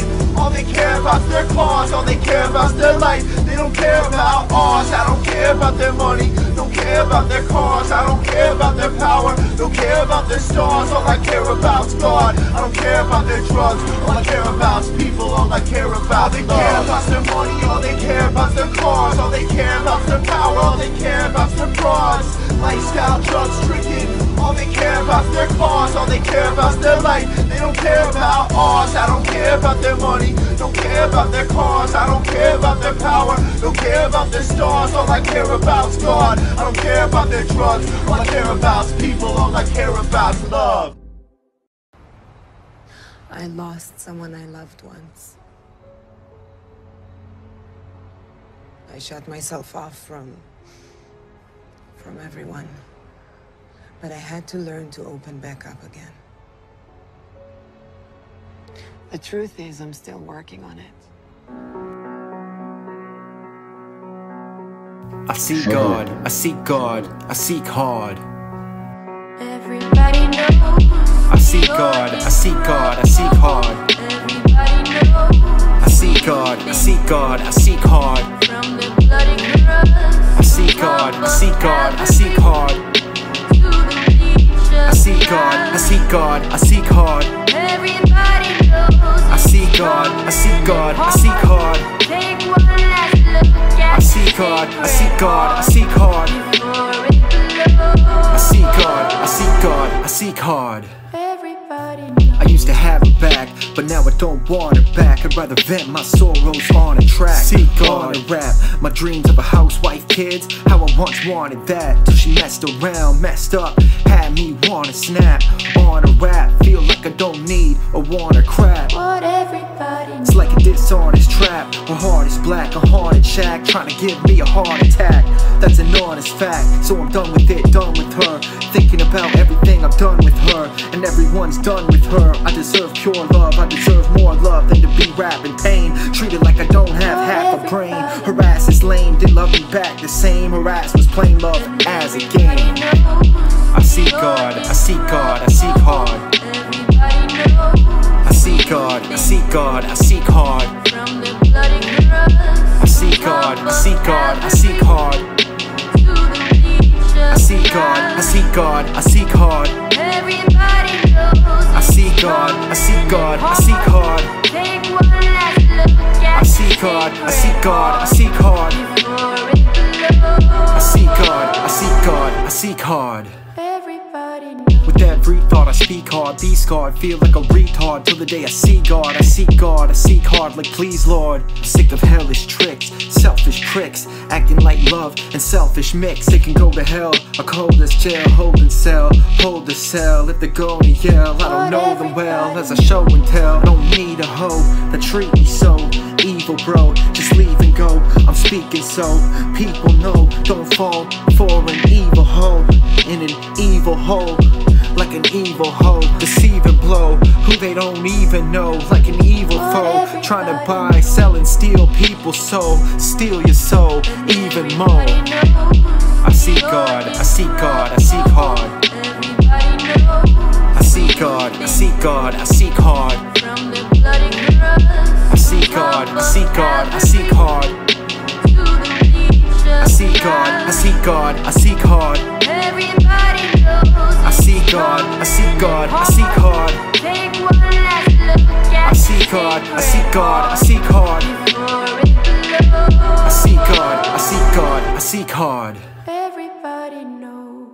E: All they care about's their cause, all they care about's their life. They don't care about ours, I don't care about their money. Don't care about their cars, I don't care about their power. Don't care about their stars, all I care about's God. I don't care about their drugs, all I care about's people. All I care about, they care about their money. All they care about their cars, all they care about their power. All they care about their frauds, lifestyle, drugs, drinking. All they care about their cause, all they care about their life. They don't care about ours, I don't care about their money. Don't care about their cars, I don't care about their power. Don't care about their stars, all I care about's God. I don't care about their drugs, all I care about's people. All I care about's love.
G: I lost someone I loved once. I shut myself off from everyone. But I had to learn to open back up again. The truth is, I'm still working on it.
F: I seek God, I seek God, I seek hard.
D: Everybody knows.
F: I seek God, I seek God, I seek hard.
D: Everybody knows.
F: I seek God, I seek God, I seek hard.
D: From the bloody cross.
F: I seek God, I seek God, I seek hard. I seek God, I seek God, I seek hard.
D: Everybody knows.
F: I seek God, I seek God, I seek hard.
D: Take one last look at
F: I seek God, I seek God, I seek hard.
D: before it blows.
F: I seek God, I seek God, I seek hard.
D: Everybody knows.
F: I used to have it back, but now I don't want it back. I'd rather vent my sorrows on a track. Seek God, on a rap, my dreams of a housewife, kids, how I once wanted that. Till she messed around, messed up, had me wanna snap. On a rap, feel like I don't need or want a crap.
D: What everybody knows.
F: It's like a dishonest trap. Her heart is black, a haunted shack, trying to give me a heart attack. That's an honest fact, so I'm done with it, done with her. Thinking about everything I've done with her, and everyone's done with her. I deserve pure love, I deserve more love than to be rapping pain. Treated like I don't have half a brain. Her ass is lame, didn't love me back the same. Her ass was playing love as a game. I seek God, I seek God, I seek hard.
D: Everybody knows.
F: I seek God, I seek God, I seek hard.
D: From the bloody cross.
F: I seek God, I seek God, I seek hard. I seek God, I seek God, I seek hard.
D: Everybody knows.
F: I seek God, I seek God, I seek hard.
D: Take one last look at
F: I seek God, I seek God, I seek hard.
D: before it blows.
F: I seek God, I seek God, I seek hard.
D: Everybody knows.
F: With every thought I speak hard, be scarred, feel like a retard. Till the day I see God, I seek God, I seek hard, like please Lord. I'm sick of hellish tricks, selfish tricks, acting like love and selfish mix. It can go to hell, a coldest jail, holding cell, hold the cell. If they're gonna yell, I don't know them well. As I show and tell, I don't need a hoe that treat me so evil, bro. Just leave and go, I'm speaking so people know. Don't fall for an evil hoe, in an evil hole. Like an evil hoe, deceive and blow who they don't even know. Like an evil foe, trying to buy, sell and steal people's soul. Steal your soul, even more. I seek God, I seek God, I seek hard. I seek God, I seek God, I seek hard. I seek God, I seek God, I seek hard. I seek God, I seek God, I seek hard.
D: Everybody knows.
F: I seek God, I seek God, I seek hard.
D: Take one last look at
F: I seek God, I seek God, I seek hard.
D: before it blows.
F: I seek God, I seek God, I seek hard.
D: Everybody knows.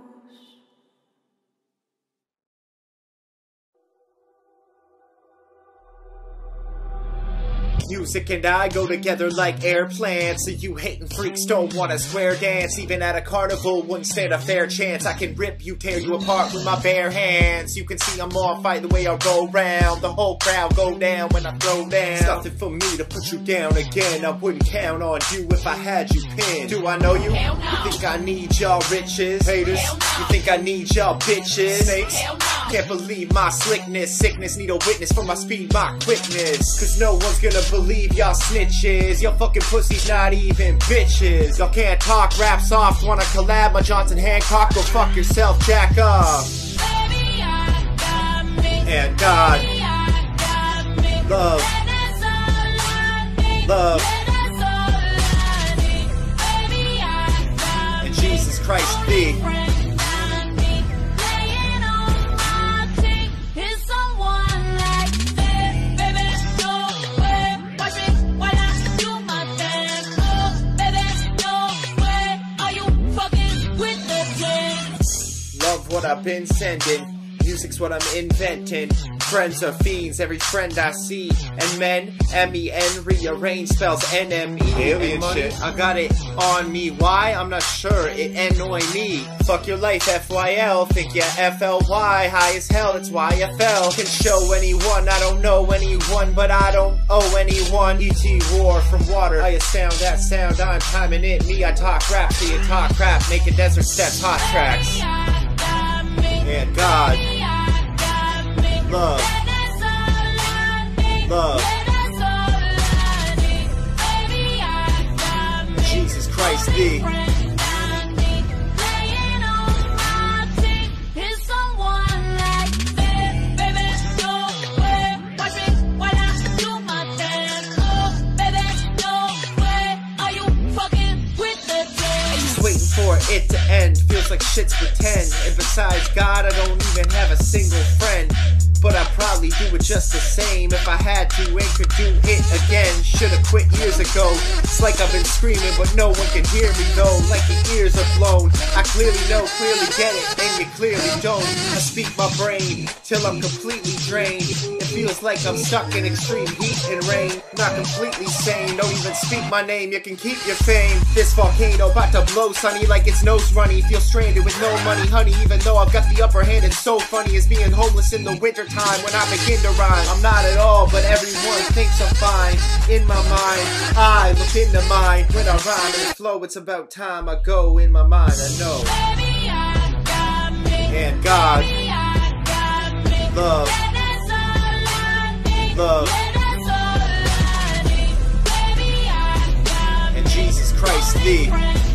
E: Music and I go together like airplanes. So you hating freaks don't want a square dance. Even at a carnival wouldn't stand a fair chance. I can rip you, tear you apart with my bare hands. You can see I'm on fight the way I go round. The whole crowd go down when I throw down. It's nothing for me to put you down again. I wouldn't count on you if I had you pinned. Do I know you? You think I need y'all riches? Haters, you think I need y'all bitches? Snakes, can't believe my slickness. Sickness need a witness for my speed, my quickness. Cause no one's gonna believe y'all snitches. Y'all fucking pussies not even bitches. Y'all can't talk, rap soft. Wanna collab, my Johnson Hancock. Go fuck yourself, jack up. And God, love, love, and Jesus Christ thee. Love what I've been sending. Music's what I'm inventing. Friends are fiends, every friend I see. And men, M-E-N, rearrange spells N-M-E. Alien shit, I got it on me. Why? I'm not sure, it annoy me. Fuck your life, F-Y-L, think ya F-L-Y. High as hell, that's why I fell. Can show anyone, I don't know anyone, but I don't owe anyone. E.T. war from water, I sound that sound, I'm timing it. Me, I talk rap, so you talk crap. Make a desert steps, hot tracks. And God, love, love, Jesus Christ thee. Waiting for it to end, feels like shit's pretend. And besides God, I don't even have a single friend. But I'd probably do it just the same if I had to and could do it again. Should've quit years ago. It's like I've been screaming but no one can hear me though. Like the ears are blown. I clearly know, clearly get it, and you clearly don't. I speak my brain till I'm completely drained. It feels like I'm stuck in extreme heat and rain. Not completely sane, don't even speak my name, you can keep your fame. This volcano about to blow, sonny, like it's nose runny. Feel stranded with no money, honey, even though I've got the upper hand. It's so funny as being homeless in the winter time when I begin to rhyme. I'm not at all, but everyone thinks I'm fine. In my mind, I look into mine. When I rhyme and flow, it's about time I go in my mind, I know. And God, love, love, and Jesus Christ thee.